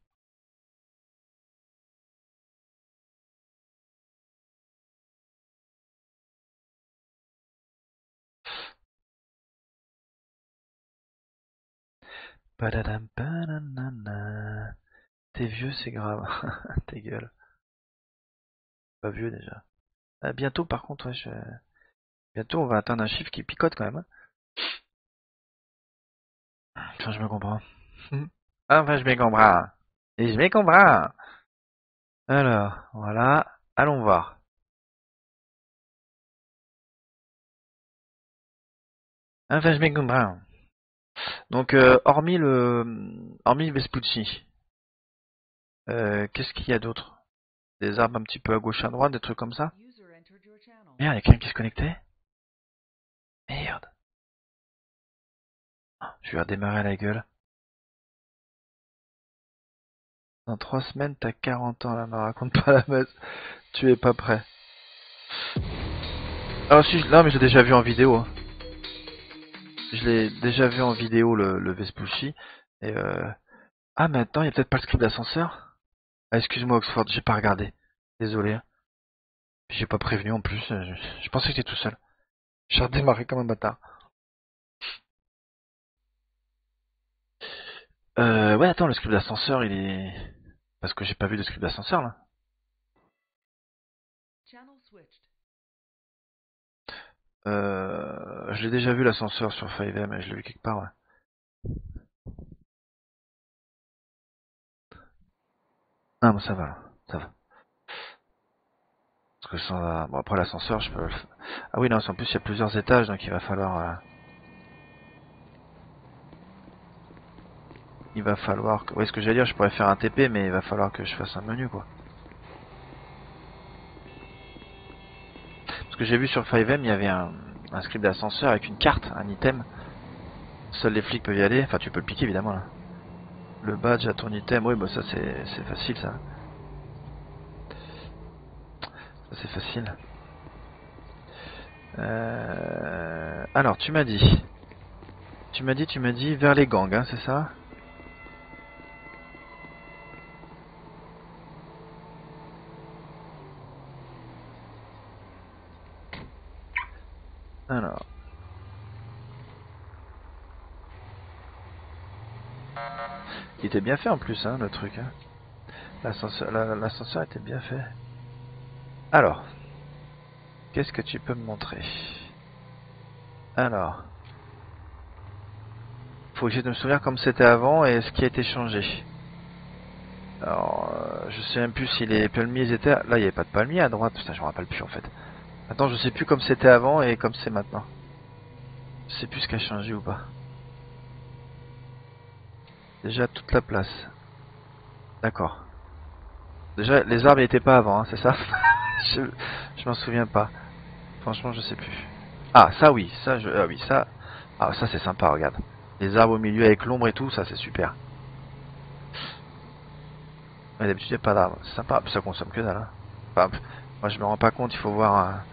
[SPEAKER 5] Padadam, pananana. T'es vieux, c'est grave. T'es gueule. Pas vieux déjà. Bientôt, par contre, ouais, bientôt on va atteindre un chiffre qui picote quand même. Hein. Enfin, je me comprends. Enfin, je me comprends. Et je me comprends. Alors, voilà. Allons voir. Enfin, je me comprends. Donc, hormis le Vespucci, qu'est-ce qu'il y a d'autre? Des arbres un petit peu à gauche à droite, des trucs comme ça? Merde, il y a quelqu'un qui se connectait? Merde. Je vais redémarrer la gueule. Dans 3 semaines, t'as 40 ans, là, me raconte pas la messe. Tu es pas prêt. Ah si, non mais je l'ai déjà vu en vidéo. Hein. Je l'ai déjà vu en vidéo, le Vespucci. Et Ah, maintenant, il y a peut-être pas le script d'ascenseur? Ah, excuse-moi, Oxford, j'ai pas regardé. Désolé. J'ai pas prévenu en plus, je pensais que j'étais tout seul. J'ai redémarré comme un bâtard. Ouais, attends, le script d'ascenseur, il est... Parce que j'ai pas vu de script d'ascenseur, là. Je l'ai déjà vu l'ascenseur sur 5M, je l'ai vu quelque part, ouais. Ah, bon, ça va, ça va. Parce que ça... Bon, après l'ascenseur, je peux... Ah oui, non, en plus, il y a plusieurs étages, donc il va falloir... Il va falloir... Que... Oui, ce que j'allais dire, je pourrais faire un TP, mais il va falloir que je fasse un menu, quoi. Parce que j'ai vu sur 5M, il y avait un script d'ascenseur avec une carte, un item. Seuls les flics peuvent y aller. Enfin, tu peux le piquer, évidemment, là. Le badge à ton item, oui, bah ça, c'est facile, ça. Ça, c'est facile. Alors, tu m'as dit... Tu m'as dit vers les gangs, hein, c'est ça? Alors... Il était bien fait en plus, hein, le truc. Hein. L'ascenseur était bien fait. Alors... Qu'est-ce que tu peux me montrer? Alors... Faut que j'essaie de me souvenir comme c'était avant et ce qui a été changé. Alors, je sais même plus si les palmiers étaient... Là, il n'y avait pas de palmiers à droite. Putain, je me rappelle plus en fait. Attends, je sais plus comme c'était avant et comme c'est maintenant. Je sais plus ce qui a changé ou pas. Déjà toute la place. D'accord. Déjà, les arbres n'étaient pas avant, hein, c'est ça? Je m'en souviens pas. Franchement, je sais plus. Ah, ça oui, ça, ah oui, ça... Ah, ça c'est sympa, regarde. Les arbres au milieu avec l'ombre et tout, ça c'est super. Mais d'habitude, il n'y a pas d'arbres. C'est sympa, ça consomme que dalle. Hein. Enfin, moi, je me rends pas compte, il faut voir...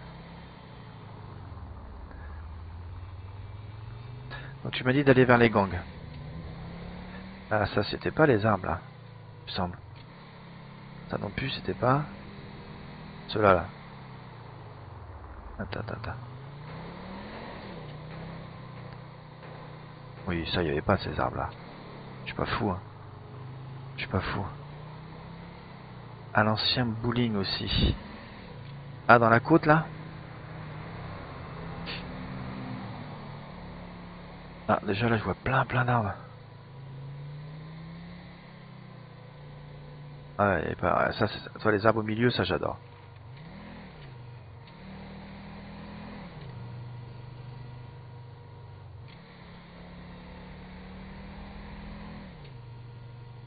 [SPEAKER 5] Donc, tu m'as dit d'aller vers les gangs. Ah, ça, c'était pas les arbres, là. Il me semble. Ça non plus, c'était pas... Ceux-là, là. Attends. Oui, ça, il n'y avait pas ces arbres-là. Je suis pas fou, hein. Je suis pas fou. À l'ancien bowling aussi. Ah, dans la côte, là? Ah, déjà, là, je vois plein d'arbres. Ah, ouais, pas... ça, toi, les arbres au milieu, ça, j'adore.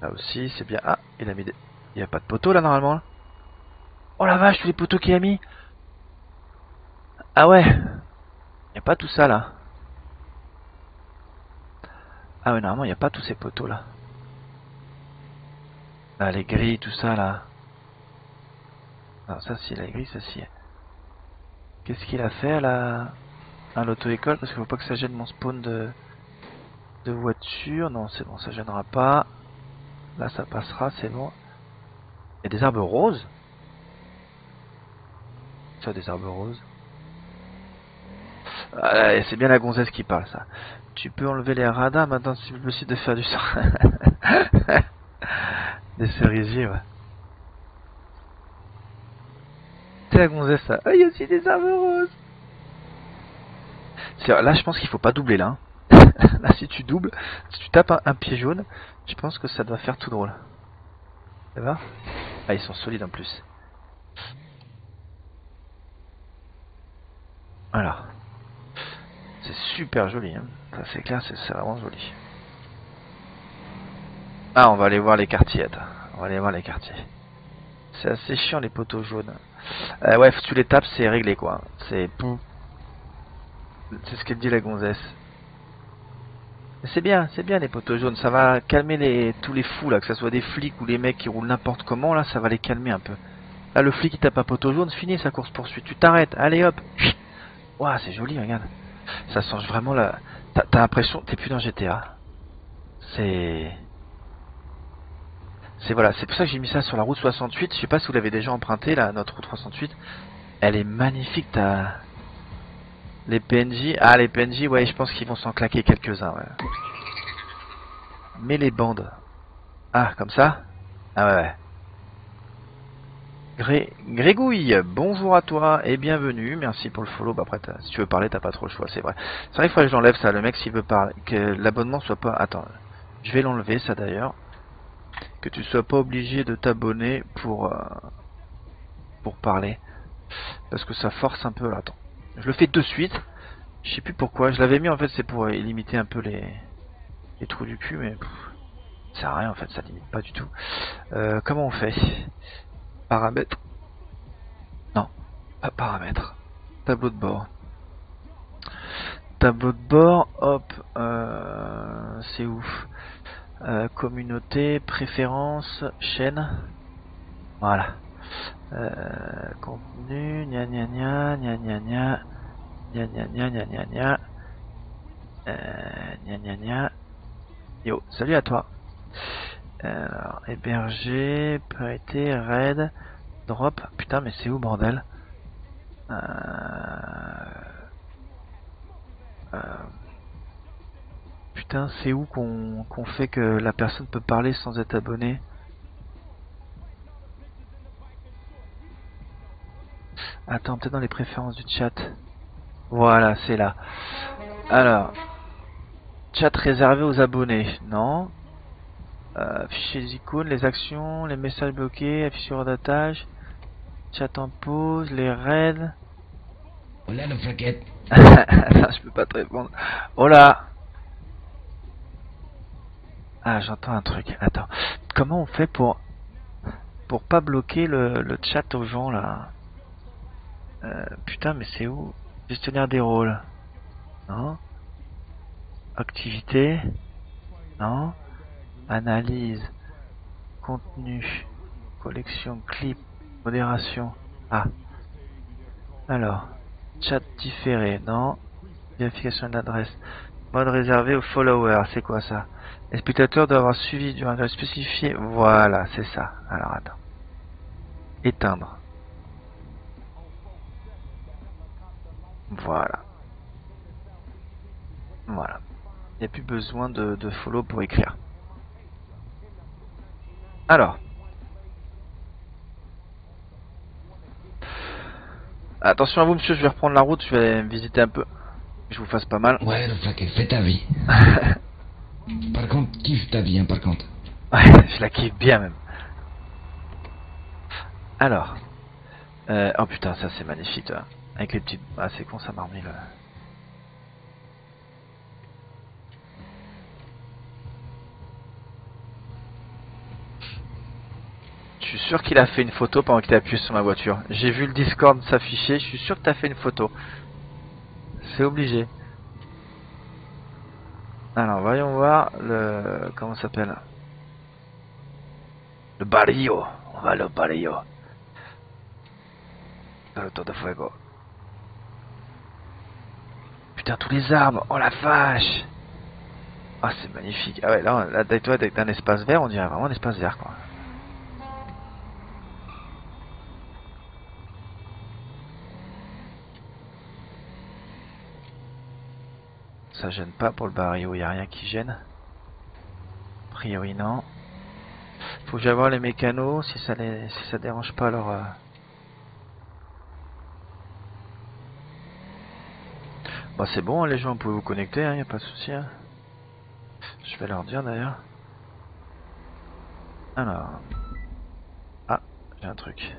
[SPEAKER 5] Là aussi, c'est bien. Ah, il a mis des... Il n'y a pas de poteau là normalement là. Oh la vache, tous les poteaux qu'il a mis. Ah ouais. Il n'y a pas tout ça là. Ah ouais, normalement il n'y a pas tous ces poteaux là. Là, les grilles, tout ça là. Non, ça si, la grille, ça si. Qu'est-ce qu'il a fait là à l'auto-école? Parce qu'il faut pas que ça gêne mon spawn de voiture. Non, c'est bon, ça gênera pas. Là, ça passera, c'est bon. Il y a des arbres roses. Ça, des arbres roses. Ah, c'est bien la gonzesse qui parle, ça. Tu peux enlever les radars maintenant, c'est possible de faire du sang. Des cerisiers, ouais. C'est la gonzesse, ça. Ah, il y a aussi des arbres roses. Là, je pense qu'il faut pas doubler, là. Là, si tu doubles, si tu tapes un pied jaune, je pense que ça doit faire tout drôle. Ça va? Ah, ils sont solides en plus. Voilà. C'est super joli, hein. Ça c'est clair, c'est vraiment joli. Ah, on va aller voir les quartiers, attends. On va aller voir les quartiers. C'est assez chiant les poteaux jaunes. Ouais, faut que tu les tapes, c'est réglé quoi. C'est ce qu'elle dit la gonzesse. C'est bien les poteaux jaunes. Ça va calmer tous les fous là, que ce soit des flics ou les mecs qui roulent n'importe comment là, ça va les calmer un peu. Là, le flic qui tape un poteau jaune, c'est fini sa course poursuite. Tu t'arrêtes, allez hop. Ouah, c'est joli, regarde. Ça change vraiment la... T'as l'impression que t'es plus dans GTA. C'est voilà, c'est pour ça que j'ai mis ça sur la route 68. Je sais pas si vous l'avez déjà emprunté, là, notre route 68. Elle est magnifique, t'as... Les PNJ... Ah, les PNJ, ouais, je pense qu'ils vont s'en claquer quelques-uns, ouais. Mais les bandes... Ah, comme ça? Ah ouais, ouais. Grégouille, bonjour à toi et bienvenue, merci pour le follow. Bah après, si tu veux parler, t'as pas trop le choix, c'est vrai. C'est vrai qu'il faudrait que j'enlève ça, le mec s'il veut parler, que l'abonnement soit pas... Attends, je vais l'enlever ça d'ailleurs. Que tu sois pas obligé de t'abonner pour parler. Parce que ça force un peu là, attends. Je le fais de suite, je sais plus pourquoi, je l'avais mis en fait c'est pour limiter un peu les trous du cul, mais... ça sert à rien en fait, ça limite pas du tout. Comment on fait? Paramètres. Non, pas paramètres. Tableau de bord. Tableau de bord, hop, c'est ouf. Communauté, préférences, chaîne. Voilà. Contenu, gna gna gna, gna gna gna, gna gna gna gna gna gna. Gna gna gna. Yo, salut à toi. Alors, héberger, prêter, raid, drop. Putain, mais c'est où bordel? Putain, c'est où qu'on fait que la personne peut parler sans être abonné? Attends, peut-être dans les préférences du chat. Voilà, c'est là. Alors, chat réservé aux abonnés. Non. Fichiers icônes, les actions, les messages bloqués, afficheur d'attache, chat en pause, les raids.
[SPEAKER 9] Hola, le fraquette.
[SPEAKER 5] Je peux pas te répondre. Hola. Ah, j'entends un truc. Attends. Comment on fait pour pas bloquer le chat aux gens là? Putain, mais c'est où? Gestionnaire des rôles. Non. Activité. Non. Analyse. Contenu. Collection. Clip. Modération. Ah. Alors. Chat différé. Non. Vérification de l'adresse. Mode réservé aux followers. C'est quoi ça? Les spectateurs doivent avoir suivi du règle spécifié. Voilà, c'est ça. Alors attends. Éteindre. Voilà. Voilà. Il n'y a plus besoin de follow pour écrire. Alors. Attention à vous monsieur, je vais reprendre la route, je vais me visiter un peu. Que je vous fasse pas mal.
[SPEAKER 9] Ouais, le flaquet, fais ta vie. Par contre, kiffe ta vie, hein, par contre.
[SPEAKER 5] Ouais, je la kiffe bien même. Alors. Oh putain, ça c'est magnifique, toi. Avec les petites... Ah, c'est con, ça m'a remis là. suis sûr qu'il a fait une photo pendant qu'il a appuyé sur ma voiture. J'ai vu le Discord s'afficher, je suis sûr que t'as fait une photo. C'est obligé. Alors, voyons voir le... Comment ça s'appelle? Le barrio. On va le barrio. Dans le tour de fuego. Putain, tous les arbres. Oh la vache. Ah, c'est magnifique. Ah ouais, là toi, avec un espace vert, on dirait vraiment un espace vert, quoi. Ça gêne pas pour le barrio, y a rien qui gêne. A priori, non. Faut que j'aille voir les mécanos, si ça dérange pas leur... Bah c'est bon, les gens, vous pouvez vous connecter, hein, y a pas de souci. Hein. Je vais leur dire d'ailleurs. Alors... Ah, j'ai un truc.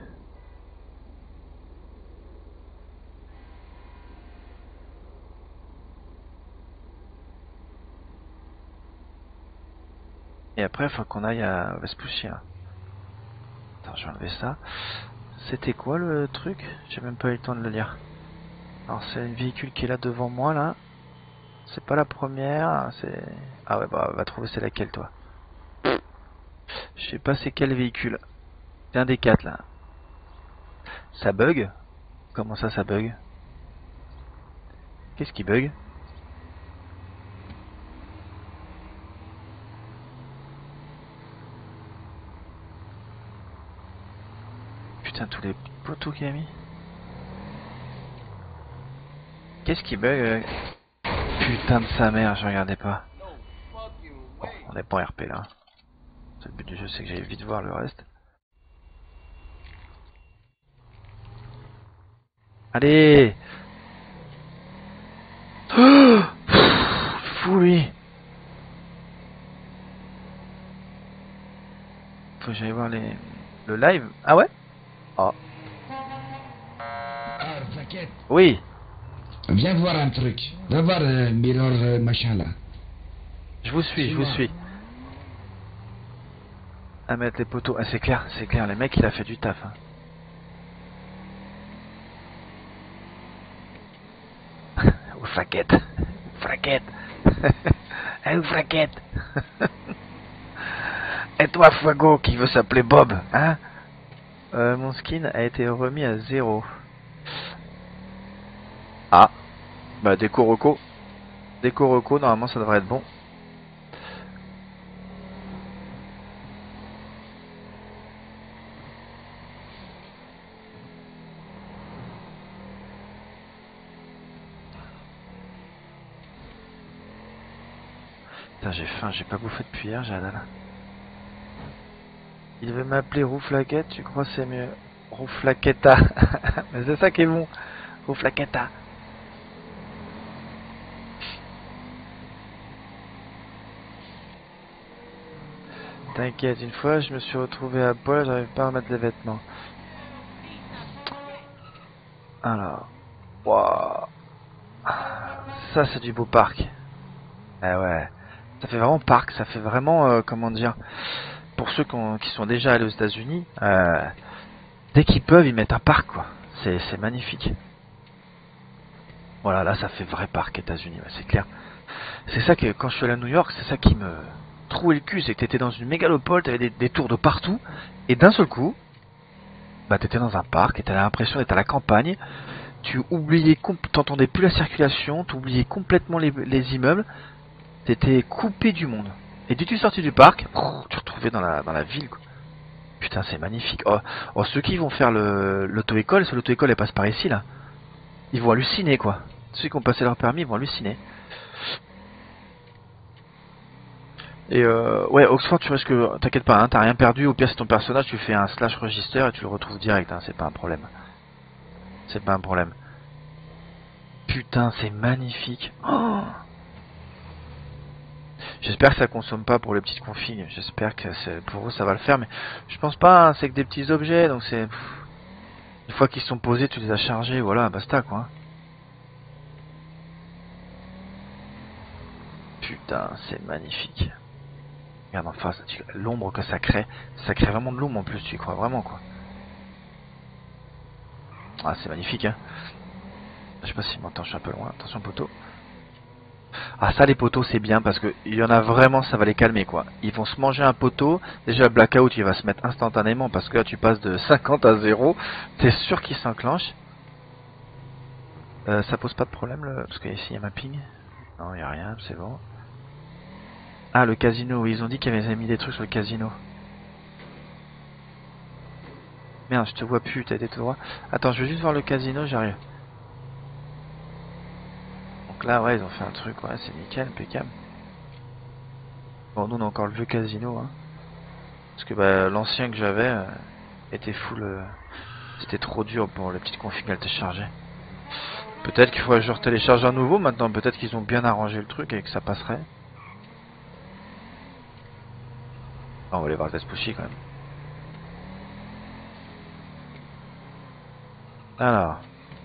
[SPEAKER 5] Et après, il faut qu'on aille à Vespuccia. Attends, je vais enlever ça. C'était quoi le truc? J'ai même pas eu le temps de le lire. Alors, c'est un véhicule qui est là devant moi, là. C'est pas la première, c'est... Ah ouais, bah, va trouver c'est laquelle, toi. Je sais pas c'est quel véhicule. C'est un des 4, là. Ça bug? Comment ça, ça bug? Qu'est-ce qui bug? Putain, tous les poteaux qu'il a mis. Qu'est-ce qui bug? Putain de sa mère, je regardais pas. Bon, on est pas en RP là. C'est le but du jeu, c'est que j'aille vite voir le reste. Allez! Oh, fou lui! Faut que j'aille voir le live. Ah ouais? Oh.
[SPEAKER 9] Ah, t'inquiète.
[SPEAKER 5] Oui.
[SPEAKER 9] Viens voir un truc. Va voir Mirror machin là.
[SPEAKER 5] Je vous suis, je vous suis. À mettre les poteaux. Ah, c'est clair, les mecs, il a fait du taf. Hein. Ou fraquette. Fraquette. Une fraquette. Et toi, Fuego, qui veut s'appeler Bob, hein? Mon skin a été remis à 0. Ah. Bah, déco reco. Déco reco, normalement, ça devrait être bon. Putain, j'ai faim, j'ai pas bouffé depuis hier, j'ai la dalle. Il veut m'appeler Rouflaquette, tu crois c'est mieux? Rouflaquetta. Mais c'est ça qui est bon. Rouflaquetta. T'inquiète, une fois je me suis retrouvé à poil, j'arrive pas à remettre les vêtements. Alors. Waouh. Ça c'est du beau parc. Eh ouais. Ça fait vraiment parc, ça fait vraiment, comment dire... Pour ceux qui sont déjà allés aux États-Unis, dès qu'ils peuvent, ils mettent un parc, quoi. C'est magnifique. Voilà, là, ça fait vrai parc États-Unis, ouais, c'est clair. C'est ça que, quand je suis allé à New York, c'est ça qui me trouait le cul, c'est que t'étais dans une mégalopole, t'avais des tours de partout, et d'un seul coup, bah, t'étais dans un parc, et t'avais l'impression d'être à la campagne, tu oubliais, t'entendais plus la circulation, tu oubliais complètement les immeubles, t'étais coupé du monde. Et dès que tu sortais du parc, tu te retrouvais dans la ville, quoi. Putain, c'est magnifique. Oh, ceux qui vont faire l'auto-école, si l'auto-école elle passe par ici, là, ils vont halluciner, quoi. Ceux qui ont passé leur permis, ils vont halluciner. Et ouais, Oxford, tu risques que... T'inquiète pas, hein, t'as rien perdu. Au pire, c'est ton personnage, tu fais un slash register et tu le retrouves direct, hein, c'est pas un problème. C'est pas un problème. Putain, c'est magnifique. Oh, j'espère que ça consomme pas pour les petites configs. J'espère que pour eux ça va le faire, mais je pense pas. Hein, c'est que des petits objets, donc c'est une fois qu'ils sont posés, tu les as chargés, voilà, basta quoi. Putain, c'est magnifique. Regarde en face, l'ombre que ça crée vraiment de l'ombre en plus, tu y crois vraiment quoi. Ah c'est magnifique hein. Je sais pas s'il m'entend, je suis un peu loin, attention poteau. Ah ça les poteaux c'est bien parce que il y en a vraiment, ça va les calmer quoi. Ils vont se manger un poteau, déjà le blackout il va se mettre instantanément parce que là tu passes de 50 à 0, t'es sûr qu'il s'enclenche. Ça pose pas de problème parce que ici il y a ma ping. Non il y a rien, c'est bon. Ah le casino, ils ont dit qu'ils avaient mis des trucs sur le casino. Merde je te vois plus, t'as été tout droit. Attends je veux juste voir le casino, j'arrive. Donc là ouais ils ont fait un truc, ouais c'est nickel, impeccable. Bon nous on a encore le vieux casino hein. Parce que bah, l'ancien que j'avais était full, c'était trop dur pour les petites configs à le télécharger. Peut-être qu'il faudrait que je retélécharge un nouveau maintenant, peut-être qu'ils ont bien arrangé le truc et que ça passerait. Ah, on va aller voir le test pushy quand même. Alors.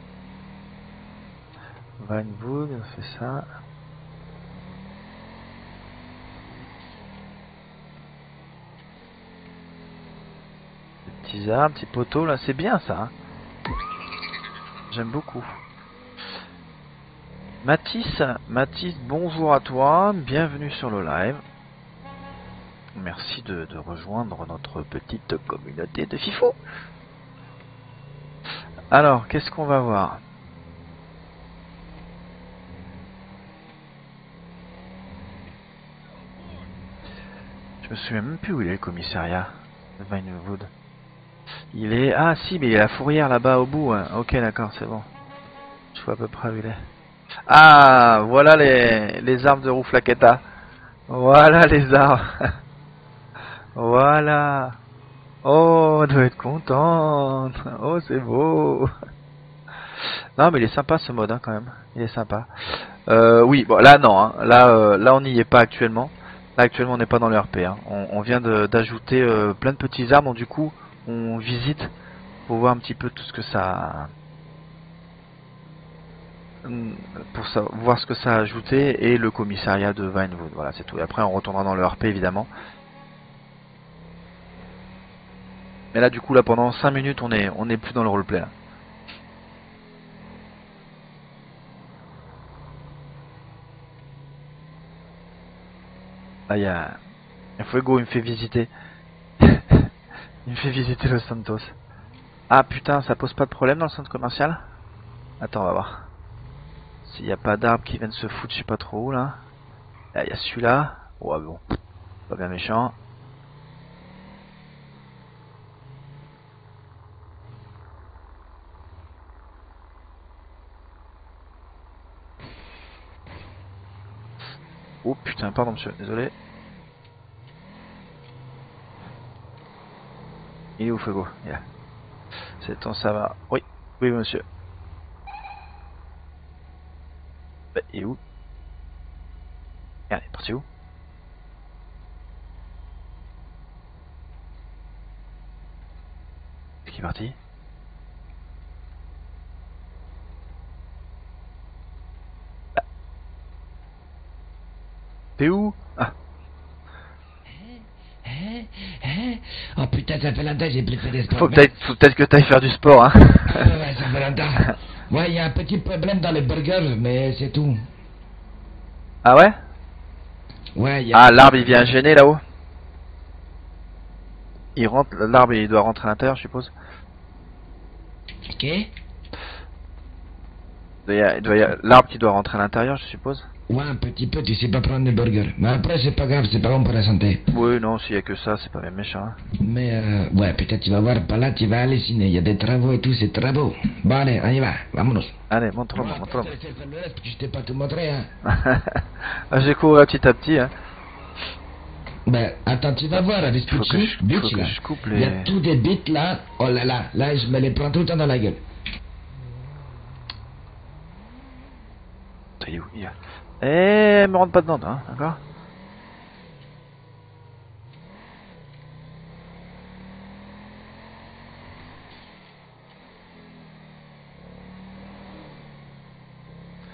[SPEAKER 5] Vinewood, on fait ça. Des petits arbres, petits poteaux là, c'est bien ça. Hein. J'aime beaucoup. Mathis, bonjour à toi, bienvenue sur le live. Merci de rejoindre notre petite communauté de FIFO. Alors, qu'est-ce qu'on va voir? Je me souviens même plus où il est le commissariat de Vinewood. Il est... Ah si, mais il y a la fourrière là-bas au bout. Hein. Ok, d'accord, c'est bon. Je vois à peu près où il est. Ah, voilà les arbres de Rouflaqueta. Voilà les arbres. Voilà. Oh, on doit être contente. Oh, c'est beau. Non, mais il est sympa ce mode, hein, quand même. Il est sympa. Oui, bon, là, non. Hein. Là, on n'y est pas actuellement. Là, actuellement, on n'est pas dans le RP. Hein. On vient d'ajouter plein de petits arbres. Donc, du coup, on visite pour voir un petit peu tout ce que ça... voir ce que ça a ajouté et le commissariat de Vinewood. Voilà, c'est tout. Et après, on retournera dans le RP, évidemment. Mais là, du coup, là, pendant 5 minutes, on est plus dans le roleplay, là. Là, il y a Fuego, il me fait visiter. Il me fait visiter Los Santos. Ah, putain, ça pose pas de problème dans le centre commercial? Attends, on va voir. S'il n'y a pas d'arbres qui viennent se foutre, je sais pas trop où, là. Là, il y a celui-là. Ouais, bon. Pas bien méchant. Oh putain, pardon monsieur, désolé. Il est où Fuego? Il est là. C'est temps, ça va. Oui, oui monsieur. Bah, il est où? Merde, il est parti où? C'est qui est parti? Bah. T'es où? Ah.
[SPEAKER 9] Oh putain, ça fait longtemps, j'ai plus fait des sports.
[SPEAKER 5] Faut peut-être que t'ailles faire du sport, hein.
[SPEAKER 9] Ouais, ça fait longtemps. Ouais, il y a un petit problème dans les burgers, mais c'est tout.
[SPEAKER 5] Ah ouais?
[SPEAKER 9] Ouais, y a...
[SPEAKER 5] Ah, l'arbre il vient gêner là-haut. Il rentre, l'arbre il doit rentrer à l'intérieur, je suppose.
[SPEAKER 9] Ok.
[SPEAKER 5] L'arbre qui doit rentrer à l'intérieur, je suppose.
[SPEAKER 9] Ouais, un petit peu, tu sais pas prendre des burgers. Mais après, c'est pas grave, c'est pas bon pour la santé.
[SPEAKER 5] Oui, non, s'il y a que ça, c'est pas bien méchant. Hein.
[SPEAKER 9] Mais, ouais, peut-être tu vas voir, par là, tu vas halluciner. Il y a des travaux et tout, c'est très beau. Bon, allez, on y va, vamonos.
[SPEAKER 5] Allez, montre-moi, montre-moi.
[SPEAKER 9] Je t'ai pas tout montré, hein.
[SPEAKER 5] J'ai couru petit à petit, hein.
[SPEAKER 9] Ben, attends, tu vas voir, avec
[SPEAKER 5] Faut que
[SPEAKER 9] là.
[SPEAKER 5] je coupe les...
[SPEAKER 9] Il y a tous des bits là. Oh là là, là, je me les prends tout le temps dans la gueule.
[SPEAKER 5] T'es où? Eh, me rentre pas dedans, hein, d'accord?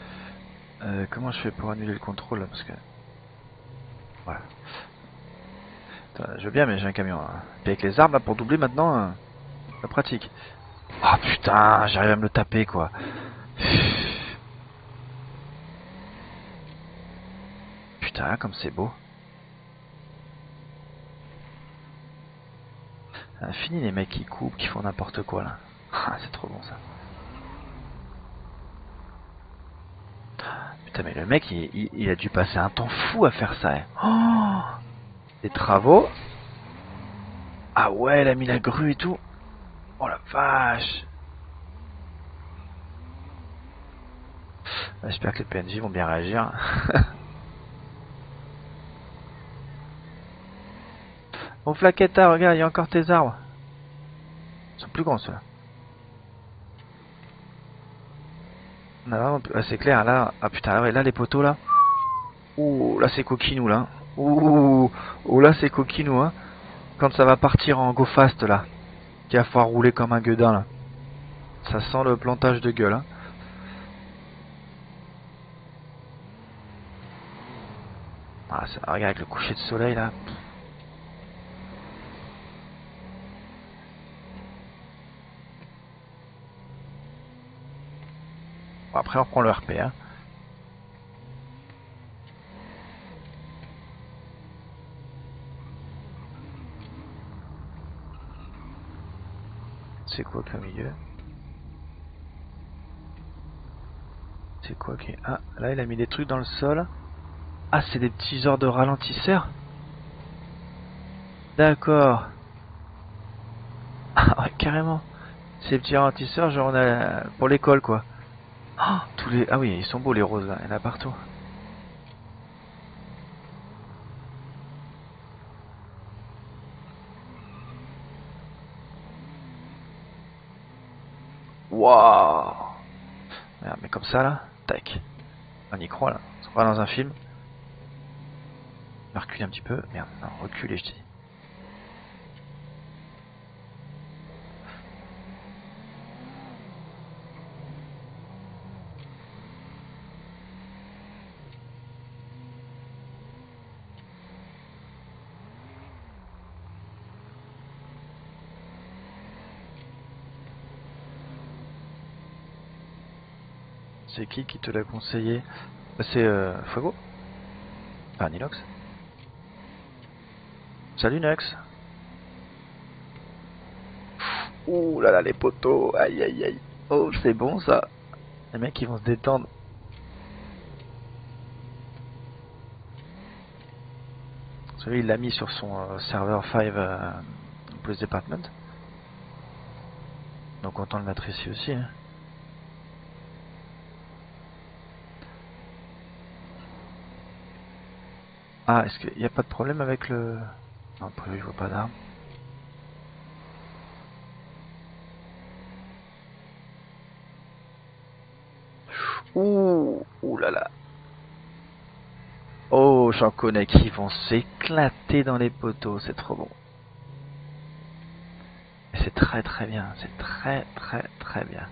[SPEAKER 5] Comment je fais pour annuler le contrôle là, parce que... Voilà. Je veux bien, mais j'ai un camion. Hein. Puis avec les arbres, là, pour doubler maintenant, c'est pratique. Ah putain, j'arrive à me le taper, quoi. Putain, comme c'est beau. Fini les mecs qui coupent, qui font n'importe quoi, là. Ah, c'est trop bon, ça. Putain, mais le mec, il a dû passer un temps fou à faire ça. Hein. Oh, des travaux. Ah ouais, il a mis la grue et tout. Oh la vache. J'espère que les PNJ vont bien réagir. Bon Flaquetta, regarde, il y a encore tes arbres. Ils sont plus grands ceux-là. Ah, c'est clair, là. Ah putain, ouais, là les poteaux là. Ouh, là c'est coquinou là. Ouh, là c'est coquinou hein. Quand ça va partir en go fast là. Qu'il va falloir rouler comme un gueudin là. Ça sent le plantage de gueule hein. Ah, regarde avec le coucher de soleil là. Bon, après on reprend le RP hein. C'est quoi qu'au milieu? C'est quoi qui est... Ah, là il a mis des trucs dans le sol. Ah, c'est des petits ordres de ralentisseurs. D'accord. Ah ouais, carrément. Ces petits ralentisseurs, genre on a... pour l'école quoi. Oh, tous les... Ah oui, ils sont beaux les roses là, il y en a partout. Waouh. Merde, mais comme ça là, tac. On y croit là, on se croit dans un film. Je vais reculer un petit peu, merde, non, reculer je dis. C'est qui te l'a conseillé? C'est Fuego? Ah, Nilox. Salut Nux. Ouh là là les poteaux, aïe aïe aïe. Oh c'est bon ça. Les mecs ils vont se détendre. Celui il l'a mis sur son serveur 5 Police Department. Donc autant le mettre ici aussi hein. Ah, est-ce qu'il n'y a pas de problème avec le... Non, prévu, je vois pas d'armes. Ouh là là. Oh, j'en connais qui vont s'éclater dans les poteaux, c'est trop bon. C'est très très bien, c'est très très très bien.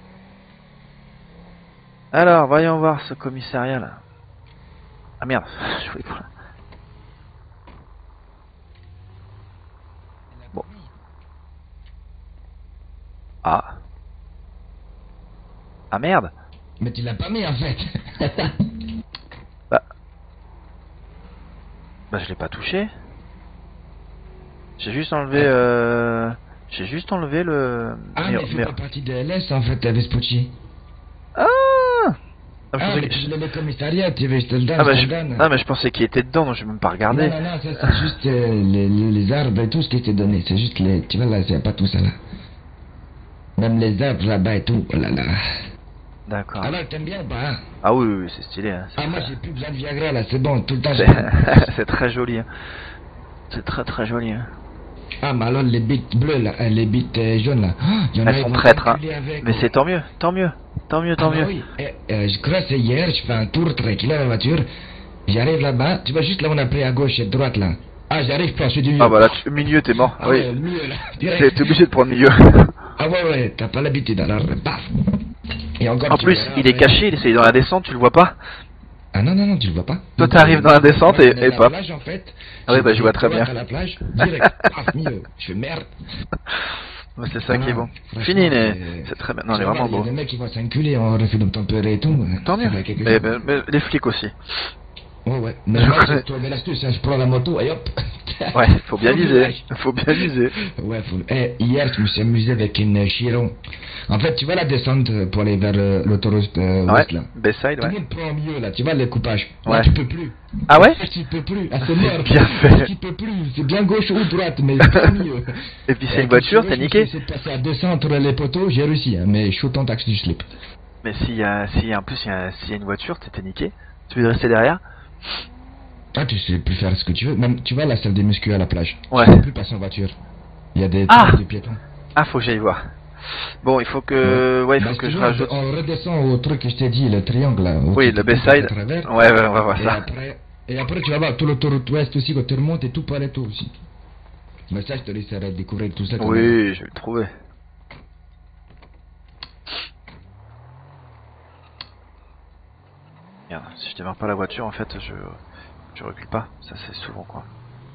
[SPEAKER 5] Alors, voyons voir ce commissariat là. Ah merde, je voulais pas... Bon. Ah. Ah merde.
[SPEAKER 9] Mais tu l'as pas mis en fait.
[SPEAKER 5] Bah je l'ai pas touché. J'ai juste enlevé le...
[SPEAKER 9] Ah mais c'est pas partie de LS en fait, Vespucci.
[SPEAKER 5] Ah,
[SPEAKER 9] mais tu voulais le commissariat, tu veux, je te le donne,
[SPEAKER 5] Ah mais je pensais qu'il était dedans, donc je vais même pas regarder.
[SPEAKER 9] Non, ça c'est juste les arbres et tout ce qui était donné, c'est juste les... Tu vois là, c'est pas tout ça là. Même les arbres là-bas et tout, oh là là.
[SPEAKER 5] D'accord.
[SPEAKER 9] Alors t'aimes bien ou pas hein?
[SPEAKER 5] Ah oui, c'est stylé. Hein,
[SPEAKER 9] ah moi j'ai plus besoin de Viagra là, c'est bon, tout le temps.
[SPEAKER 5] C'est très joli. Hein. C'est très très joli. Hein.
[SPEAKER 9] Ah mais alors les bites bleues là, les bites jaunes là.
[SPEAKER 5] Elles sont traîtres. Hein. Mais c'est tant mieux. Bah
[SPEAKER 9] oui. Je crois que c'est hier, je fais un tour tranquille à la voiture. J'arrive là-bas, tu vois juste là on a pris à gauche et à droite là. Ah j'arrive pour ensuite du milieu.
[SPEAKER 5] Ah bah là, milieu t'es mort.
[SPEAKER 9] Ah
[SPEAKER 5] oui.
[SPEAKER 9] ouais, le milieu là.
[SPEAKER 5] T'es obligé de prendre milieu.
[SPEAKER 9] Ah ouais, t'as pas l'habitude alors, paf. Et encore,
[SPEAKER 5] en plus, il est caché, il est dans la descente, tu le vois pas.
[SPEAKER 9] Ah non, non, non, tu le vois pas.
[SPEAKER 5] Toi, t'arrives dans la descente
[SPEAKER 9] moi,
[SPEAKER 5] et
[SPEAKER 9] on est à la
[SPEAKER 5] paf.
[SPEAKER 9] plage, en fait.
[SPEAKER 5] Ah oui, bah, je vois très bien.
[SPEAKER 9] À la plage, direct, paf, milieu. Je fais merde.
[SPEAKER 5] Ouais, c'est ça qui est bon.
[SPEAKER 9] Franchement,
[SPEAKER 5] Fini, c'est très bien. Non, il est vraiment
[SPEAKER 9] Il y a
[SPEAKER 5] beau.
[SPEAKER 9] des mecs qui vont s'enculer en refus d'obtempérer et tout.
[SPEAKER 5] Tant mieux.
[SPEAKER 9] Ça fait quelque
[SPEAKER 5] Mais,
[SPEAKER 9] chose.
[SPEAKER 5] mais les flics aussi.
[SPEAKER 9] Ouais, ouais. Mais moi, j'ai trouvé l'astuce, hein, je prends la moto et hop.
[SPEAKER 5] Ouais, faut bien viser. Faut bien viser.
[SPEAKER 9] Ouais, faut... hier, je me suis amusé avec une Chiron. En fait, tu vois la descente pour aller vers l'autoroute
[SPEAKER 5] Ouais,
[SPEAKER 9] ouest, là.
[SPEAKER 5] Bayside,
[SPEAKER 9] Tout le
[SPEAKER 5] ouais.
[SPEAKER 9] monde prend mieux, là. Tu vois le coupage.
[SPEAKER 5] Ouais.
[SPEAKER 9] Là, tu peux plus.
[SPEAKER 5] Ah ouais?
[SPEAKER 9] Tu peux plus. Ah, c'est mort.
[SPEAKER 5] bien fait.
[SPEAKER 9] Tu peux plus. C'est bien gauche ou droite, mais pas mieux.
[SPEAKER 5] Et puis c'est une voiture, t'es niqué.
[SPEAKER 9] J'ai passé à 200 entre les poteaux, j'ai réussi, hein, mais je suis autant taxe du slip.
[SPEAKER 5] Mais s'il y a une voiture, t'es niqué. Tu veux rester derrière?
[SPEAKER 9] Ah, tu sais plus faire ce que tu veux. Même, tu vois la salle des muscu à la plage.
[SPEAKER 5] Ouais.
[SPEAKER 9] Tu peux plus passer en voiture. Il y a des des piétons.
[SPEAKER 5] Ah, faut que j'aille voir. Bon, il faut que... Ouais, il faut
[SPEAKER 9] Bah,
[SPEAKER 5] que
[SPEAKER 9] si
[SPEAKER 5] je
[SPEAKER 9] tu veux,
[SPEAKER 5] rajoute...
[SPEAKER 9] on redescend au truc que je t'ai dit, le triangle là.
[SPEAKER 5] Oui, le Bayside.
[SPEAKER 9] Ouais,
[SPEAKER 5] Ouais, on va voir ça.
[SPEAKER 9] Et après, tu vas voir tout l'autoroute ouest aussi quand tu remontes et tout Pareto aussi. Mais ça, je te laisserai découvrir tout ça. quand même.
[SPEAKER 5] Oui, je vais le trouver. Merde, si je démarre pas la voiture, en fait, je recule pas. Ça, c'est souvent, quoi.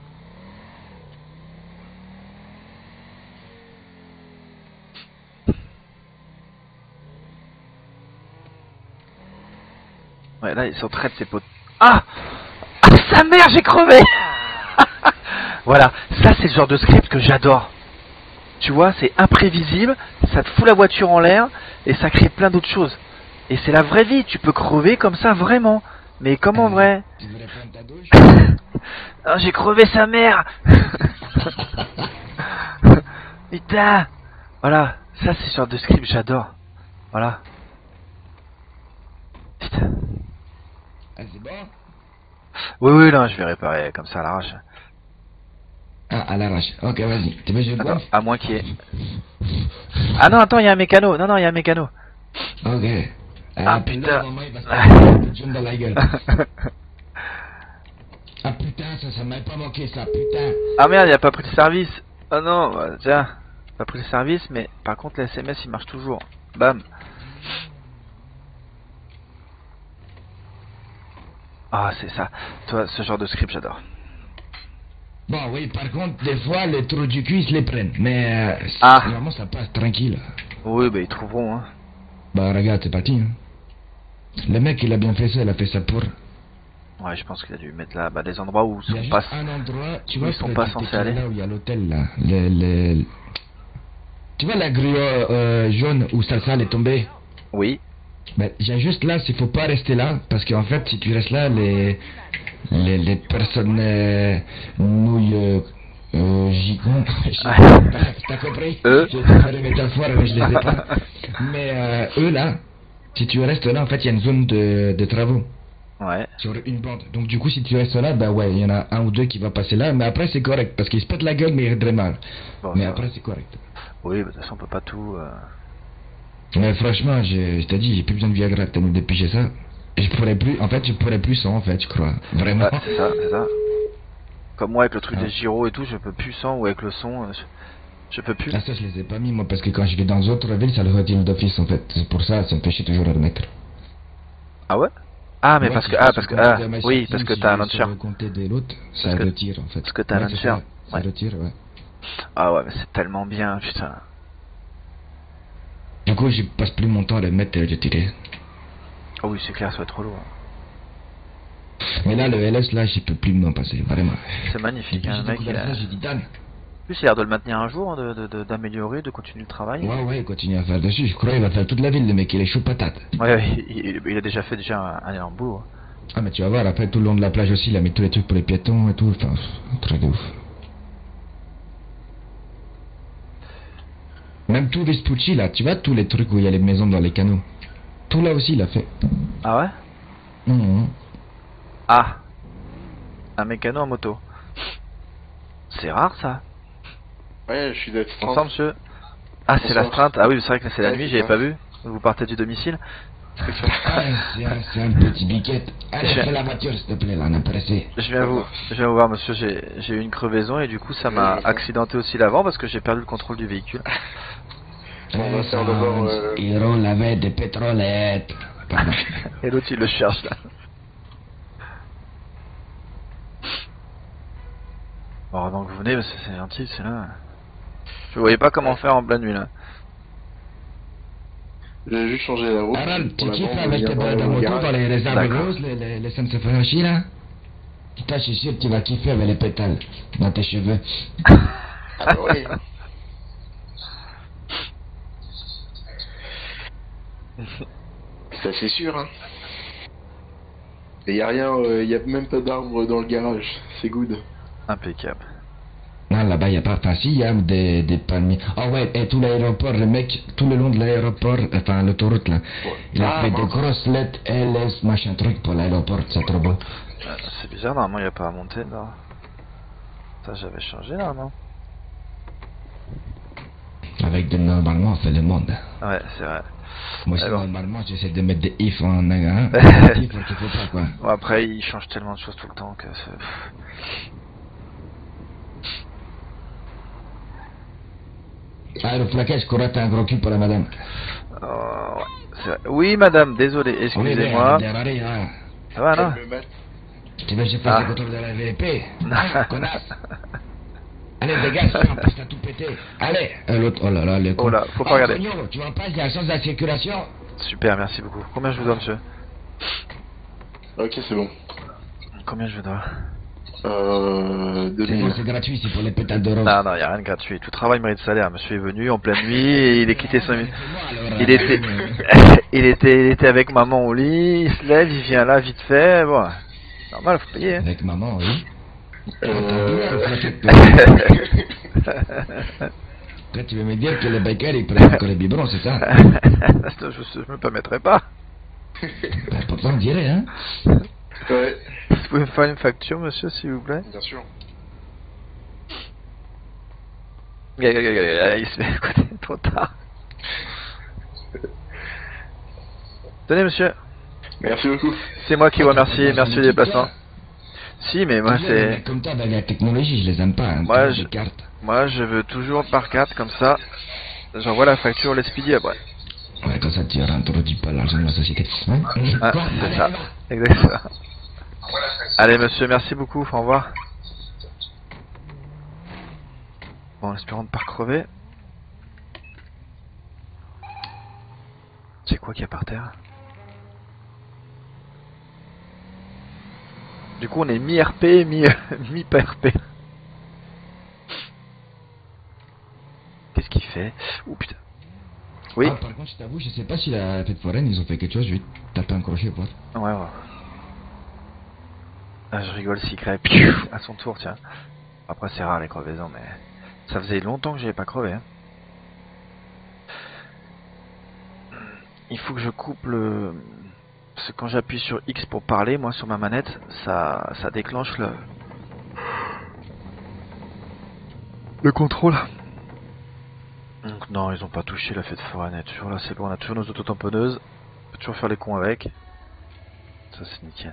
[SPEAKER 5] Ouais, là, ils sont très de ses potes. Ah! Ah, sa mère, j'ai crevé! Voilà, ça, c'est le genre de script que j'adore. Tu vois, c'est imprévisible, ça te fout la voiture en l'air, et ça crée plein d'autres choses. Et c'est la vraie vie, tu peux crever comme ça, vraiment. Mais comment vrai?
[SPEAKER 9] Tu voudrais prendre ta douche?
[SPEAKER 5] Oh, j'ai crevé sa mère! Putain! Voilà, ça, c'est le genre de script que j'adore. Voilà. Putain.
[SPEAKER 9] Ah, c'est bon?
[SPEAKER 5] Oui, oui, non, je vais réparer comme ça à l'arrache.
[SPEAKER 9] Ah, à l'arrache. Ok, vas-y. Tu veux que je
[SPEAKER 5] Attends,
[SPEAKER 9] gonfle?
[SPEAKER 5] à moins qu'il y ait... Ah non, attends, il y a un mécano. Non, non, il y a un mécano.
[SPEAKER 9] Ok.
[SPEAKER 5] Ah, putain.
[SPEAKER 9] Là, maman, il va se faire une jambe dans la gueule. Ah putain, ça m'a pas manqué ça, putain.
[SPEAKER 5] Ah merde, il a pas pris le service. Oh non, bah, tiens. Pas pris le service, mais par contre, les SMS, il marche toujours. Bam. Ah, c'est ça. Toi, ce genre de script, j'adore.
[SPEAKER 9] Bon, oui, par contre, des fois, les trous du cul, ils se les prennent. Mais
[SPEAKER 5] Ah.
[SPEAKER 9] normalement, ça passe tranquille.
[SPEAKER 5] Oui, bah, ils trouveront, hein.
[SPEAKER 9] Bah, regarde, c'est parti. Hein. Le mec, il a bien fait ça, il a fait ça pour.
[SPEAKER 5] Ouais, je pense qu'il a dû mettre là, bah, des endroits où
[SPEAKER 9] Il y a
[SPEAKER 5] sont
[SPEAKER 9] juste
[SPEAKER 5] pas...
[SPEAKER 9] un endroit, tu
[SPEAKER 5] où
[SPEAKER 9] vois,
[SPEAKER 5] ils sont pas
[SPEAKER 9] près du
[SPEAKER 5] censés
[SPEAKER 9] Tequila,
[SPEAKER 5] aller.
[SPEAKER 9] là où il y a l'hôtel, là. Tu vois la grille jaune où Salsa est tombée?
[SPEAKER 5] Oui.
[SPEAKER 9] Ben, j'ai juste là, il faut pas rester là, parce qu'en fait, si tu restes là, les personnes nouilles gigon, t'as compris?
[SPEAKER 5] Eux.
[SPEAKER 9] Je vais faire des métaphores, mais je les ai pas. Mais eux là, si tu restes là, en fait, il y a une zone de travaux.
[SPEAKER 5] Ouais.
[SPEAKER 9] Sur une bande. Donc du coup, si tu restes là, bah ouais, il y en a un ou deux qui va passer là, mais après c'est correct, parce qu'ils se pètent la gueule, mais ils redressent mal.
[SPEAKER 5] Bon,
[SPEAKER 9] Mais
[SPEAKER 5] ça
[SPEAKER 9] après
[SPEAKER 5] va.
[SPEAKER 9] c'est correct.
[SPEAKER 5] Oui, bah, de toute façon, on peut pas tout...
[SPEAKER 9] Mais franchement, je t'ai dit, j'ai plus besoin de Viagra, t'as nous dépêché ça. Je pourrais plus, en fait, je pourrais plus sans, en fait, je crois. Vraiment.
[SPEAKER 5] Ouais, c'est ça, c'est ça. Comme moi, avec le truc
[SPEAKER 9] Ah.
[SPEAKER 5] des gyros et tout, je peux plus sans, ou avec le son, je peux plus.
[SPEAKER 9] Ah ça, je les ai pas mis, moi, parce que quand je vais dans d'autres villes, ça le retire d'office, en fait. C'est pour ça, ça me fait chier toujours à le mettre.
[SPEAKER 5] Ah ouais? Ah, mais
[SPEAKER 9] Ouais,
[SPEAKER 5] parce
[SPEAKER 9] si
[SPEAKER 5] que,
[SPEAKER 9] je
[SPEAKER 5] ah,
[SPEAKER 9] passe
[SPEAKER 5] parce
[SPEAKER 9] sur
[SPEAKER 5] que,
[SPEAKER 9] le
[SPEAKER 5] ah,
[SPEAKER 9] compte de ma
[SPEAKER 5] oui,
[SPEAKER 9] chérie,
[SPEAKER 5] parce que
[SPEAKER 9] si
[SPEAKER 5] t'as
[SPEAKER 9] je
[SPEAKER 5] un
[SPEAKER 9] vais
[SPEAKER 5] launcher.
[SPEAKER 9] sur le compte de l'autre, ça
[SPEAKER 5] Parce que-
[SPEAKER 9] retire, en fait.
[SPEAKER 5] parce que t'as un
[SPEAKER 9] Ouais, c'est
[SPEAKER 5] launcher.
[SPEAKER 9] ça. Ça
[SPEAKER 5] Ouais.
[SPEAKER 9] retire, ouais.
[SPEAKER 5] Ah ouais, mais c'est tellement bien, putain.
[SPEAKER 9] Du coup, je passe plus mon temps à le mettre et le retirer.
[SPEAKER 5] Ah oui, c'est clair, ça va être trop lourd.
[SPEAKER 9] Mais là, le LS, là, je peux plus m'en passer, vraiment.
[SPEAKER 5] C'est magnifique,
[SPEAKER 9] Depuis
[SPEAKER 5] hein,
[SPEAKER 9] que
[SPEAKER 5] le
[SPEAKER 9] j'ai
[SPEAKER 5] mec,
[SPEAKER 9] découvert
[SPEAKER 5] il a...
[SPEAKER 9] ça, j'ai dit, Dan.
[SPEAKER 5] En plus, il a l'air de le maintenir un jour, hein, d'améliorer, de continuer le travail.
[SPEAKER 9] Ouais, ouais, il continue à faire dessus. Je crois qu'il va faire toute la ville, le mec, il est chaud patate.
[SPEAKER 5] Ouais, ouais, il a déjà fait un énorme boulot.
[SPEAKER 9] Ah, mais tu vas voir, après, tout le long de la plage aussi, il a mis tous les trucs pour les piétons et tout. Enfin, un truc de ouf. Même tout Vespucci, là, tu vois, tous les trucs où il y a les maisons dans les canaux. Tout là aussi, il a fait.
[SPEAKER 5] Ah ouais?
[SPEAKER 9] Mhm.
[SPEAKER 5] Ah, un mécano en moto. C'est rare, ça.
[SPEAKER 7] Ouais, je suis d'être
[SPEAKER 5] Bonsoir, monsieur. Ah, c'est
[SPEAKER 7] Bonsoir.
[SPEAKER 5] l'astreinte. Ah oui, c'est vrai que c'est la
[SPEAKER 7] Ouais,
[SPEAKER 5] nuit,
[SPEAKER 7] c'est
[SPEAKER 5] j'avais
[SPEAKER 7] ça.
[SPEAKER 5] pas vu. Vous partez du domicile.
[SPEAKER 9] Ah, c'est un petit biquette. Allez,
[SPEAKER 5] Je-
[SPEAKER 9] fais la voiture, s'il te plaît, là, on est pressé.
[SPEAKER 5] Je viens vous voir, monsieur. J'ai eu une crevaison et du coup, ça m'a accidenté aussi l'avant parce que j'ai perdu le contrôle du véhicule.
[SPEAKER 7] On va faire d'abord,
[SPEAKER 9] Il roule avec des pétrolettes. Pardon.
[SPEAKER 5] Et l'autre, il le cherche là. Bon, avant que vous venez, parce que c'est gentil, c'est là. Je voyais pas comment faire en pleine nuit là.
[SPEAKER 10] J'ai juste changé la route.
[SPEAKER 9] Harald, tu
[SPEAKER 10] pour la
[SPEAKER 9] kiffes
[SPEAKER 10] bande,
[SPEAKER 9] avec
[SPEAKER 10] venir
[SPEAKER 9] ta
[SPEAKER 10] dans le
[SPEAKER 9] moto
[SPEAKER 10] garage.
[SPEAKER 9] dans les réserves
[SPEAKER 5] D'accord.
[SPEAKER 9] roses, les Sansefuji là? Putain, je suis sûr que tu vas kiffer avec les pétales dans tes cheveux.
[SPEAKER 10] Ah bah ouais. Ça c'est sûr, hein. Et y a rien, y a même pas d'arbre dans le garage. C'est good.
[SPEAKER 5] Impeccable.
[SPEAKER 9] Non, là-bas, il n'y a pas. Enfin, si, il y a des palmiers. Ah ouais, et tout l'aéroport, le mec, tout le long de l'aéroport, enfin, l'autoroute, là, il a fait des grosses lettres LS, machin truc pour l'aéroport, c'est trop beau.
[SPEAKER 5] C'est bizarre, normalement il n'y a pas à monter là. Ça j'avais changé là, non?
[SPEAKER 9] Avec de normalement, on fait le monde.
[SPEAKER 5] Ouais, c'est vrai.
[SPEAKER 9] Moi,
[SPEAKER 5] Alors.
[SPEAKER 9] normalement, j'essaie de mettre des if en un, il faut pas, quoi.
[SPEAKER 5] Bon, après il change tellement de choses tout le temps que c'est...
[SPEAKER 9] Ah, le plaquage, Cora, t'as un gros cul pour la madame.
[SPEAKER 5] Ouais, c'est vrai. Oui madame, désolé, excusez-moi. Ça va là?
[SPEAKER 9] Tu veux que je fasse le contrôle de la VP? Connasse. Allez, dégage, tiens, parce que t'as tout pété. Allez, l'autre, oh là là, le con.
[SPEAKER 5] Oh là, faut pas regarder.
[SPEAKER 9] Cognolo, tu vois pas, il y a le sens de la circulation.
[SPEAKER 5] Super, merci beaucoup. Combien je vous dois, monsieur?
[SPEAKER 10] Ok, c'est bon.
[SPEAKER 5] Combien je vous dois?
[SPEAKER 10] 2000.
[SPEAKER 9] C'est gratuit, c'est pour les pétales de rose.
[SPEAKER 5] Non, non, y a rien de gratuit. Tout travail mérite salaire. Monsieur est venu en pleine nuit et il est quitté 5 minutes. Il était... il était avec maman au lit, il se lève, il vient là vite fait, bon. Normal, faut payer. Hein.
[SPEAKER 9] Avec maman, oui. Là, tu veux me dire que les bikers ils prennent encore les biberons, c'est ça?
[SPEAKER 5] Je me permettrai pas.
[SPEAKER 9] Ben, pourtant, on dirait, hein?
[SPEAKER 10] Ouais.
[SPEAKER 5] Vous pouvez me faire une facture, monsieur, s'il vous plaît?
[SPEAKER 10] Bien sûr.
[SPEAKER 5] Il se met à côté, trop tard. Tenez, monsieur.
[SPEAKER 10] Merci beaucoup.
[SPEAKER 5] C'est moi qui vous remercie, merci du déplacement. Si, mais moi c'est...
[SPEAKER 9] Comme toi, avec la technologie, je les aime pas, hein.
[SPEAKER 5] Moi, je veux toujours par carte, comme ça, j'envoie la facture l'Expedi après.
[SPEAKER 9] Ouais, comme ça, tu n'introduis pas l'argent de la société. Hein?
[SPEAKER 5] Ah, c'est ça, exactement. Allez, monsieur, merci beaucoup, au revoir. Bon, en espérant de pas crever. C'est quoi qu'il y a par terre? Du coup, on est mi-RP, mi-pas RP. Qu'est-ce qu'il fait? Oh putain. Oui.
[SPEAKER 9] Ah, par contre, je t'avoue, je sais pas si la fête foraine, ils ont fait quelque chose, je vais taper un crochet, quoi.
[SPEAKER 5] Ouais, ouais. Ah, je rigole s'il crève à son tour, tiens. Après, c'est rare les crevaisons, mais ça faisait longtemps que j'avais pas crevé. Hein. Il faut que je coupe le... Parce que quand j'appuie sur X pour parler, moi sur ma manette, ça déclenche le contrôle. Donc non, ils ont pas touché la fête foraine, elle est toujours là, c'est bon, on a toujours nos autotamponneuses. On peut toujours faire les cons avec. Ça c'est nickel.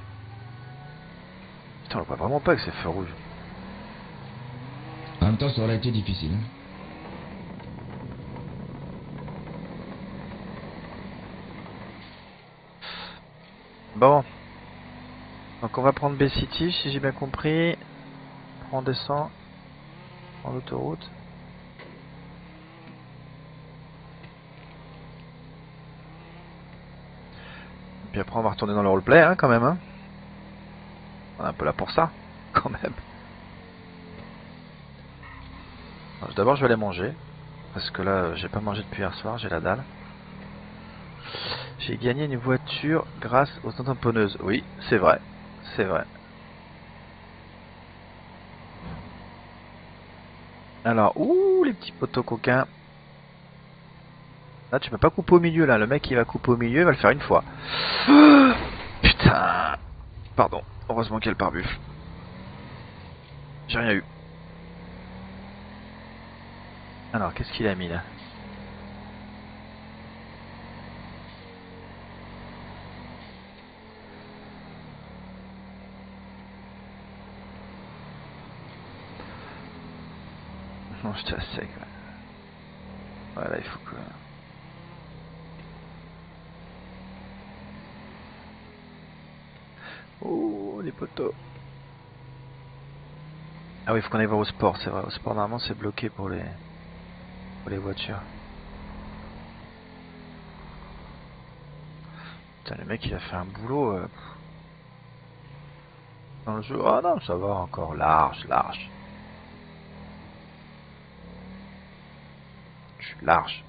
[SPEAKER 5] Putain, on le voit vraiment pas avec ces feux rouges.
[SPEAKER 9] En même temps, ça aurait été difficile, hein.
[SPEAKER 5] Bon. Donc on va prendre B-City, si j'ai bien compris. On descend. En autoroute. Puis après on va retourner dans le roleplay, hein, quand même, hein. On est un peu là pour ça, quand même. D'abord je vais aller manger. Parce que là, j'ai pas mangé depuis hier soir, j'ai la dalle. J'ai gagné une voiture grâce aux tamponneuses. Oui, c'est vrai. C'est vrai. Alors, ouh, les petits poteaux coquins. Là, tu peux pas couper au milieu, là. Le mec, il va couper au milieu, il va le faire une fois. Putain. Pardon. Heureusement qu'il y a le pare-buffle. J'ai rien eu. Alors, qu'est-ce qu'il a mis, là? Non, j'étais à sec. Voilà, il faut que... Oh, les poteaux. Ah oui, il faut qu'on aille voir au sport, c'est vrai. Au sport, normalement, c'est bloqué pour les voitures. Putain, le mec, il a fait un boulot dans le jeu. Ah non, ça va encore. Large, large. Je suis large.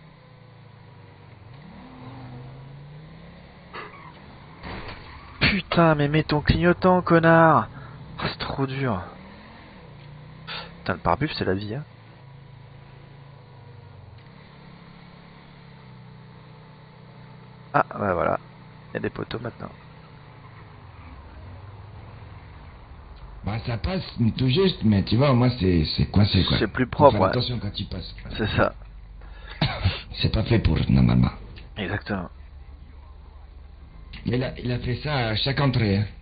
[SPEAKER 5] Putain, mais mets ton clignotant, connard! Oh, c'est trop dur. Putain, le pare-buff, c'est la vie, hein. Ah, bah voilà. Il y a des poteaux maintenant.
[SPEAKER 9] Bah ça passe tout juste, mais tu vois, moi c'est coincé quoi.
[SPEAKER 5] C'est plus
[SPEAKER 9] Faut
[SPEAKER 5] propre,
[SPEAKER 9] faire
[SPEAKER 5] ouais.
[SPEAKER 9] attention quand tu passes.
[SPEAKER 5] C'est ça.
[SPEAKER 9] C'est pas fait pour normalement.
[SPEAKER 5] Exactement.
[SPEAKER 9] Mais il a fait ça à chaque entrée. Hein.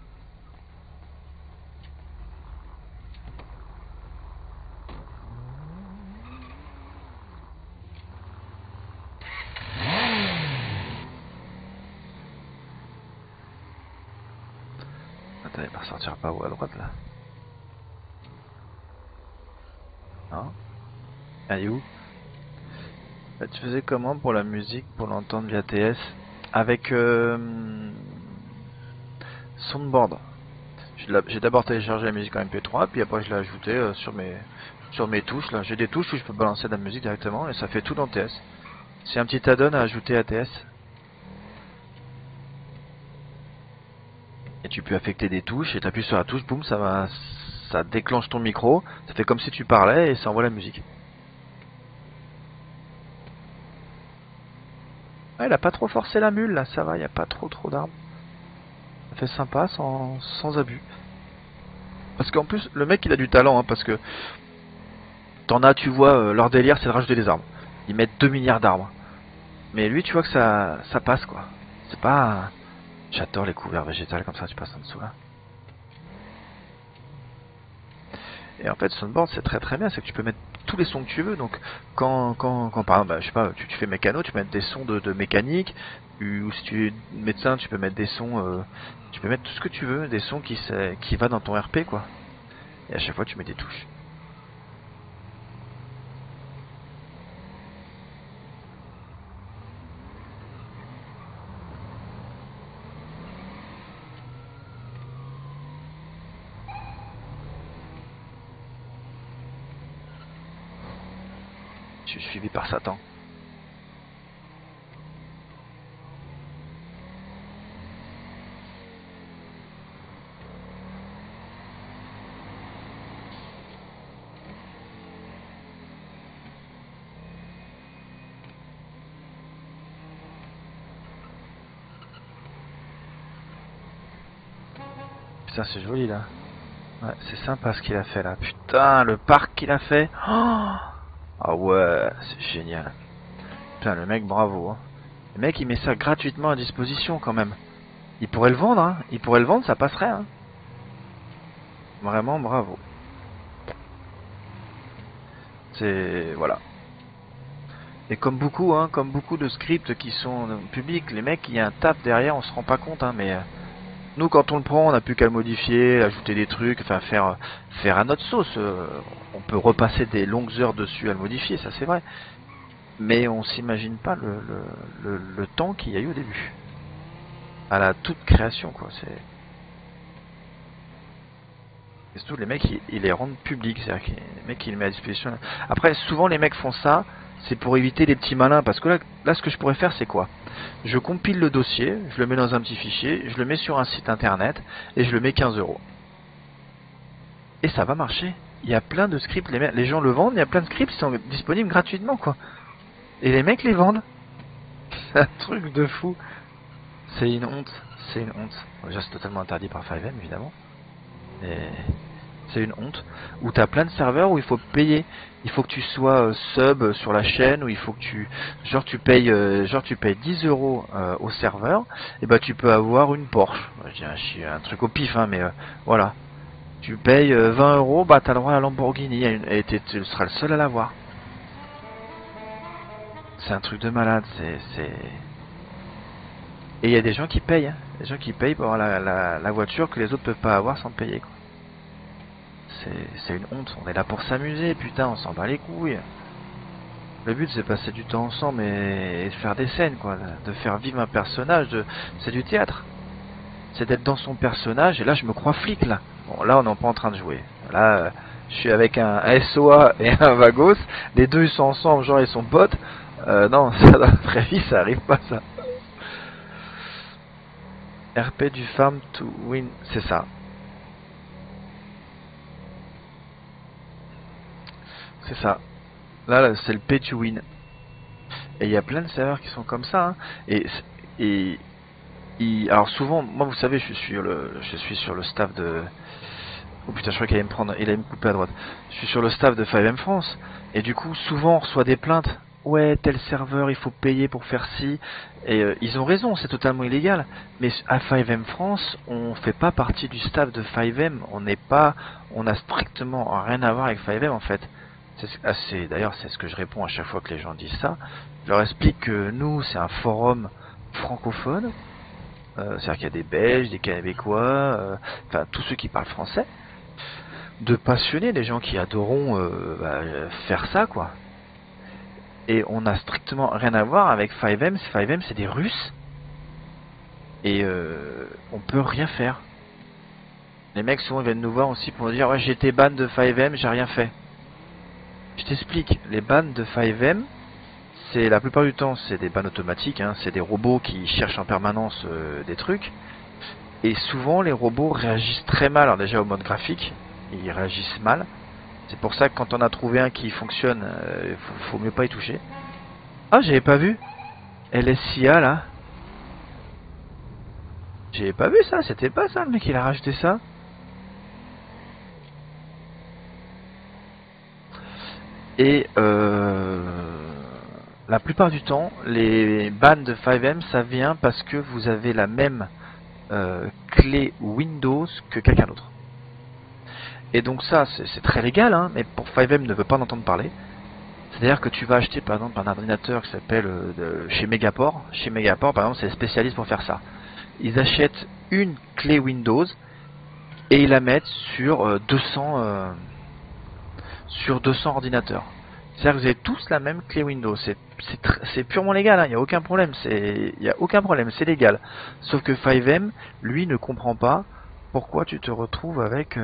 [SPEAKER 5] Attends, il va ressortir pas où à droite là? Non? Allez où? Bah, tu faisais comment pour la musique, pour l'entendre via TS? Avec Soundboard. J'ai d'abord téléchargé la musique en MP3, puis après je l'ai ajouté sur mes touches. Là, j'ai des touches où je peux balancer de la musique directement et ça fait tout dans TS. C'est un petit add-on à ajouter à TS. Et tu peux affecter des touches et tu appuies sur la touche, boum, ça déclenche ton micro, ça fait comme si tu parlais et ça envoie la musique. Ah, il a pas trop forcé la mule là, ça va, il n'y a pas trop d'armes. Ça fait sympa sans abus. Parce qu'en plus, le mec il a du talent, hein, parce que t'en as, tu vois, leur délire c'est de rajouter des arbres. Ils mettent 2 milliards d'arbres. Mais lui, tu vois que ça passe quoi. C'est pas... J'adore les couverts végétales comme ça, tu passes en dessous là. Et en fait, Soundboard c'est très bien, c'est que tu peux mettre tous les sons que tu veux. Donc quand par exemple, bah, je sais pas, tu fais mécano, tu peux mettre des sons de mécanique, ou si tu es médecin, tu peux mettre des sons, tu peux mettre tout ce que tu veux, des sons qui va dans ton RP quoi. Et à chaque fois tu mets des touches. Je suis suivi par Satan. Putain, c'est joli là. Ouais, c'est sympa ce qu'il a fait là. Putain, le parc qu'il a fait. Oh, ah ouais, c'est génial. Putain, le mec, bravo. Hein. Le mec, il met ça gratuitement à disposition quand même. Il pourrait le vendre, hein. Il pourrait le vendre, ça passerait. Hein. Vraiment, bravo. C'est... Voilà. Et comme beaucoup, hein, comme beaucoup de scripts qui sont publics, les mecs, il y a un taf derrière, on se rend pas compte, hein, mais... Nous, quand on le prend, on n'a plus qu'à le modifier, ajouter des trucs, enfin faire à notre sauce. On peut repasser des longues heures dessus à le modifier, ça c'est vrai. Mais on s'imagine pas le temps qu'il y a eu au début. À la toute création, quoi. Et surtout, les mecs, ils les rendent publics. C'est-à-dire que les mecs, ils les mettent à disposition. Après, souvent, les mecs font ça, c'est pour éviter les petits malins. Parce que là, ce que je pourrais faire, c'est quoi? Je compile le dossier, je le mets dans un petit fichier, je le mets sur un site internet, et je le mets 15 €. Et ça va marcher. Il y a plein de scripts, les gens le vendent, il y a plein de scripts qui sont disponibles gratuitement, quoi. Et les mecs les vendent. C'est un truc de fou. C'est une honte. C'est une honte. Déjà, c'est totalement interdit par 5M, évidemment. Et c'est une honte. Où t'as plein de serveurs où il faut payer. Il faut que tu sois sub sur la chaîne, où il faut que tu... Genre tu payes 10 € au serveur, et bah tu peux avoir une Porsche. Je dis un truc au pif, hein, mais voilà. Tu payes 20 €, bah t'as le droit à la Lamborghini, et tu seras le seul à l'avoir. C'est un truc de malade, c'est... Et il y a des gens qui payent, hein. Des gens qui payent pour avoir la voiture que les autres peuvent pas avoir sans payer, quoi. C'est une honte. On est là pour s'amuser, putain, on s'en bat les couilles. Le but, c'est de passer du temps ensemble et de faire des scènes, quoi. De faire vivre un personnage. C'est du théâtre. C'est d'être dans son personnage. Et là, je me crois flic, là. Bon, là, on n'est pas en train de jouer. Là, je suis avec un SOA et un Vagos. Les deux, ils sont ensemble, genre, ils sont potes. Non, ça, dans la vraie vie, ça arrive pas, ça. RP du farm to win, c'est ça. C'est ça. Là, c'est le pay to win. Et il y a plein de serveurs qui sont comme ça. Hein. Alors souvent, moi vous savez, je suis sur le staff de... Oh putain, je crois qu'il allait me prendre, il allait me couper à droite. Je suis sur le staff de 5M France. Et du coup, souvent on reçoit des plaintes. Ouais, tel serveur, il faut payer pour faire ci. Et ils ont raison, c'est totalement illégal. Mais à 5M France, on fait pas partie du staff de 5M. On a strictement rien à voir avec 5M en fait. D'ailleurs, c'est ce que je réponds à chaque fois que les gens disent ça. Je leur explique que nous, c'est un forum francophone. C'est-à-dire qu'il y a des Belges, des Québécois, enfin tous ceux qui parlent français. De passionnés, des gens qui adoreront faire ça, quoi. Et on n'a strictement rien à voir avec 5M. 5M, c'est des Russes. Et on peut rien faire. Les mecs souvent viennent nous voir aussi pour nous dire ouais, j'ai été ban de 5M, j'ai rien fait. Je t'explique, les bans de 5M, c'est la plupart du temps c'est des bans automatiques, hein, c'est des robots qui cherchent en permanence des trucs. Et souvent les robots réagissent très mal, alors déjà au mode graphique, ils réagissent mal. C'est pour ça que quand on a trouvé un qui fonctionne, faut mieux pas y toucher. Ah, j'avais pas vu LSIA là. J'avais pas vu ça, c'était pas ça le mec il a rajouté ça. Et la plupart du temps, les bans de 5M, ça vient parce que vous avez la même clé Windows que quelqu'un d'autre. Et donc ça, c'est très légal, hein, mais pour 5M ne veut pas en entendre parler. C'est-à-dire que tu vas acheter par exemple un ordinateur qui s'appelle chez Megaport. Chez Megaport, par exemple, c'est les spécialistes pour faire ça. Ils achètent une clé Windows et ils la mettent sur 200 ordinateurs. C'est-à-dire que vous avez tous la même clé Windows. C'est purement légal, hein, il n'y a aucun problème. Il n'y a aucun problème, c'est légal. Sauf que 5M, lui, ne comprend pas pourquoi tu te retrouves avec...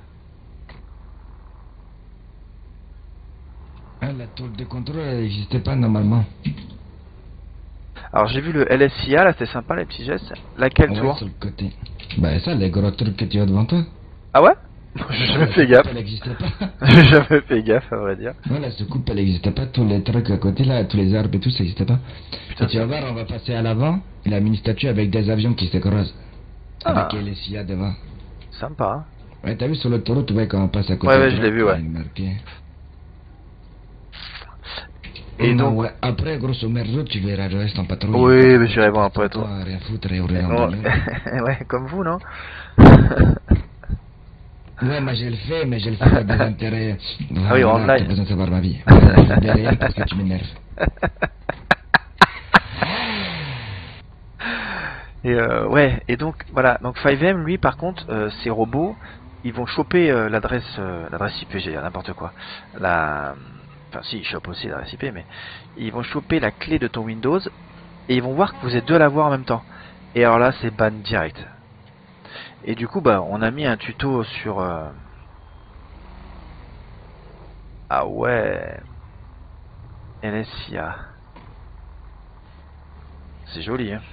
[SPEAKER 9] Ah, la tour de contrôle, elle n'existait pas normalement.
[SPEAKER 5] Alors j'ai vu le LSIA, là c'était sympa les petits gestes. Laquelle
[SPEAKER 9] ouais,
[SPEAKER 5] tour
[SPEAKER 9] sur le côté. Bah ça, les gros trucs que tu as devant toi.
[SPEAKER 5] Ah ouais? J'ai jamais fait gaffe.
[SPEAKER 9] Elle n'existait pas.
[SPEAKER 5] J'ai jamais fait gaffe, à vrai dire.
[SPEAKER 9] Ouais, la soucoupe, elle n'existait pas. Tous les trucs à côté, là, tous les arbres et tout, ça n'existait pas. Putain, et tu vas voir, on va passer à l'avant. Il a mis une statue avec des avions qui se croisent. Avec LSIA devant.
[SPEAKER 5] Sympa. Hein.
[SPEAKER 9] Ouais, t'as vu sur l'autoroute, tu vois, quand on passe à côté.
[SPEAKER 5] Ouais, je l'ai vu, ouais.
[SPEAKER 9] Et donc, ouais, après, grosso merdo, tu verras le reste en patrouille.
[SPEAKER 5] Oui, mais j'irai voir après tout.
[SPEAKER 9] Rien foutre et
[SPEAKER 5] ouais, comme vous, non?
[SPEAKER 9] Ouais, moi je le fais, mais je le fais avec des intérêts.
[SPEAKER 5] Ah oui, en live.
[SPEAKER 9] Tu as besoin de savoir ma vie. Derrière, parce que tu m'énerves.
[SPEAKER 5] Et ouais, et donc, voilà. Donc 5M, lui, par contre, ces robots, ils vont choper l'adresse IP, j'ai dit n'importe quoi. Enfin, si, ils chopent aussi l'adresse IP, mais ils vont choper la clé de ton Windows et ils vont voir que vous êtes deux à l'avoir en même temps. Et alors là, c'est ban direct. Et du coup, bah, on a mis un tuto sur... Ah ouais... LSIA. C'est joli, hein.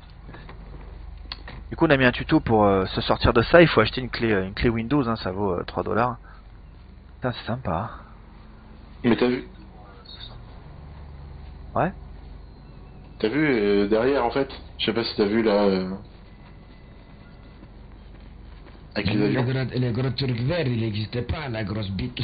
[SPEAKER 5] Du coup, on a mis un tuto pour se sortir de ça. Il faut acheter une clé Windows, hein, ça vaut 3 $. Putain, c'est sympa.
[SPEAKER 10] Mais t'as vu?
[SPEAKER 5] Ouais.
[SPEAKER 10] T'as vu derrière en fait? Je sais pas si t'as vu là. Avec les avions.
[SPEAKER 9] Les gros trucs verts, il n'existait pas, la grosse bite.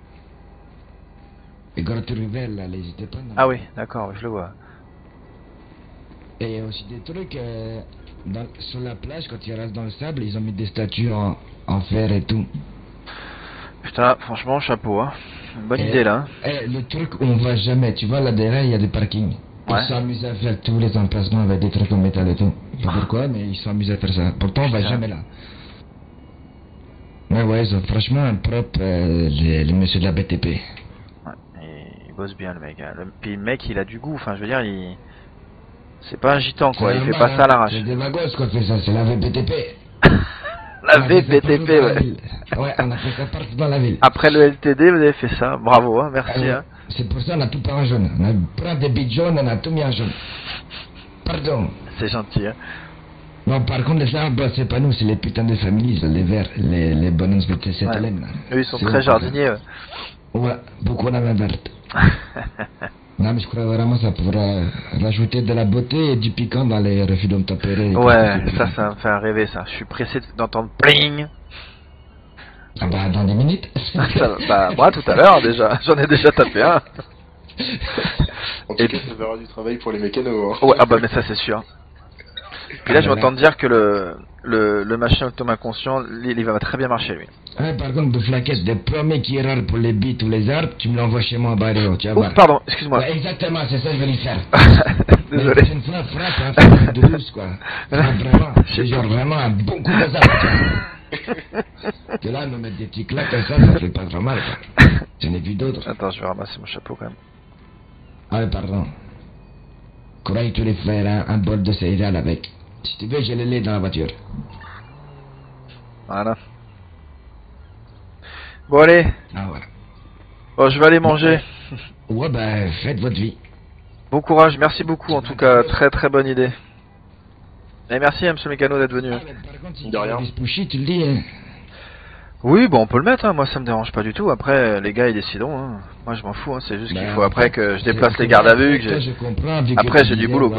[SPEAKER 9] Les gros trucs verts là, il n'existait pas. Non.
[SPEAKER 5] Ah oui, d'accord, je le vois.
[SPEAKER 9] Et il y a aussi des trucs sur la plage, quand ils restent dans le sable, ils ont mis des statues en fer et tout.
[SPEAKER 5] Putain, franchement, chapeau, hein. Une bonne idée là.
[SPEAKER 9] Le truc où on va jamais, tu vois là derrière, il y a des parkings.
[SPEAKER 5] Ouais.
[SPEAKER 9] Ils s'amusent à faire tous les emplacements avec des trucs en métal et tout. Pas pourquoi, mais ils s'amusent à faire ça. Pourtant, on va jamais là. Ouais, ils sont franchement propres, les messieurs de la BTP.
[SPEAKER 5] Ouais, il bosse bien le mec. Hein. Puis le mec, il a du goût. Enfin, je veux dire, c'est pas un gitan quoi. Il fait pas ça à l'arrache.
[SPEAKER 9] C'est des magos quoi qui fait ça. C'est la VBTP.
[SPEAKER 5] La VBTP, ouais.
[SPEAKER 9] Ouais, on a fait ça partout dans la ville.
[SPEAKER 5] Après le LTD, vous avez fait ça. Bravo, hein, merci. Hein.
[SPEAKER 9] C'est pour ça qu'on a tout peint en jaune. On a pris des bits jaunes, on a tout mis en jaune. Pardon.
[SPEAKER 5] C'est gentil, hein.
[SPEAKER 9] Bon, par contre, les arbres, c'est pas nous, c'est les putains de familles, les verts, les bonhommes de cette
[SPEAKER 5] ouais.
[SPEAKER 9] laine.
[SPEAKER 5] Eux, ils sont très jardiniers.
[SPEAKER 9] Ouais, beaucoup la main verte. Non, mais je crois vraiment que ça pourra rajouter de la beauté et du piquant dans les refus d'hommes tempérés.
[SPEAKER 5] Ouais, ça me fait rêver, ça. Je suis pressé d'entendre pling.
[SPEAKER 9] Ah bah, dans 10 minutes.
[SPEAKER 5] Bah, moi, tout à l'heure, déjà. J'en ai déjà tapé un.
[SPEAKER 10] En tout cas, ça verra du travail pour les mécanos. Hein.
[SPEAKER 5] Ouais, ah bah, mais ça, c'est sûr. Puis là, je m'entends dire que le machin autonome inconscient, il va très bien marcher, lui.
[SPEAKER 9] Ouais, par contre, de flaquettes, des premiers qui est rare pour les bites ou les arbres, tu me l'envoies chez moi à Barrio, tu vas voir.
[SPEAKER 5] Pardon, excuse-moi.
[SPEAKER 9] Ouais, exactement, c'est ça que je vais lui faire.
[SPEAKER 5] Désolé.
[SPEAKER 9] Mais une fois, frappe, hein, frappe de douce, quoi. Frappe vraiment, c'est genre vraiment un bon coup de zarbe, tu vois. Que là, me mettre des petits claques comme ça fait pas trop mal, quoi. J'en ai vu d'autres.
[SPEAKER 5] Attends, je vais ramasser mon chapeau, quand même.
[SPEAKER 9] Ah ouais, pardon. Croyez que tu les faire un bol de céréales avec. Si tu veux, j'ai le lait dans la voiture.
[SPEAKER 5] Voilà. Bon, allez.
[SPEAKER 9] Ah, voilà.
[SPEAKER 5] Bon, je vais aller manger.
[SPEAKER 9] Ouais, bah, faites votre vie.
[SPEAKER 5] Bon courage, merci beaucoup, en tout cas, très très bonne idée. Et merci, monsieur Mécano, d'être venu.
[SPEAKER 9] Ah, mais par contre, si
[SPEAKER 10] de rien.
[SPEAKER 9] tu pushy, tu le dis, hein.
[SPEAKER 5] Oui, bon, on peut le mettre, hein. Moi ça me dérange pas du tout. Après, les gars, ils décideront. Hein. Moi je m'en fous, hein. C'est juste qu'il faut après que je déplace les gardes à vue. Que
[SPEAKER 9] je comprends, vu
[SPEAKER 5] après,
[SPEAKER 9] que
[SPEAKER 5] j'ai du boulot.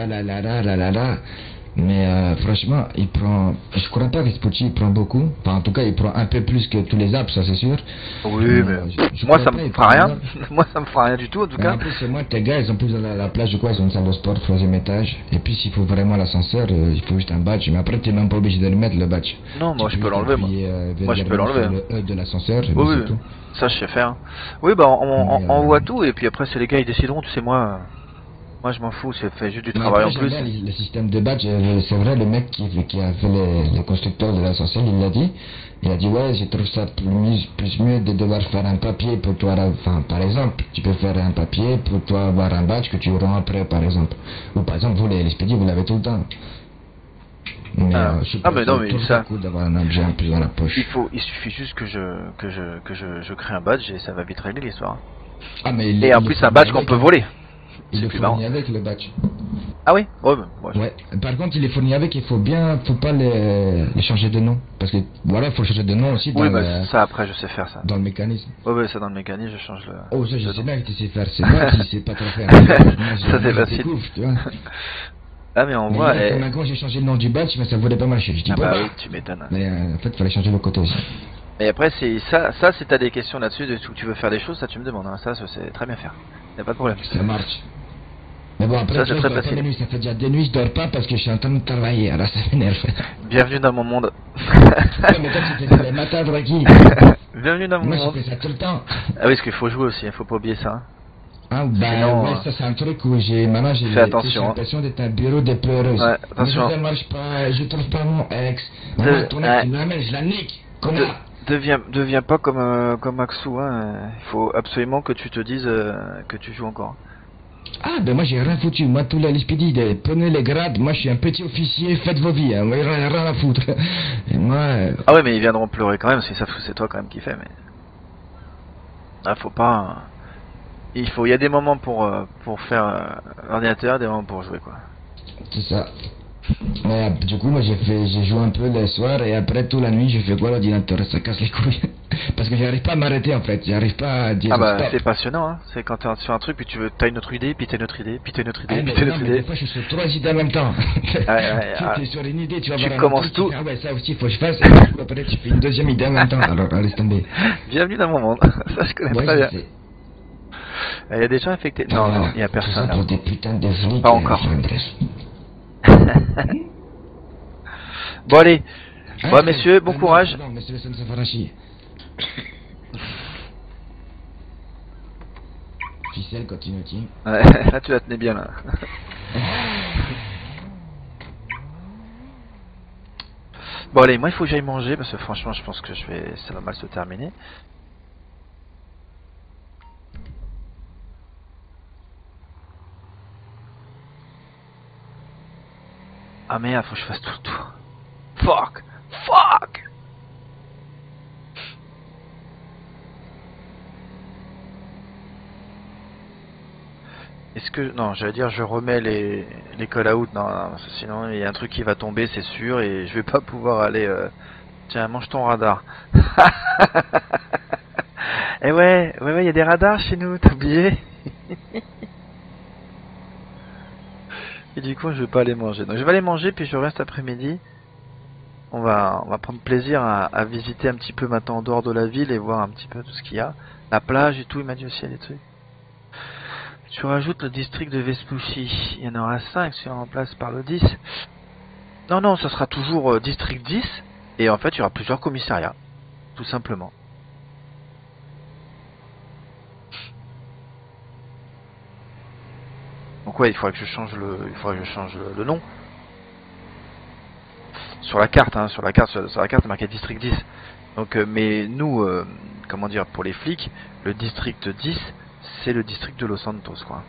[SPEAKER 9] Mais franchement, il prend. Je crois pas que Spucci il prend beaucoup. Enfin, en tout cas, il prend un peu plus que tous les arbres, ça c'est sûr.
[SPEAKER 5] Oui, mais moi ça me fera rien. Moi ça me fera rien du tout, en tout cas.
[SPEAKER 9] En plus, c'est moi, tes gars, ils ont plus la plage de quoi? Ils ont une salle de sport, 3e étage. Et puis, s'il faut vraiment l'ascenseur, il faut juste un badge. Mais après, t'es même pas obligé de le mettre, le badge.
[SPEAKER 5] Non, moi je peux l'enlever, moi. Moi je peux l'enlever.
[SPEAKER 9] Le E de l'ascenseur,
[SPEAKER 5] oui, oui. Ça je sais faire. Oui, bah on voit tout, et puis après, c'est les gars, ils décideront, tu sais, moi je m'en fous, c'est fait juste du travail en plus.
[SPEAKER 9] Le système de badge, c'est vrai, le mec qui a fait les constructeurs de l'ascenseur, il l'a dit. Il a dit, ouais, je trouve ça plus mieux de devoir faire un papier pour toi. Enfin, par exemple, tu peux faire un papier pour toi avoir un badge que tu rends après, par exemple. Ou par exemple, vous, les spédies, vous l'avez tout le temps. Mais,
[SPEAKER 5] mais non, mais ça.
[SPEAKER 9] C'est cool d'avoir un objet en plus dans la poche.
[SPEAKER 5] Il suffit juste que je crée un badge et ça va vite régler l'histoire.
[SPEAKER 9] Ah, mais
[SPEAKER 5] et en plus, un badge qu'on peut voler.
[SPEAKER 9] Il est fourni avec le badge.
[SPEAKER 5] Ah oui? Ouais,
[SPEAKER 9] ouais. Par contre, il est fourni avec, faut pas les changer de nom. Parce que voilà, faut changer de nom aussi.
[SPEAKER 5] Oui, bah ça après, je sais faire ça.
[SPEAKER 9] Dans le mécanisme.
[SPEAKER 5] Ouais, ça dans le mécanisme, je change le.
[SPEAKER 9] Oh, ça, je sais bien que tu sais faire. C'est moi qui sais pas trop faire.
[SPEAKER 5] Ça, c'est facile.
[SPEAKER 9] Tu vois.
[SPEAKER 5] Ah, mais on voit.
[SPEAKER 9] Quand j'ai changé le nom du badge, mais ça voulait pas marcher. Je dis
[SPEAKER 5] bah oui, tu m'étonnes.
[SPEAKER 9] Mais en fait, il fallait changer le côté aussi.
[SPEAKER 5] Et après, c'est ça, si t'as des questions là-dessus, de tout, tu veux faire des choses, ça tu me demandes. Hein. Ça, c'est très bien faire. Y'a pas de problème.
[SPEAKER 9] Ça marche. Mais bon, après,
[SPEAKER 5] ça, c'est très facile.
[SPEAKER 9] Ça fait déjà 2 nuits, je dors pas parce que je suis en train de travailler, alors ça m'énerve.
[SPEAKER 5] Bienvenue dans mon monde.
[SPEAKER 9] Ouais, mais toi, tu fais des matins tranquilles.
[SPEAKER 5] Bienvenue dans mon monde.
[SPEAKER 9] Moi, je fais ça tout le temps.
[SPEAKER 5] Ah oui, parce qu'il faut jouer aussi, faut pas oublier ça. Hein.
[SPEAKER 9] Ah, bah,
[SPEAKER 5] sinon,
[SPEAKER 9] ouais, ça, c'est un truc où maintenant, j'ai l'impression d'être un bureau de pleureuse.
[SPEAKER 5] Ouais, attention.
[SPEAKER 9] Mais ça marche pas, je trouve pas mon ex. Maman, ton ex, il m'amène, je la nique.
[SPEAKER 5] Deviens pas comme Maxou, hein. Il faut absolument que tu te dises que tu joues encore.
[SPEAKER 9] Ah, ben moi j'ai rien foutu. Moi, tous les LSPD, prenez les grades. Moi, je suis un petit officier, faites vos vies. Hein. Moi, rien à foutre. Et moi.
[SPEAKER 5] Ah ouais, mais ils viendront pleurer quand même, parce que c'est toi quand même qui fais. Mais ah, faut pas. Il y a des moments pour faire l'ordinateur, des moments pour jouer, quoi.
[SPEAKER 9] C'est ça. Mais du coup, moi j'ai joué un peu le soir et après toute la nuit, j'ai fait quoi l'ordinateur? Ça casse les couilles. Parce que j'arrive pas à m'arrêter en fait, j'arrive pas à dire.
[SPEAKER 5] Ah bah
[SPEAKER 9] stop.
[SPEAKER 5] c'est passionnant, hein. C'est quand t'es sur un truc puis t'as une autre idée, puis t'as une autre idée, puis t'as une autre idée, puis t'as une autre idée.
[SPEAKER 9] Des fois je suis sur 3 idées en même temps. Tu es sur une idée, tu vas voir.
[SPEAKER 5] Tu commences tout.
[SPEAKER 9] Ah ouais, ça aussi faut que je fasse. Et du coup, après tu fais une deuxième idée en même temps. Alors laisse tomber.
[SPEAKER 5] Bienvenue dans mon monde. Ça je connais très bien. Il y a des gens affectés. Non, il y a personne.
[SPEAKER 9] Pour des putains de flics.
[SPEAKER 5] Pas encore. Bon allez, bon messieurs, bon courage.
[SPEAKER 9] Non, messieurs, ça me fait chier. Ficelle, continue.
[SPEAKER 5] Ouais, là tu la tenais bien là. Bon allez, moi il faut que j'aille manger parce que franchement je pense que ça va mal se terminer. Ah merde, faut que je fasse tout le tour. Fuck! Fuck! Est-ce que... Non, j'allais dire je remets les call-out. Non, non, parce que sinon il y a un truc qui va tomber, c'est sûr, et je vais pas pouvoir aller... Tiens, mange ton radar. Eh ouais, il y a des radars chez nous, t'as oublié? Et du coup, je vais pas aller manger. Donc je vais aller manger, puis je reste après-midi. On va prendre plaisir à visiter un petit peu maintenant en dehors de la ville et voir un petit peu tout ce qu'il y a. La plage et tout, il m'a dit aussi, il y a des trucs. Tu rajoutes le district de Vespucci. Il y en aura 5 si on remplace par le 10. Non, non, ça sera toujours district 10. Et en fait, il y aura plusieurs commissariats. Tout simplement. Donc ouais, il faudrait que je change le nom. Sur la carte, hein, sur la carte, c'est marqué district 10. Donc, mais nous, comment dire, pour les flics, le district 10, c'est le district de Los Santos, quoi.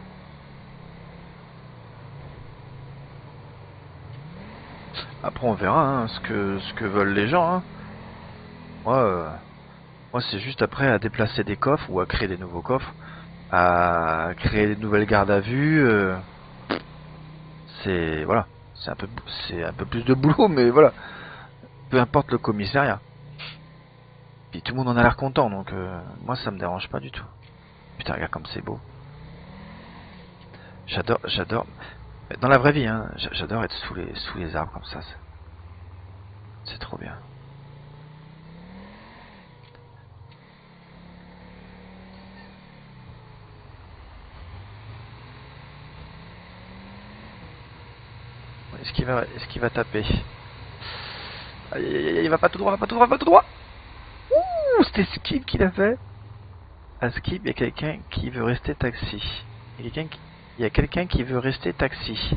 [SPEAKER 5] Après, on verra hein, ce que veulent les gens. Hein. Moi, c'est juste après à déplacer des coffres ou à créer des nouveaux coffres, à créer des nouvelles gardes à vue. C'est voilà, c'est un peu plus de boulot, mais voilà. Peu importe le commissariat. Puis tout le monde en a l'air content, donc moi ça me dérange pas du tout. Putain, regarde comme c'est beau. J'adore. Dans la vraie vie, hein, j'adore être sous les arbres comme ça. C'est trop bien. Est-ce qu'il va taper? Il va pas tout droit, Ouh, c'était Skip qui l'a fait. À Skip, il y a quelqu'un qui veut rester taxi. Il y a quelqu'un qui veut rester taxi.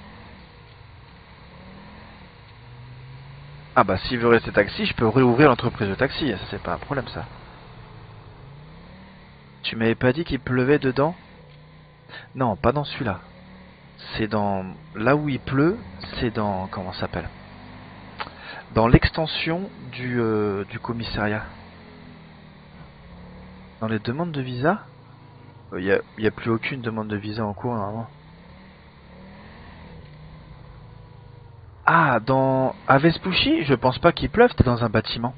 [SPEAKER 5] Ah bah s'il veut rester taxi, je peux réouvrir l'entreprise de taxi. Ça c'est pas un problème ça. Tu m'avais pas dit qu'il pleuvait dedans? Non, pas dans celui-là. C'est dans... Là où il pleut, c'est dans... Comment ça s'appelle? Dans l'extension du commissariat. Dans les demandes de visa? Il y a plus aucune demande de visa en cours normalement. Ah, à Vespucci, je pense pas qu'il pleuve, t'es dans un bâtiment.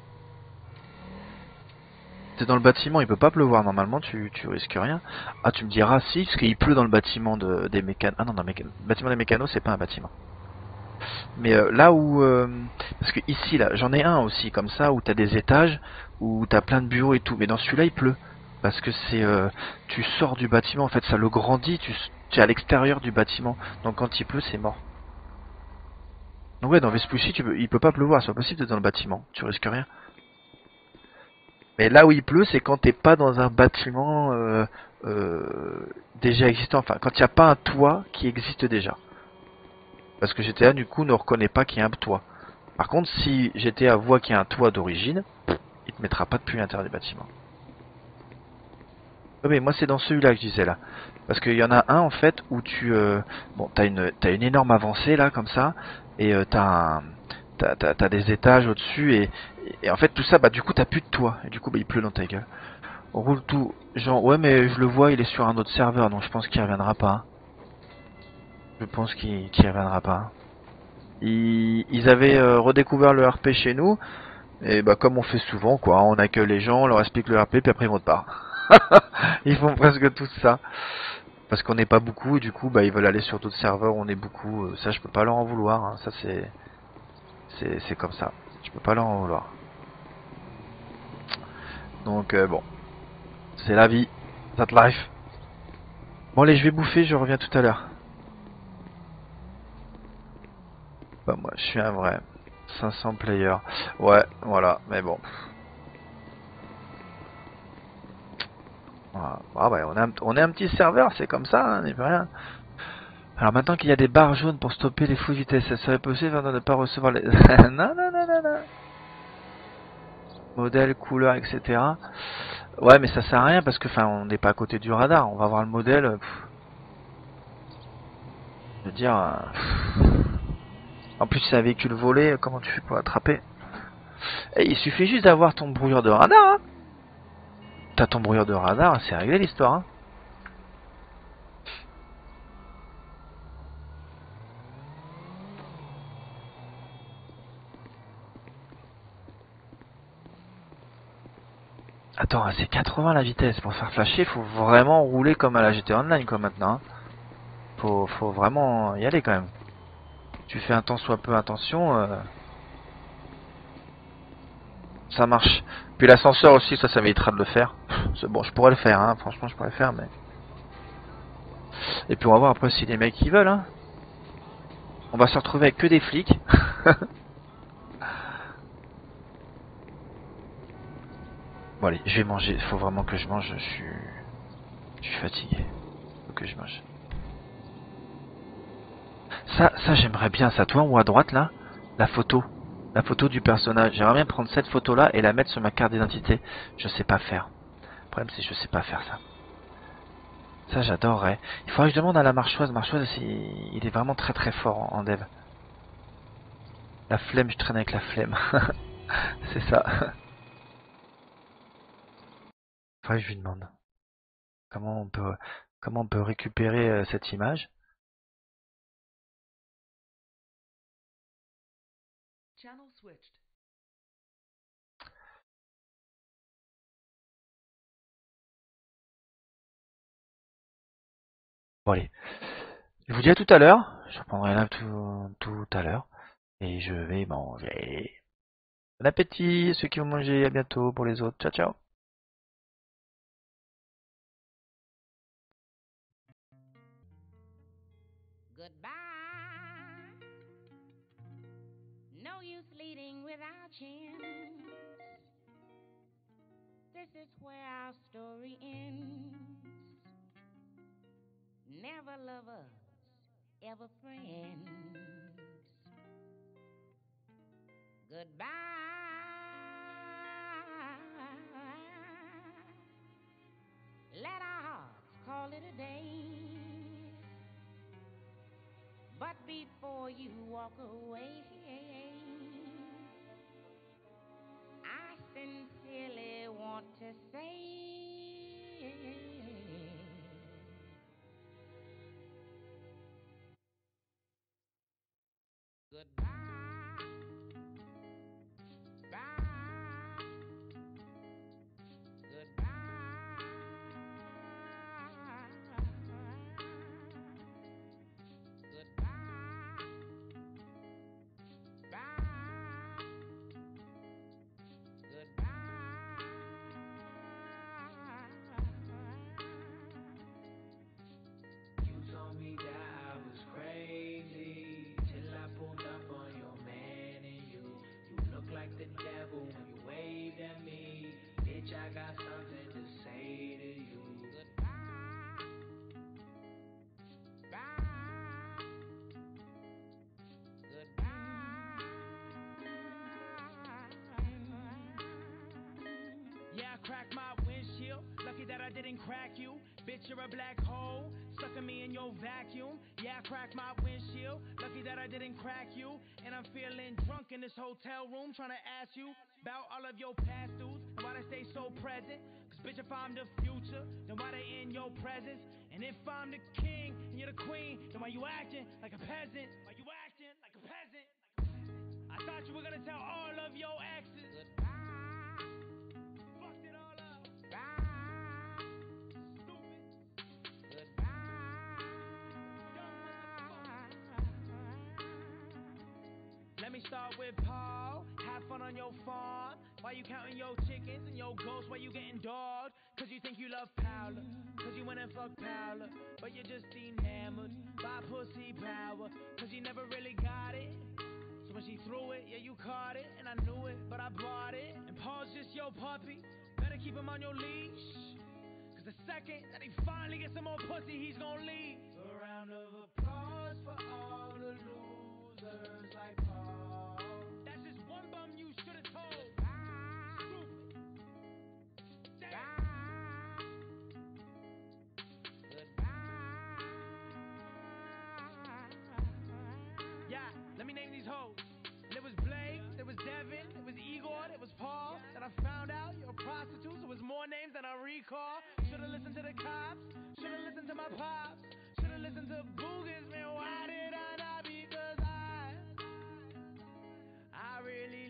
[SPEAKER 5] T'es dans le bâtiment, il peut pas pleuvoir normalement, tu risques rien. Ah, tu me diras si, parce qu'il pleut dans le bâtiment des mécanos. Ah non, le bâtiment des mécanos, c'est pas un bâtiment. Mais là où... parce que ici, là, j'en ai un aussi, comme ça, où t'as des étages, où t'as plein de bureaux et tout. Mais dans celui-là, il pleut. Parce que c'est... tu sors du bâtiment, en fait, ça le grandit, tu es à l'extérieur du bâtiment. Donc quand il pleut, c'est mort. Donc ouais, dans Vespucci, il peut pas pleuvoir, c'est pas possible d'être dans le bâtiment. Tu risques rien. Mais là où il pleut, c'est quand t'es pas dans un bâtiment déjà existant. Enfin, quand il n'y a pas un toit qui existe déjà. Parce que GTA, du coup, ne reconnaît pas qu'il y a un toit. Par contre, si GTA voit qu'il y a un toit d'origine, il te mettra pas de pluie à l'intérieur du bâtiment. Oh, mais moi, c'est dans celui-là que je disais, là. Parce qu'il y en a un, en fait, où bon, t'as une énorme avancée, là, comme ça. Et t'as des étages au-dessus. Et en fait, tout ça, bah, du coup, t'as plus de toit. Et du coup, bah, il pleut dans ta gueule. On roule tout. Genre, ouais, mais je le vois, il est sur un autre serveur, donc je pense qu'il reviendra pas. Hein. Je pense qu'il reviendra pas. Ils avaient redécouvert le RP chez nous. Et bah, comme on fait souvent, quoi. On accueille les gens, on leur explique le RP, puis après ils vont de part. Ils font presque tout ça. Parce qu'on n'est pas beaucoup, et du coup, bah, ils veulent aller sur d'autres serveurs, on est beaucoup. Ça, je peux pas leur en vouloir. Hein. Ça, c'est comme ça. Je peux pas leur en vouloir. Donc, bon. C'est la vie. That life. Bon, allez, je vais bouffer, je reviens tout à l'heure. Bah, moi, je suis un vrai. 500 players. Ouais, voilà, mais bon. Voilà. Ah, bah, on est un petit serveur, c'est comme ça, hein, n'est pas rien. Alors maintenant qu'il y a des barres jaunes pour stopper les fous de vitesse, ça serait possible de ne pas recevoir les... non, nanana. Modèle, couleur, etc. Ouais, mais ça sert à rien parce que, enfin, on n'est pas à côté du radar. On va voir le modèle. Je veux dire, en plus c'est un véhicule volé. Comment tu fais pour l'attraper? Et il suffit juste d'avoir ton brouilleur de radar. Hein. T'as ton brouilleur de radar, c'est réglé l'histoire. Hein. Attends, c'est 80 la vitesse. Pour faire flasher, faut vraiment rouler comme à la GT Online quoi maintenant. Hein. Faut vraiment y aller quand même. Tu fais un tant soit peu attention. Ça marche. Puis l'ascenseur aussi, ça m'évitera de le faire. C'est bon, je pourrais le faire, hein. Franchement, je pourrais le faire, mais... Et puis on va voir après si les mecs ils veulent, hein. On va se retrouver avec que des flics. Bon allez, je vais manger. Faut vraiment que je mange. Je suis fatigué. Faut que je mange. Ça j'aimerais bien. Ça, toi en haut à droite là, la photo. La photo du personnage. J'aimerais bien prendre cette photo là et la mettre sur ma carte d'identité. Je sais pas faire. Le problème c'est que je sais pas faire ça. Ça j'adorerais. Il faudrait que je demande à la marchoise. Marchoise, il est vraiment très très fort en dev. La flemme, je traîne avec la flemme. C'est ça. Faudrait que je lui demande. Comment on peut récupérer cette image.
[SPEAKER 11] Channel switched.
[SPEAKER 5] Bon allez. Je vous dis à tout à l'heure. Je reprendrai là tout à l'heure. Et je vais manger. Bon appétit, ceux qui vont manger. À bientôt pour les autres. Ciao, ciao.
[SPEAKER 1] Goodbye. No use leading without chance. This is where our story ends. Never lovers, ever friends. Goodbye. Let our hearts call it a day. But before you walk away, I sincerely want to say goodbye. Bye. Goodbye.
[SPEAKER 2] I got something to say to you.
[SPEAKER 1] Goodbye. Bye. Goodbye.
[SPEAKER 3] Yeah, I cracked my windshield. Lucky that I didn't crack you. Bitch, you're a black hole. Sucking me in your vacuum. Yeah, I cracked my windshield. Lucky that I didn't crack you. And I'm feeling drunk in this hotel room. Trying to ask you about all of your past dudes. And why they stay so present. Cause bitch, if I'm the future, then why they in your presence? And if I'm the king and you're the queen, then why you acting like a peasant? Why you acting like a peasant? I thought you were gonna tell all of your exes.
[SPEAKER 1] Goodbye.
[SPEAKER 3] Fucked it all up.
[SPEAKER 1] Bye.
[SPEAKER 3] Let me start with Paul. Have fun on your farm. Why you counting your chickens and your ghosts? Why you getting dogged? Cause you think you love Paula. Cause you went and fucked Paula. But you're just enamored by pussy power. Cause you never really got it. So when she threw it, yeah, you caught it. And I knew it, but I bought it. And Paul's just your puppy. Better keep him on your leash. Cause the second that he finally gets some more pussy, he's gonna leave. So a round of applause for all the losers like Paul. That's just one bar. should've told. Yeah, let me name these hoes. There was Blake, there was Devin, there was Igor, there was Paul. Then I found out you're a prostitute, so it was more names than I recall. Should've listened to the cops, should've listened to my pops, should've listened to Boogers, man. Why did I not? Because I really